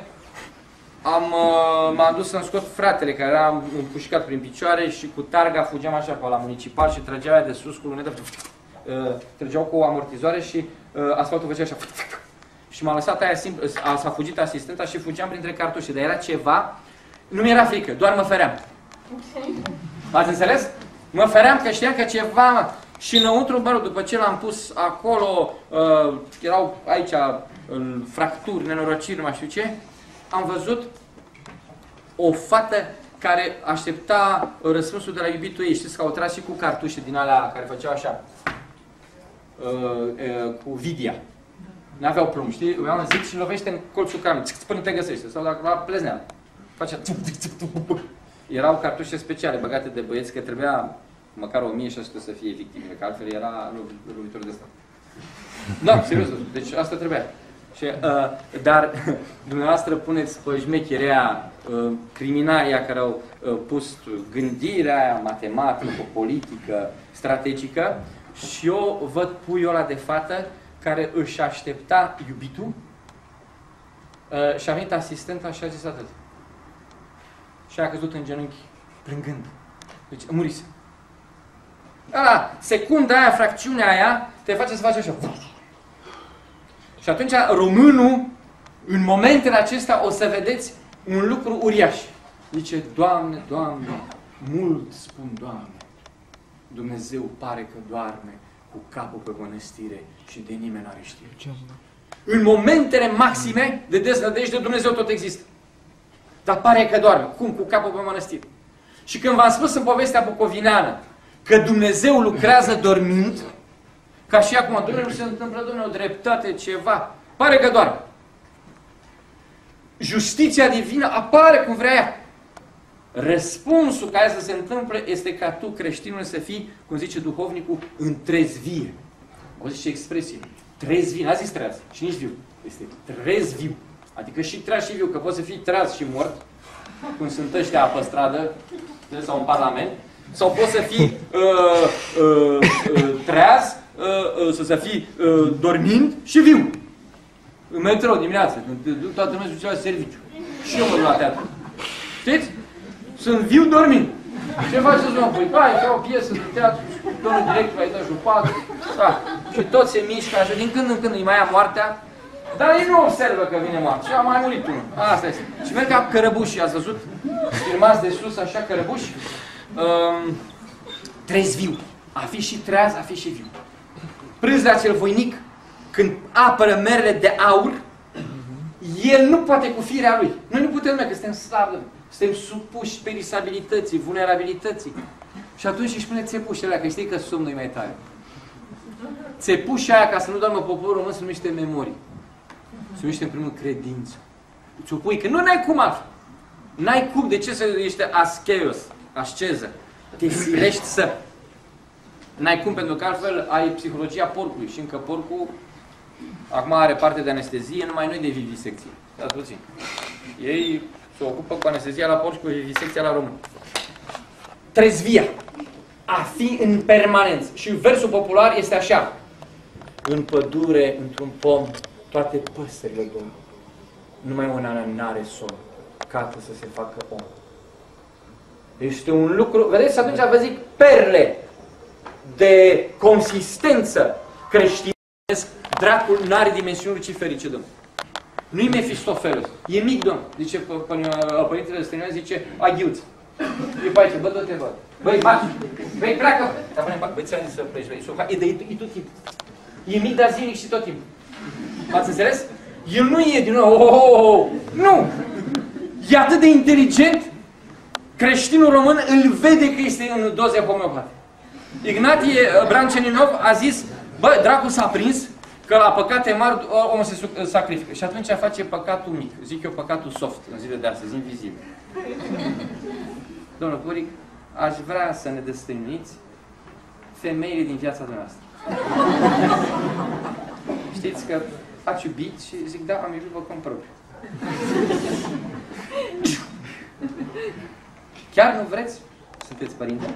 m-am dus să-mi scot fratele, care era împușcat prin picioare și cu targa fugeam așa pe la municipal și trăgeau aia de sus cu lunetă. Trăgeau cu o amortizoare și asfaltul făcea așa. Și m-a lăsat aia simplu, s-a fugit asistenta și fugeam printre cartușe. Dar era ceva, nu mi-era frică, doar mă feream. Ați înțeles? Mă feream că știam că ceva... Și înăuntru, mă rog, după ce l-am pus acolo, erau aici fracturi, nenorociri, nu mai știu ce, am văzut o fată care aștepta răspunsul de la iubitul ei. Știți că au tras și cu cartușe din alea care făceau așa, cu vidia. N-aveau plumb, știi? Iau un zic și lovește în colțul camerei, până te găsește. Sau la plezneală. Facea... Erau cartușe speciale băgate de băieți, că trebuia măcar 1600 să fie victimele, că altfel era lovitor de stat. Da, serios, deci asta trebuia. Și, dar dumneavoastră puneți pe șmecherea criminalii care au pus gândirea aia matematică, politică, strategică și eu văd puiul ăla de fată care își aștepta iubitul și a venit asistenta și a zis atât. Și a căzut în genunchi plângând. Deci murise. Secunda aia, fracțiunea aia, te face să faci așa. Și atunci românul, în momentele acestea, o să vedeți un lucru uriaș. Zice, Doamne, Doamne, mult spun, Doamne, Dumnezeu pare că doarme cu capul pe mănăstire și de nimeni n-are știre. În momentele maxime de deznădejde, Dumnezeu tot există. Dar pare că doarme. Cum? Cu capul pe mănăstire. Și când v-am spus în povestea bucovineană că Dumnezeu lucrează dormind, ca și acum, Domnule, nu se întâmplă, Domnule, o dreptate, ceva. Pare că doarme. Justiția divină apare cum vrea ea. Răspunsul ca să se întâmple este ca tu, creștinul, să fii, cum zice duhovnicul, în trezvie. O zice expresie. Trezvie. N-a zis treaz și nici viu. Este trezviu. Adică și treaz și viu, că poți să fii treaz și mort, cum sunt ăștia pe stradă sau în parlament, sau poți să fii treaz, să fii dormind și viu. În metrou dimineața, când toată lumea se duce la serviciu. Și eu mă duc la teatru. Știți? Sunt viu dormind. Ce faceți, mă? Păi, ca o piesă de teatru, domnul director ai dat jupatul, da. Și tot se mișcă așa, din când în când îi mai ia moartea, dar ei nu observă că vine moartea. Și a mai murit unul. Asta este. Și merg ca cărăbuși, ați văzut? Filmați de sus, așa, cărăbuși. Trezviu. A fi și treaz, a fi și viu. Prânzea cel voinic, când apără merele de aur, el nu poate cu firea lui. Noi nu putem, că suntem slabi, suntem supuși perisabilității, vulnerabilității. Și atunci își pune țepușele alea, că știi că somnul e mai tare. Țepușa aia, ca să nu doarmă poporul român, se numește memorie. Se numește în primul credință. Ți-o pui, că nu n-ai cum altfel. N-ai cum, de ce să ești ascheios, asceză? Te silești să... N-ai cum, pentru că altfel ai psihologia porcului și încă porcul Acum are parte de anestezie, numai noi de vivisecție. Dați puțin. Ei se ocupă cu anestezia la porci, cu vivisecția la român. Trezvia. A fi în permanență. Și versul popular este așa. În pădure, într-un pom, toate păsările dorm. Numai una n-are somn. Cată să se facă om. Este un lucru... Vedeți, atunci vă zic perle de consistență creștinesc. Dracul n-are dimensiuni luciferice, domnule. Nu-i Mefistofeles. E mic, domn. Zice părintele Stăniloae, zice aghiuț. E pe aici, bă, du-te, bă. Băi, marci. Băi, pleacă. Băi, ți-am zis să pleci, băi. E tot timpul. E mic, dar zilnic și tot timpul. M-ați înțeles? El nu e din nou. Nu! E atât de inteligent, creștinul român îl vede că este în doze homeopate. Ignatie Branceninov a zis, bă, dracul s-a prins că la păcate mari omul se sacrifică. Și atunci face păcatul mic. Zic eu păcatul soft în zilele de astăzi, invizibil. Domnul Puric, aș vrea să ne destăinuiți femeile din viața dumneavoastră. Știți că ați iubit și zic, da, am iubit pe cont propriu. Chiar nu vreți? Sunteți părinte?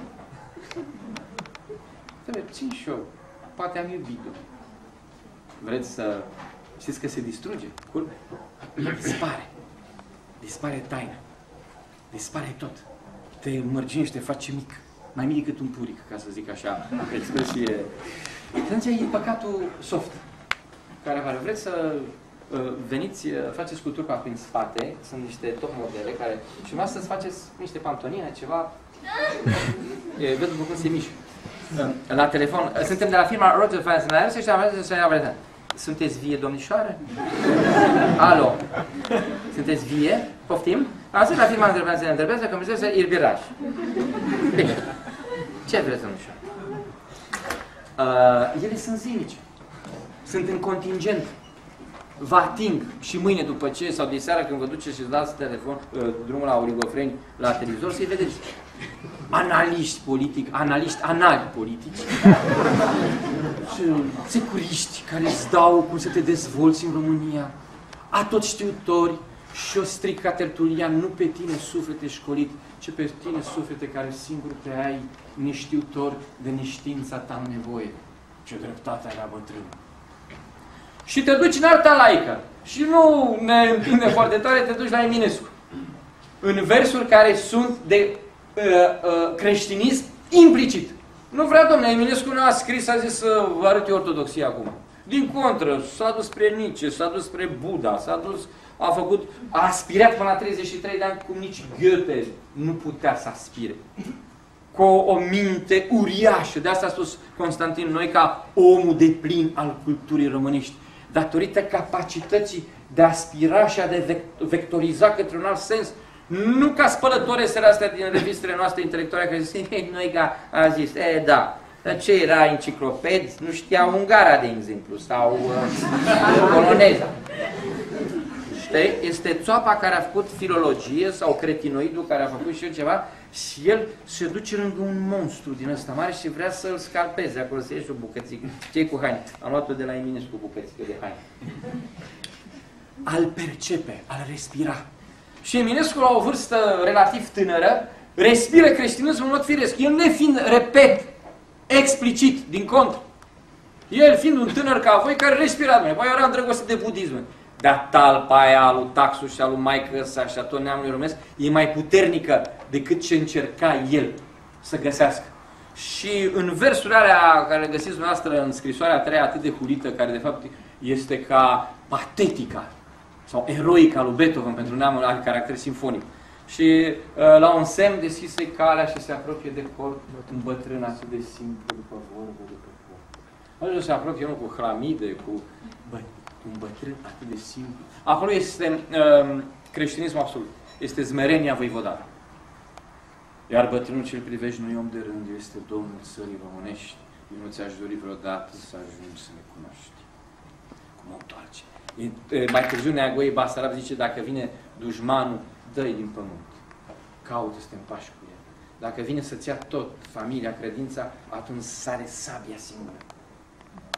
Țin și eu. Poate am iubit-o. Vreți să știți că se distruge? Culme? Dispare. Dispare taina. Dispare tot. Te mărginește, te face mic. Mai mic decât un puric, ca să zic așa, expresie. Atunci e păcatul soft. Care apare. Vreți să veniți, faceți cu turca prin spate, sunt niște top modele care... Și vreau să-ți faceți niște pantonine, ceva... Văd după cum se mișcă. La telefon, suntem de la firma Roger Fans și am sunteți vie, domnișoară? Alo? Sunteți vie? Poftim? Am zis la firma Întrebează că mi se irbiraș. Bine. Ce vreți, domnișoară? Ele sunt zilnice. Sunt în contingent. Vă ating și mâine după ce, sau de seara când vă duceți și îți dați telefon, drumul la Origofreni, la televizor, să-i vedeți. Analiști politici, analiști anali politici, securiști care îți dau cum să te dezvolți în România, atotștiutori și o strica tertulian, nu pe tine suflete școlit, ci pe tine suflete care singur te ai neștiutor de neștiința ta am nevoie. Ce dreptate avea bătrânul. Și te duci în arta laică. Și nu ne împinde foarte tare, te duci la Eminescu. În versuri care sunt de creștinism implicit. Nu vrea, domnule, Eminescu nu a scris, a zis să vă arăt ortodoxia acum. Din contră, s-a dus spre Nietzsche, s-a dus spre Buddha, s-a dus, a aspirat până la 33 de ani, cum nici Goethe nu putea să aspire. Cu o minte uriașă. De asta a spus Constantin Noica, omul de plin al culturii românești. Datorită capacității de a aspira și a de vectoriza către un alt sens. Nu ca spălătoresele astea din revistele noastre intelectuale care zic, Noica a zis, da, dar ce era encicloped? Nu știa ungara, de exemplu, sau poloneza. Știi? Este țoapa care a făcut filologie sau cretinoidul care a făcut și el ceva și el se duce lângă un monstru din ăsta mare și vrea să-l scalpeze acolo, să ieși o bucățică. Ce-i cu haine? Am luat-o de la Eminescu, bucățică de haine. Al percepe, al respira. Și Eminescu, la o vârstă relativ tânără, respiră creștinismul în mod firesc. El nefiind, repet, explicit, din contră. El fiind un tânăr ca voi care respira, păi eu eram îndrăgostit de budism. Dar talpa aia a lui Taxu și a lui Maică sa și a tot neamului românesc e mai puternică decât ce încerca el să găsească. Și în versurile alea care le găsiți dumneavoastră în scrisoarea a treia atât de hulită, care de fapt este ca patetica sau eroica lui Beethoven pentru neamul, are caracter simfonic. Și la un semn deschise calea și se apropie de corp un bătrân atât de simplu după vorbă, după vorbă. Ajunge să se apropie unul cu hlamide, cu un bătrân atât de simplu. Acolo este creștinismul absolut. Este smerenia voivodară. Iar bătrânul ce-l privești nu e om de rând, este Domnul țării românești. Eu nu ți-aș dori vreodată să ajungi să ne cunoști. Cum o toarce. Mai târziu Neagoe Basarab zice, dacă vine dușmanul, dă-i din pământ. Caută să te împași cu el. Dacă vine să-ți ia tot, familia, credința, atunci sare sabia singură.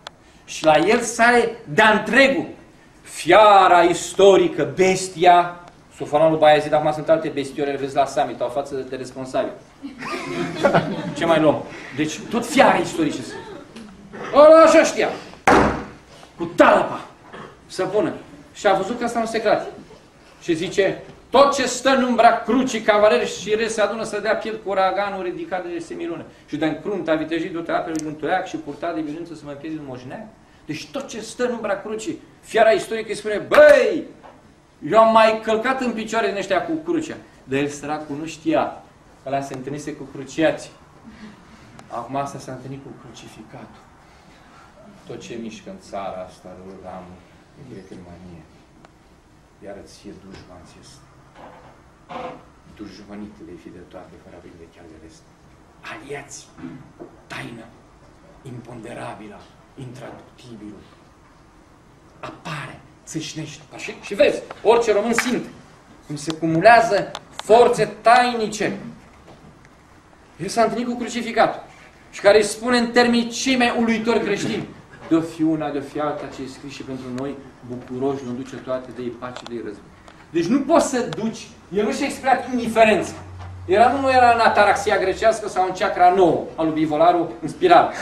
și la el sare de-a întregul. Fiara istorică, bestia, Sofonul Baiazid, acum sunt alte bestiore, vezi la summit, au față de responsabil. Ce mai luăm? Deci tot fiare istorice sunt. Ăla așa știa. Cu talpa să pună. Și a văzut că asta nu se crate. Și zice, tot ce stă în umbra crucii, cavaleri și rest se adună să dea pierd cu uraganul ridicat de semilună. Și de-în crunta vitejit du-te apele din tuleac și purta de bilință să mă împiedi un moșneac. Deci tot ce stă în umbra crucii, fiara istorică îi spune, băi, eu am mai călcat în picioare din ăștia cu crucea. Dar el săracul nu știa că ăla se întâlnise cu cruciații. Acum asta s-a întâlnit cu crucificatul. Tot ce mișcă în țara asta, ramul, e manie. Iar îți fie dușman ți este. Dușmanitele fi de toate, fără a de chiar de rest. Aliați, taină, imponderabilă, intraductibilă. Apare, țâșnește. Și vezi, orice român simte cum se cumulează forțe tainice. El s-a întâlnit cu crucificatul și care îi spune în termeni cei mai uluitori creștini: de-o fi una, de-o fi alta, ce e scris și pentru noi, bucuroși, nu duce toate, de-i pace, de-i război. Deci nu poți să duci, el nu și-a exprimat indiferență. Nu era în ataraxia grecească sau în chakra nouă al lui Bivolaru în spirală.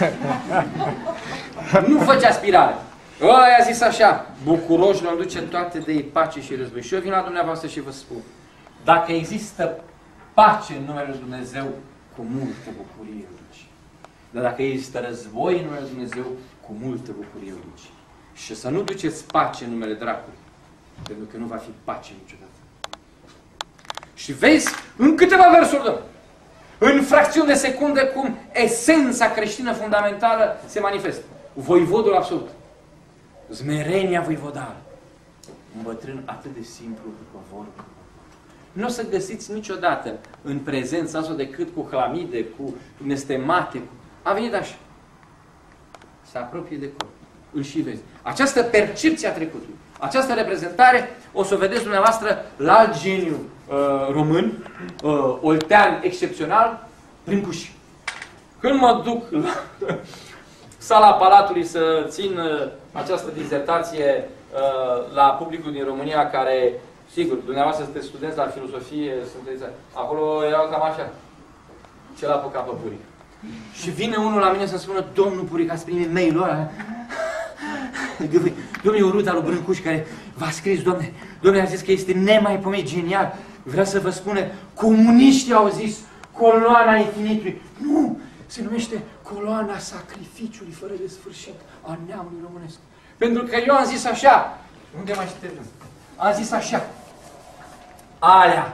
Nu făcea spirale. I-a zis așa: bucuroși, nu duce toate, de-i pace și război. Și eu vin la dumneavoastră și vă spun, dacă există pace în numele lui Dumnezeu, cu multă bucurie îl duci. Dar dacă există război în numele lui Dumnezeu, cu multă bucurie îl duci. Și să nu duceți pace în numele dracului, pentru că nu va fi pace niciodată. Și vezi, în câteva versuri dăm, în fracțiuni de secunde, cum esența creștină fundamentală se manifestă. Voivodul absolut. Zmerenia voivodală. Un bătrân atât de simplu după vorbă. Nu o să găsiți niciodată în prezența asta decât cu hlamide, cu nestemate. A venit așa. Se apropie de corp. Îl și vezi. Această percepție a trecutului, această reprezentare, o să o vedeți dumneavoastră la alt geniu român, oltean excepțional, prin Puși. Când mă duc la sala Palatului să țin această dizertație la publicul din România, care, sigur, dumneavoastră sunteți studenți la filosofie, sunteți acolo, erau cam așa. Ce l-a apucat pe Puric. Și vine unul la mine să spună: domnul Puric, ați primit mail-ul ăla? Domnul, e o rută al lui Brâncuș care v-a scris, domnule, a zis că este nemaipomenit genial. Vrea să vă spune, comuniștii au zis coloana infinitului. Nu! Se numește coloana sacrificiului fără de sfârșit a neamului românesc. Pentru că eu am zis așa. Unde mai știți? Am zis așa. Alea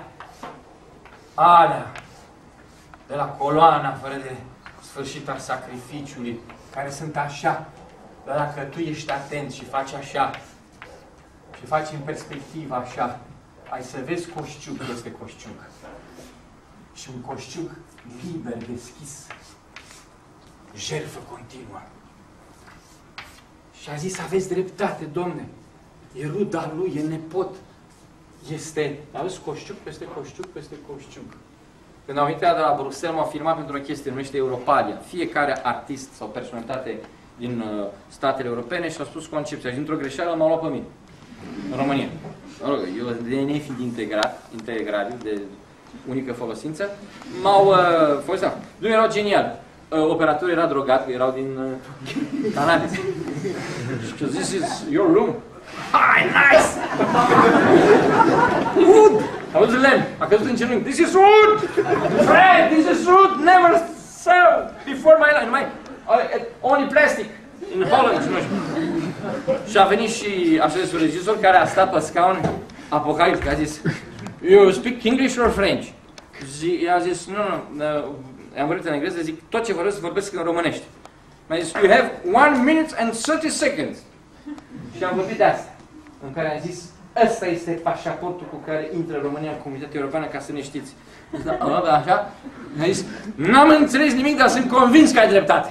de la coloana fără de sfârșit al sacrificiului, care sunt așa. Dar dacă tu ești atent și faci așa, și faci în perspectivă așa, ai să vezi coșciug este coșciug. Și un coșciug liber, deschis, jertfă continuă. Și a zis: aveți dreptate, domne, e ruda lui, e nepot. Este, aveți coșciug peste coșciug peste coșciug. Când am venit de la Bruxelles, m-au filmat pentru o chestie numește Europalia. Fiecare artist sau personalitate din statele europene și a spus concepția. Și dintr-o greșeală m-au luat pe mine. În România. Eu de nefiind integrabil, de unică folosință, m-au folosit. Nu erau genial. Operatorul era drogat, că erau din Canada. Și this is your room. Hi, nice! Wood! A văzut lemn, a căzut în genunchi. This is wood! Fred, this is wood! Never sell before my life. Only plastic. In Holland, nu știu. Și a venit și așa de regizor care a stat pe scaun apocaliptic, a zis: you speak English or French? Și a zis: nu, am vorbit în engleză, zic, tot ce vorbesc în românește. Mi-a zis: you have 1 minute and 30 seconds. Și am vorbit de asta, în care am zis: ăsta este pașaportul cu care intră România în Comunitatea Europeană, ca să ne știți. Așa? Mi-a zis: n-am înțeles nimic, dar sunt convins că ai dreptate.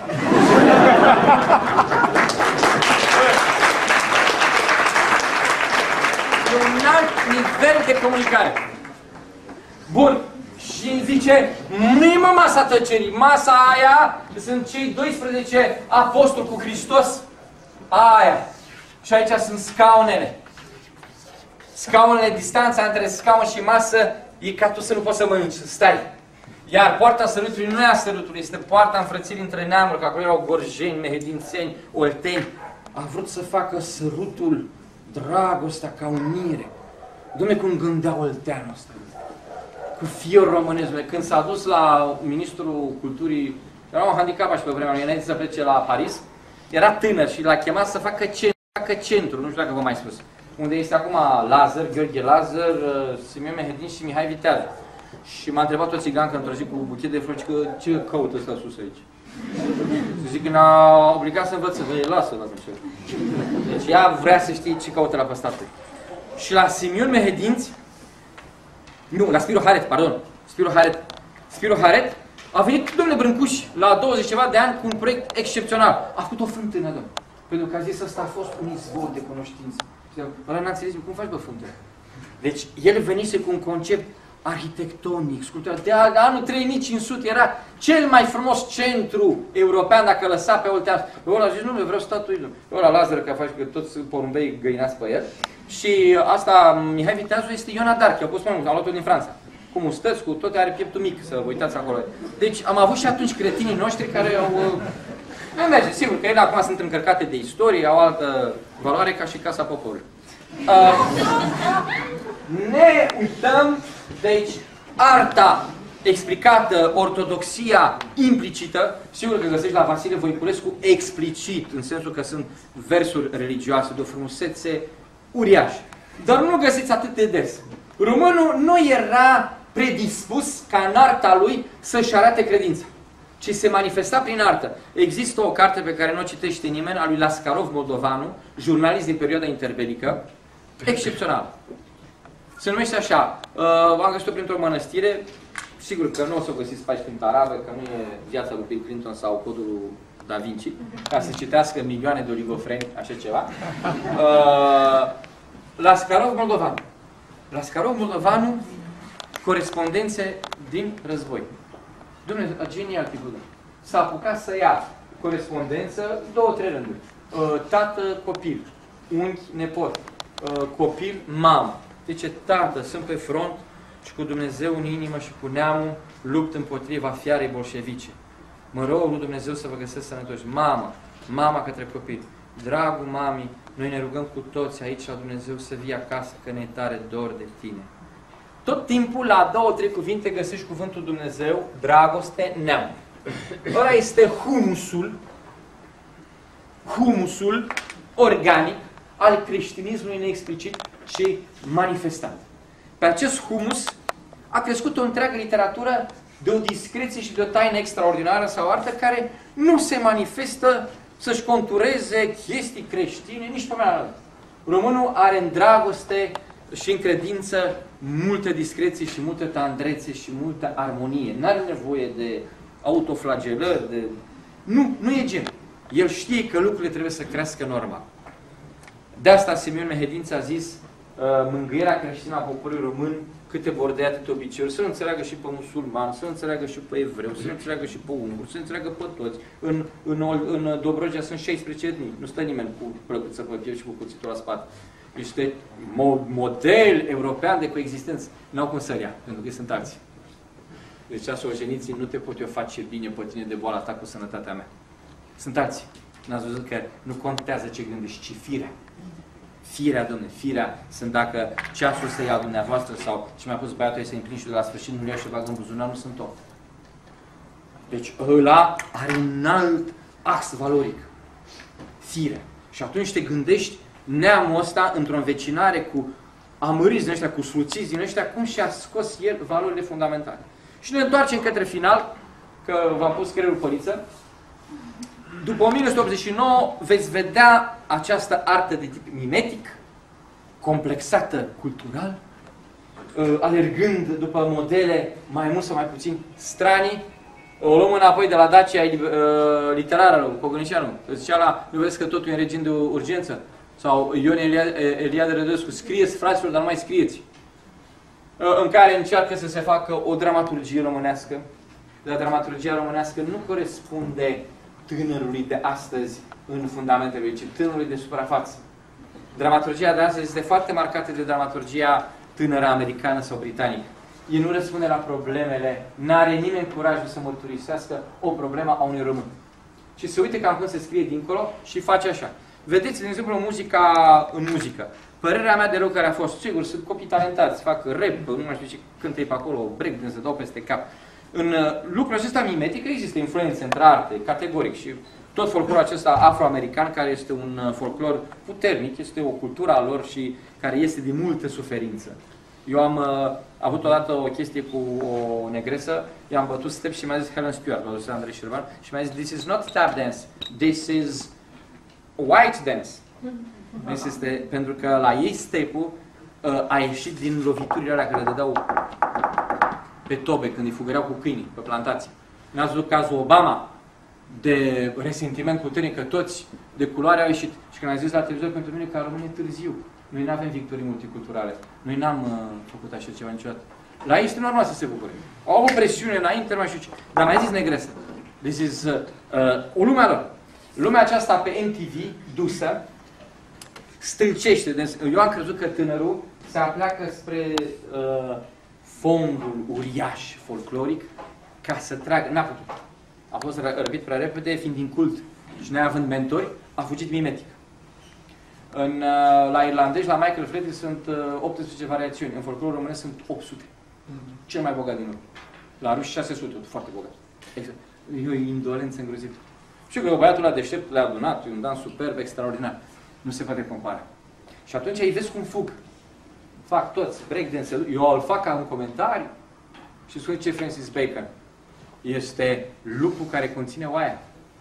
E un alt nivel de comunicare. Bun. Și îmi zice: nu-i mă masa tăcerii, masa aia sunt cei 12 apostoli cu Hristos. Aia. Și aici sunt scaunele. Scaunele, distanța între scaun și masă e ca tu să nu poți să mănânci, să stai. Iar poarta sărutului nu e a sărutului, este poarta înfrățirii între neamuri, că acolo erau gorjeni, mehedințeni, olteni. A vrut să facă sărutul, dragostea ca unire. Dom'le, cum gândea olteanul ăsta? Cu fior românesc. Când s-a dus la ministrul culturii, era un handicapat și pe vremea lui, înainte să plece la Paris, era tânăr și l-a chemat să facă centru, nu știu dacă vă mai spus. Unde este acum Lazar, Gheorghe Lazar, Simeon Mehedin și Mihai Vitează. Și m-a întrebat o țigancă într-o zi cu buchet de flori, că ce caută ăsta sus aici? Să zic că n-a obligat să învățe, vă lasă la ce. Deci ea vrea să știe ce caută la păstatul. Și la Simeon Mehedinți, nu, la Spiro Haret, pardon, Spiro Haret a venit, domnule Brâncuș, la 20 ceva de ani cu un proiect excepțional. A făcut o fântână, domnule. Pentru că a zis, ăsta a fost un izvor de cunoștință. Ăla n-a înțeles, cum faci, bă, fântână? Deci, el venise cu un concept arhitectonic, sculptural. De anul 3500 era cel mai frumos centru european dacă lăsa pe Oltean. Ăla a zis, nu, eu vreau statuile. Ăla Lazar, că face că toți porumbei găinați pe el. Și asta, Mihai Viteazu este Iona D'Arc, a pus mai mult, am luat-o din Franța. Cu mustăți, cu toate, are pieptul mic, să vă uitați acolo. Deci am avut și atunci cretinii noștri care au... Nu merge, sigur că ele acum sunt încărcate de istorie, au altă valoare ca și Casa Poporului. Ne uităm, deci, arta explicată, ortodoxia implicită, sigur că găsești la Vasile Voiculescu explicit, în sensul că sunt versuri religioase de o frumusețe uriașă. Dar nu găsiți atât de des. Românul nu era predispus ca în arta lui să-și arate credința, ci se manifesta prin artă. Există o carte pe care nu o citește nimeni, a lui Lascarov Moldovanu, jurnalist din perioada interbelică, excepțional. Se numește așa, am găsit-o printr-o mănăstire, sigur că nu o să o găsiți pe pagini arabe, că nu e viața lui Bill Clinton sau codul Da Vinci, ca să citească milioane de oligofreni, așa ceva. Lascarov Moldovanu. Lascarov Moldovanu, corespondențe din război. Dumnezeu, genial tipul. S-a apucat să ia corespondență, 2-3 rânduri. Tată, copil, unchi, nepot, copil, mamă. Zice, tată, sunt pe front și cu Dumnezeu în inimă și cu neamul lupt împotriva fiarei bolșevice. Mă rog lui Dumnezeu să vă găsesc sănătoși. Mamă, mama către copil. Dragul mami, noi ne rugăm cu toți aici la Dumnezeu să vii acasă, că ne tare dor de tine. Tot timpul, la 2-3 cuvinte, găsești cuvântul Dumnezeu, dragoste, neam. Ăla este humusul organic al creștinismului neexplicit și manifestat. Pe acest humus a crescut o întreagă literatură de o discreție și de o taină extraordinară sau artă care nu se manifestă să-și contureze chestii creștine, nici pe mea. Românul are în dragoste și în credință multă discreție și multă tandrețe și multă armonie. Nu are nevoie de autoflagelări, de... Nu e gen. El știe că lucrurile trebuie să crească normal. De asta Simeon Mehedinți a zis mângâierea creștină a poporului român, câte bordei, atâte obiceiuri, să înțeleagă și pe musulman, să înțeleagă și pe evreu, să înțeleagă și pe unguri, să înțeleagă pe toți. În Dobrogea sunt 16 etnii, nu stă nimeni cu plăcuță pe piept și cu cuțitul la spate. Este model european de coexistență. N-au cum să rea, pentru că sunt alții. Deci asogeniții, nu te pot eu face bine pe tine de boala ta cu sănătatea mea. Sunt alții. N-ați văzut că nu contează ce gândești, ci firea. Firea, domne, firea sunt dacă ceasul să ia dumneavoastră sau și mi-a pus băiatul să-i împlin și de la sfârșit nu le ia și bagă în buzunar, nu sunt om. Deci ăla are un alt ax valoric. Firea. Și atunci te gândești neamul ăsta într-o învecinare cu amăriți din ăștia, cu sluțiți din ăștia, cum și-a scos el valorile fundamentale. Și ne întoarcem către final, că v-am pus creierul pe liță. După 1989 veți vedea această artă de tip mimetic, complexată cultural, alergând după modele mai mult sau mai puțin stranii. O luăm înapoi de la Dacia literară lui Cogănicianu. Zicea la, nu vezi că totul e în regim de urgență? Sau Ion Eliade Rădescu, scrieți, fraților, dar nu mai scrieți. În care încearcă să se facă o dramaturgie românească. Dar dramaturgia românească nu corespunde tânărului de astăzi în fundamentele lui, ci tânărului de suprafață. Dramaturgia de astăzi este foarte marcată de dramaturgia tânără americană sau britanică. El nu răspunde la problemele, n-are nimeni curajul să mărturisească o problemă a unui român. Și se uite cam cum se scrie dincolo și face așa. Vedeți, de exemplu, muzica în muzică. Părerea mea de rău care a fost, sigur, sunt copii talentați, fac rap, nu mai știu ce cântă pe acolo, break, se dau peste cap. În lucrul acesta mimetic există influențe între arte, categoric, și tot folclorul acesta afroamerican, care este un folclor puternic, este o cultură a lor și care este de multă suferință. Eu am avut odată o chestie cu o negresă, i-am bătut step și mi-a zis Helen Stewart, m-a dus Andrei Șerban, și mi-a zis, this is not tap dance, this is white dance. This este, pentru că la ei step-ul a ieșit din loviturile alea care le dădeau pe tobe când îi fugăreau cu câinii pe plantații. Ne-ați văzut cazul Obama, de resentiment puternic, că toți de culoare au ieșit. Și când am zis la televizor, pentru mine că rămâne târziu. Noi nu avem victorii multiculturale. Noi n-am făcut așa ceva niciodată. La ei este normal să se bucure. Au avut presiune înainte, nu mai știu ce. Dar mai zis negresă. This is o lumea lor. Lumea aceasta pe MTV, dusă, stâlcește. Eu am crezut că tânărul se apleacă spre fondul uriaș folcloric ca să tragă. N-a putut. A fost răpit prea repede, fiind din cult și neavând mentori, a fugit mimetic. La irlandezi, la Michael Freddy sunt 18 variațiuni. În folclorul românesc sunt 800. Cel mai bogat din lume. La ruși 600, foarte bogat. Exact. E o indolență îngrozită. Știu că băiatul ăla deștept le-a adunat, e un dans superb, extraordinar. Nu se poate compara. Și atunci îi vezi cum fug. Fac toți breakdance. Eu îl fac ca un comentariu și spune ce Francis Bacon. Este lupul care conține oaia.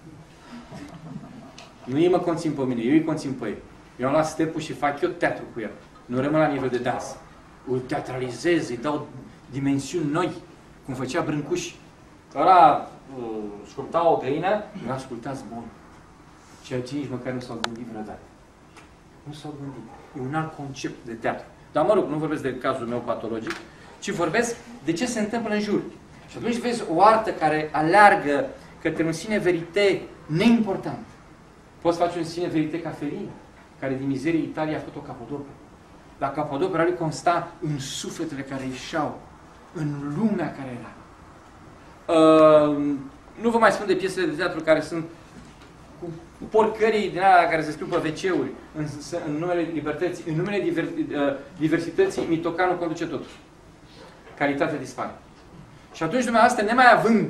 Nu ei mă conțin pe mine, eu îi conțin pe ei. Eu am luat step-ul și fac eu teatru cu el. Nu rămân la nivel de dans. Îl teatralizez, îi dau dimensiuni noi, cum făcea Brâncuș. Ăla sculpta o găină, îl asculta zbor. Ceea ce nici măcar nu s-au gândit vreodată. Nu s-au gândit. E un alt concept de teatru. Dar mă rog, nu vorbesc de cazul meu patologic, ci vorbesc de ce se întâmplă în jur. Și atunci vezi o artă care aleargă către un sine verite neimportant. Poți face un sine verite ca Fellini, care din mizerie Italia a făcut o capodoperă. Dar capodopera lui consta în sufletele care ieșeau, în lumea care era. Nu vă mai spun de piesele de teatru care sunt cu porcării din alea care se scriu pe WC-uri, în numele libertății, în numele diversității, mitocanul conduce totul. Calitatea dispare. Și atunci dumneavoastră, nemai având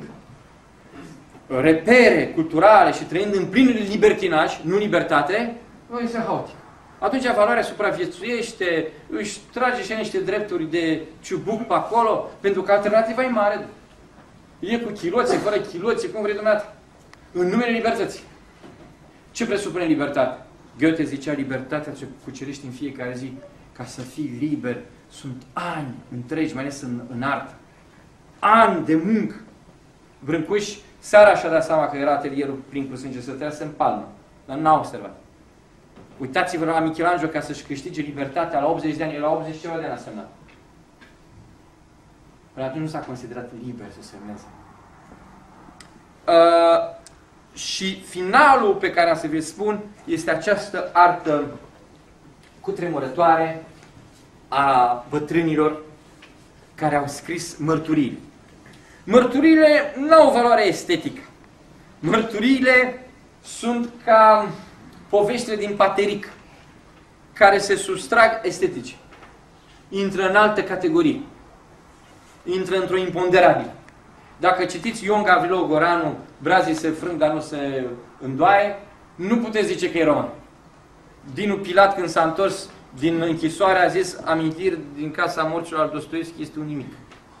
repere culturale și trăind în plin libertinaj, nu libertate, voi este haotic. Atunci valoarea supraviețuiește, își trage și niște drepturi de ciubuc pe acolo, pentru că alternativa e mare. E cu chiloțe, fără chiloțe, cum vrei dumneavoastră. În numele libertății. Ce presupune libertate? Goethe zicea, libertatea ce cucerești în fiecare zi. Ca să fii liber, sunt ani întregi, mai ales în artă. Ani de muncă. Brâncuș, seara și-a dat seama că era atelierul plin cu sânge, să trăiască în palmă. Dar n-a observat. Uitați-vă la Michelangelo, ca să-și câștige libertatea la 80 de ani, la 80 ceva de ani a semnat. Până atunci nu s-a considerat liber să semneze. Și finalul pe care am să vi-l spun este această artă cutremurătoare a bătrânilor care au scris mărturii. Mărturiile nu au valoare estetică. Mărturiile sunt ca poveștile din Pateric, care se sustrag estetice. Intră în altă categorie. Intră într-o imponderabilă. Dacă citiți Ion Gavrilo Goranu, Brazii se frâng, dar nu se îndoaie, nu puteți zice că e roman. Dinu Pilat, când s-a întors din închisoare, a zis amintiri din Casa Morților al Dostoevski este un nimic.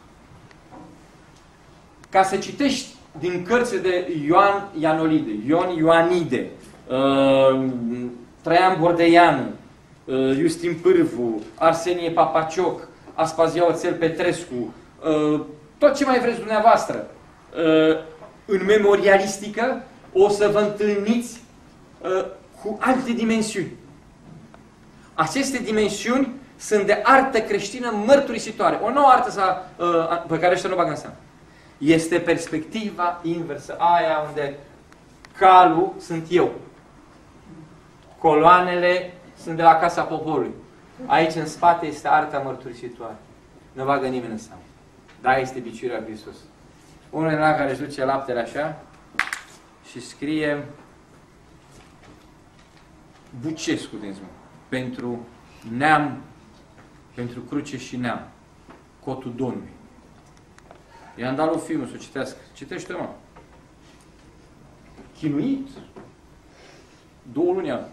Ca să citești din cărțile de Ioan Ianolide, Ion Ioanide, Traian Bordeianu, Justin Pârvu, Arsenie Papacioc, Aspazia Oțel Petrescu, tot ce mai vreți dumneavoastră, în memorialistică, o să vă întâlniți cu alte dimensiuni. Aceste dimensiuni sunt de artă creștină mărturisitoare. O nouă artă pe care ăștia nu bagă în seamă. Este perspectiva inversă, aia unde calul sunt eu. Coloanele sunt de la Casa Poporului. Aici în spate este arta mărturisitoare. Nu bagă nimeni în seamă. Da, este biciuirea lui Hristos. Unul era care își duce laptele așa și scrie Bucescu, de exemplu, pentru neam, pentru cruce și neam, Cotul Domnului. I-am dat lui filmul să o citească. Citește, mă. Chinuit. 2 luni am.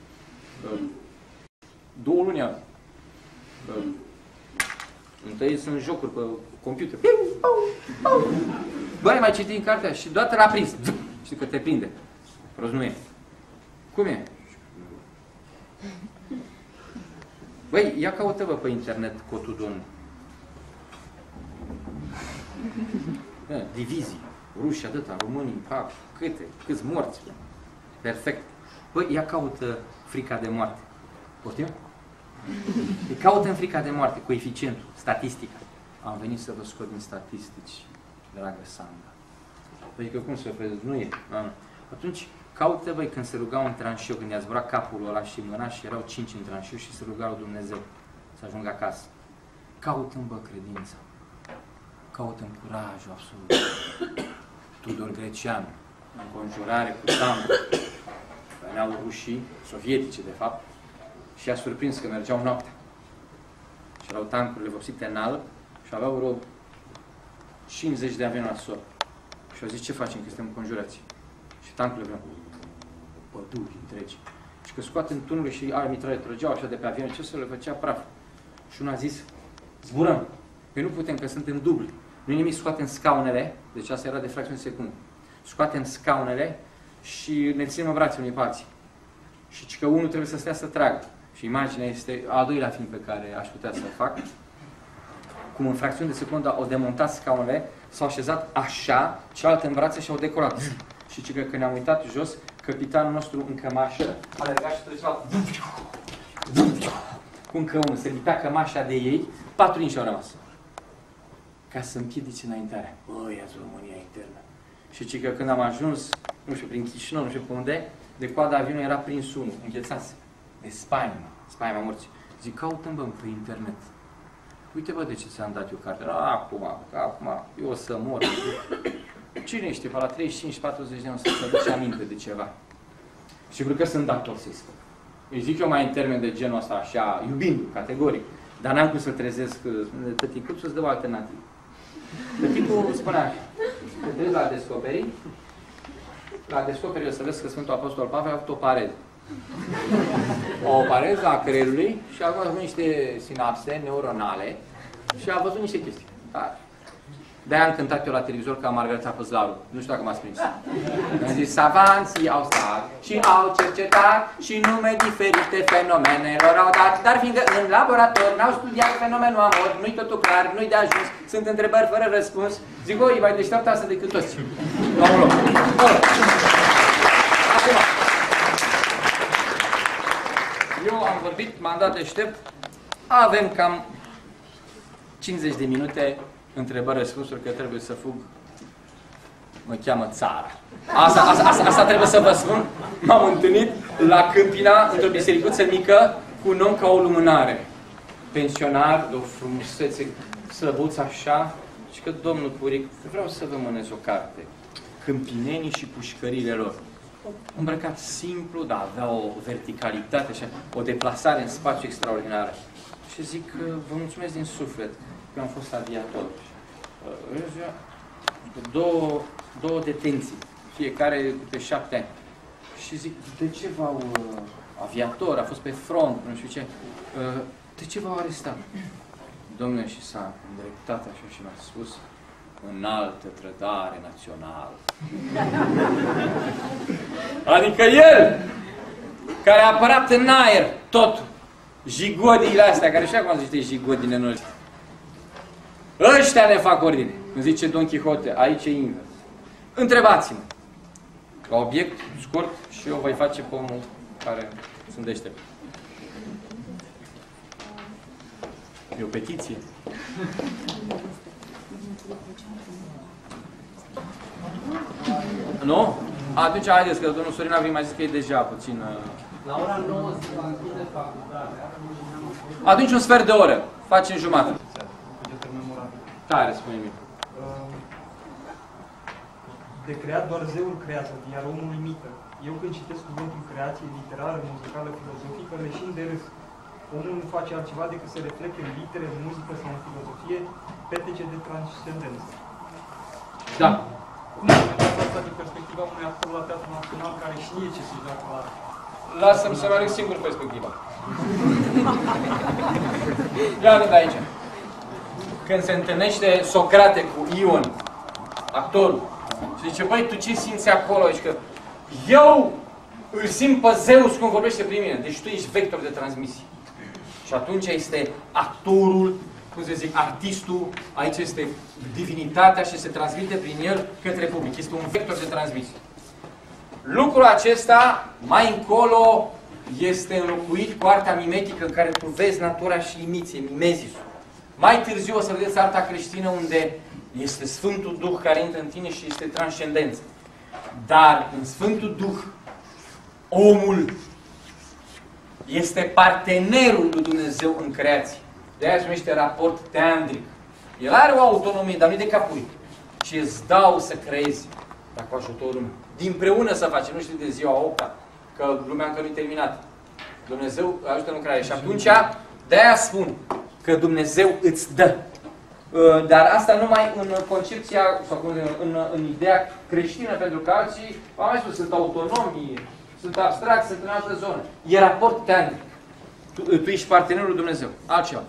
2 luni am. Întâi sunt jocuri pe computer. Băi, mai citi în cartea și deodată l-a prins. Știi că te prinde. Prost nu e. Cum e? Băi, ia caută-vă pe internet Cotul Domnului. Divizii. Rușii atâta, românii, câți morți. Perfect. Băi, ia caută frica de moarte. Poftim? Caută în frica de moarte, coeficientul, statistica. Am venit să vă scot din statistici, dragă Sandra. Păi că cum să vezi? Nu e. Atunci, caută, băi, când se rugau în tranșeu, când i-a zburat capul ăla și mâna și erau 5 în tranșeu și se rugau lui Dumnezeu să ajungă acasă. Caută-mi, bă, credința. Caută-mi curajul absolut. Tudor Greceanu, înconjurare cu tank. Veneau rușii, sovietice, de fapt, și i-a surprins că mergeau noaptea. Și erau tancurile vopsite în alb și aveau vreo 50 de avioni la sol. Și au zis, ce facem, că suntem înconjurați? Și tancurile vreau păduri întregi. Și că scoate în tunuri și armitrile trăgeau așa de pe avion, ce să le făcea praf? Și unul a zis, zburăm. Păi nu putem, că suntem dubli. Nu nimic, scoatem scaunele, deci asta era de fracțiuni de secundă. Scoatem scaunele și ne ținem în brațe unii pe alții. Și că unul trebuie să stea să tragă. Și imaginea este al doilea film pe care aș putea să-l fac. Cum în fracțiuni de secundă au demontat scaunele, s-au așezat așa, cealaltă în brațe și au decorat. Și că când ne-am uitat jos, capitanul nostru în cămașă a alergat și trecea cu încă unul, se lipea cămașa de ei, 4 inși au rămas. Ca să împiedice înaintarea. Băi, ia-ți România internă. Și că când am ajuns, nu știu, prin Chișinău, nu știu pe unde, de coada avionului era prins unul, înghețase. De spaima morții. Zic, caută-mi, bă, pe internet. Uite, bă, de ce ți-am dat eu carte. Acum, eu o să mor. Cine știe, pe la 35-40 de ani să se aduce aminte de ceva. Și vreau că sunt dator să-i spun. Îi zic eu mai în termen de genul ăsta, așa, iubind, categoric. Dar n-am cum să trezesc tăticul să-ți dă o alternativă. Tăticul spunea așa, te trezi la descoperiri, la descoperire să vezi că Sfântul Apostol Pavel a avut o pareză. O pareză a creierului și a văzut niște sinapse neuronale și a văzut niște chestii. De-aia am cântat eu la televizor ca Margareta Păzlaru. Nu știu dacă m-ați prins. Am zis, savanții au stat și au cercetat și nume diferite fenomenelor au dat. Dar fiindcă în laborator n-au studiat fenomenul amor, nu-i totul clar, nu-i de ajuns, sunt întrebări fără răspuns, zic, e mai deșteaptă asta decât toți. Eu am vorbit, m-am dat deștept, avem cam 50 de minute întrebări-răspunsuri, că trebuie să fug. Mă cheamă țara. Asta trebuie să vă spun. M-am întâlnit la Câmpina, într-o bisericuță mică, cu un om ca o lumânare. Pensionar, de o frumusețe, slăbuț așa, și că, domnul Puric, vreau să vă mânez o carte. Câmpinenii și pușcările lor. Îmbrăcat simplu, dar avea o verticalitate, așa, o deplasare în spațiu extraordinară. Și zic, vă mulțumesc din suflet. Eu am fost aviator. Două detenții, fiecare de 7 ani. Și zic, de ce v-au aviator, a fost pe front, nu știu ce, de ce v-au arestat? Domnule, și s-a îndreptat așa și mi-a spus, înaltă trădare națională. Adică el, care a apărat în aer tot, jigodiile astea, care și acum zice jigodine noștri. Ăștia ne fac ordine. Îmi zice Don Quixote, aici e invers. Întrebați-mă. La obiect, scurt, și eu voi face pe omul care sunt deștept. E o petiție. Nu? Atunci haideți, că domnul Sorin Avrim mai zis că e deja puțin
La ora 9 se va închide facultatea.
Atunci un sfert de oră. Facem jumătate. Tare, spune-mi.
De creat doar zeul creează, iar omul imită. Eu când citesc cuvântul creație literară, muzicală, filozofică, leșin de râs. Omul nu face altceva decât să reflecte în litere, în muzică sau în filozofie petece de transcendență.
Da.
Cum se asta din perspectiva unui actor la Teatrul Național care știe ce se joacă la...
Lasă-mi să-mi arăt singur perspectiva. Ia de aici. Când se întâlnește Socrate cu Ion, actorul, și zice, băi, tu ce simți acolo? Zice că eu îl simt pe Zeus cum vorbește prin mine. Deci tu ești vector de transmisie. Și atunci este actorul, cum să zic, artistul, aici este divinitatea și se transmite prin el către public. Este un vector de transmisie. Lucrul acesta, mai încolo, este înlocuit cu arta mimetică în care tu vezi natura și imiție, mimezisul. Mai târziu o să vedeți arta creștină unde este Sfântul Duh care intră în tine și este transcendență. Dar în Sfântul Duh, omul este partenerul lui Dumnezeu în creație. De-aia se numește raport teandric. El are o autonomie, dar nu de capului. Și îți dau să creezi, dar cu ajutorul meu. Dinpreună să facem, nu știu de ziua 8-a, că lumea încă nu-i terminat. Dumnezeu ajută în creare. Și atunci, de-aia spun că Dumnezeu îți dă. Dar asta numai în concepția, sau în ideea creștină, pentru că alții, am mai spus, sunt autonomi, sunt abstracți, sunt în altă zonă. E raport teandric. Tu ești partenerul lui Dumnezeu. Altceva.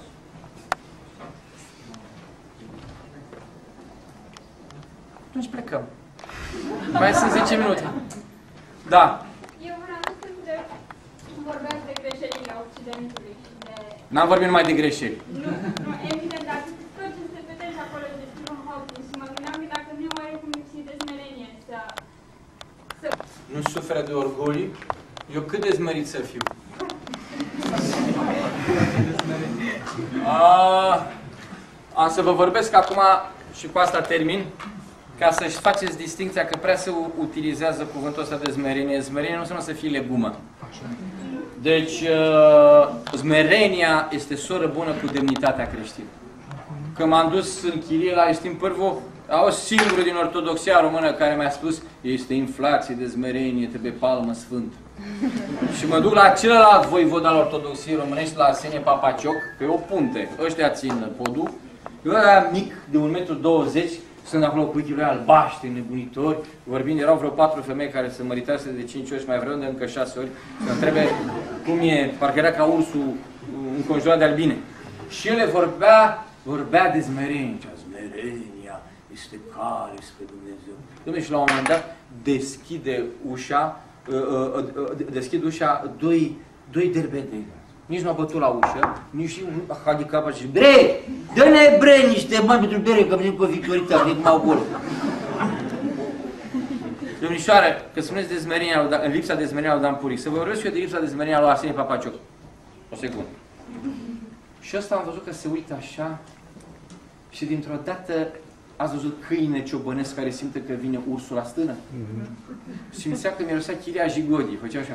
Atunci plecăm. Mai sunt 10 minute. Da.
Eu vreau să vorbeați de greșelile Occidentului și de...
N-am vorbit numai de greșeli.
Nu, evident, dar tot ce se vedeți acolo de Stephen Hawking și mă gândeam că dacă nu e oarecum lipsit de smerenie să...
Nu suferă de orgoliu? Eu cât de smerit să fiu? Am să vă vorbesc acum și cu asta termin, ca să-și faceți distinția că prea se utilizează cuvântul ăsta de smerenie. Smerenia nu înseamnă să fii legumă. Deci, smerenia este soră bună cu demnitatea creștină. Când m-am dus în chirie la Iustin Pârvu, au singurul din ortodoxia română care mi-a spus este inflație de smerenie, trebuie palmă sfântă. Și mă duc la celălalt voivod al ortodoxiei românești, la Arsenie Papacioc, pe o punte. Ăștia țin podul. Eu era mic, de 1,20 m, sunt acolo cu ochii albaștri, nebunitori, vorbind, erau vreo 4 femei care se măritase de 5 ori și mai vreau de încă 6 ori. Și mă întrebe cum e, parcă era ca ursul înconjurat de albine. Și ele vorbea de smerenie. Smerenia este cale spre Dumnezeu. Dom'le, și la un moment dat deschid ușa doi derbedei. Nici nu a bătut la ușă, nici un handicap și bre, dă-ne bre niște bani pentru bere, că venim pe Victorita, că m-au gol. Domnișoară, că spuneți de smerenia, în lipsa de smerenia lui Dan Puric, să vă vorbesc eu de lipsa de smerenia lui Arsenie Papacioc. O secundă. Și ăsta am văzut că se uită așa și dintr-o dată ați văzut câine ciobănesc care simte că vine ursul la stână? Simțea că mirosea chiria jigodii, făcea așa.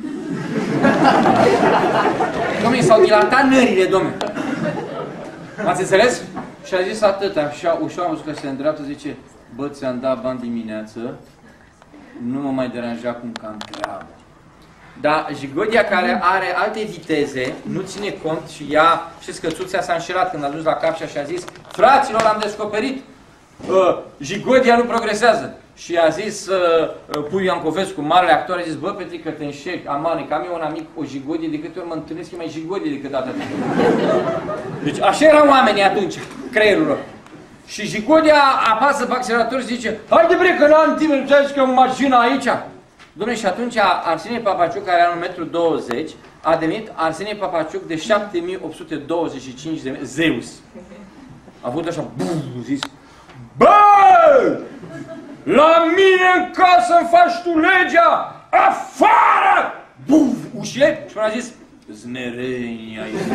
Dom'le, s-au dilatat nările, dom'le. M-ați înțeles? Și a zis atâta, așa, ușor am văzut că se îndreaptă, zice, bă, ți-am dat bani dimineață, nu mă mai deranja cum că am treabă. Dar jigodia care are alte viteze, nu ține cont și ea, știți că țuțea s-a înșelat când a dus la Capșa și a zis, fraților, am descoperit, jigodia nu progresează. Și a zis Puiu Iancovescu, marele actor, a zis, bă, Petrică, te înșec, amane, că am eu un amic o jigodie, de câte ori mă întâlnesc, e mai jigodie decât data. Deci așa erau oamenii atunci, creierul lor. Și jigodia apasă pe accelerator și zice, haide bre, că n-am timp, nu zici că mașina aici. Dom'le, și atunci Arsenie Papacioc, care are 1,20 m, a devenit Arsenie Papacioc de 7825 de metri, Zeus. A avut așa, zis, bă! La mine în casă îmi faci tu legea! Afară! Buf! Ușile! Și până a zis, smerenia este.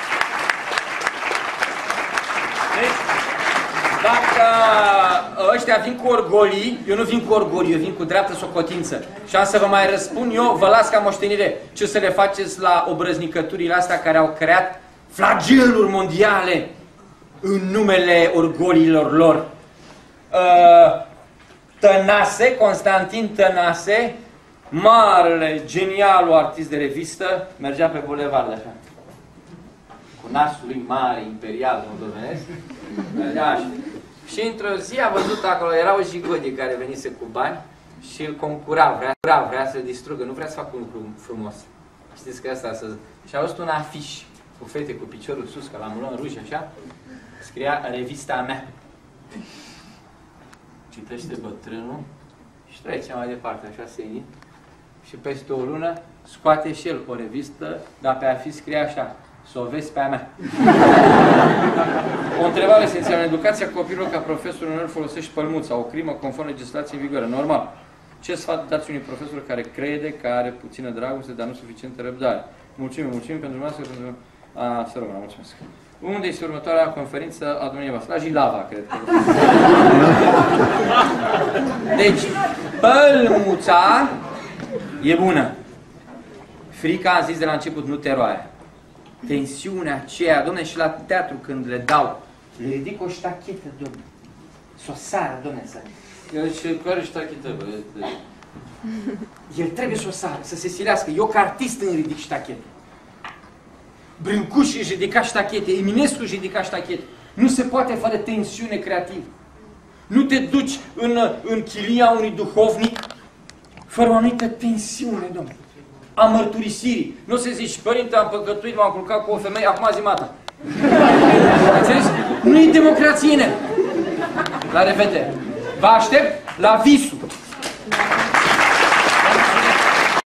Deci, dacă ăștia vin cu orgolii, eu nu vin cu orgolii, eu vin cu dreaptă socotință. Și am să vă mai răspund eu, vă las ca moștenire, ce să le faceți la obrăznicăturile astea care au creat flageluri mondiale în numele orgoliilor lor. Tănase, Constantin Tănase, marele, genialul artist de revistă, mergea pe bulevard așa. Cu nasul lui mare, imperial, moldovenesc, mergea așa. Și într-o zi a văzut acolo, era o jigodie care venise cu bani și îl concura, vrea să-l distrugă, nu vrea să facă un lucru frumos. Știți că asta să... Și a văzut un afiș cu fete cu piciorul sus, ca la mulon ruși, așa, scria revista mea. Citește bătrânul și trece mai departe, așa senit. Și peste o lună scoate și el o revistă, dar pe afiș scrie așa: să o vezi pe a mea. O întrebare esențială. În educația copilului, ca profesor, uneori folosești pălmuța, o crimă conform legislației în vigoare. Normal. Ce sfat dați unui profesor care crede că are puțină dragoste, dar nu suficientă răbdare? Mulțumim pentru dumneavoastră, pentru... să rămână, mulțumesc. Unde este următoarea conferință a dumneavoastră? La Jilava, cred că. Deci, pălmuța e bună. Frica, am zis de la început, nu teroarea. Tensiunea aceea, dom'le, și la teatru când le dau, le ridic o ștachetă, dom'le. S-o sară, dom'le, să... Și care ștachetă, bă? El trebuie să o sară, să se silească. Eu ca artist îmi ridic ștachetă. Brâncuș își ridica ștachete, Eminescu își ridica ștachete. Nu se poate fără tensiune creativă. Nu te duci în chilia unui duhovnic fără o anumită tensiune, domnule. A mărturisirii. Nu se zici, părinte, am păcătuit, m-am culcat cu o femeie, acum zi mata. Înțelegi? Nu e democrație. La revedere. Vă aștept la visul.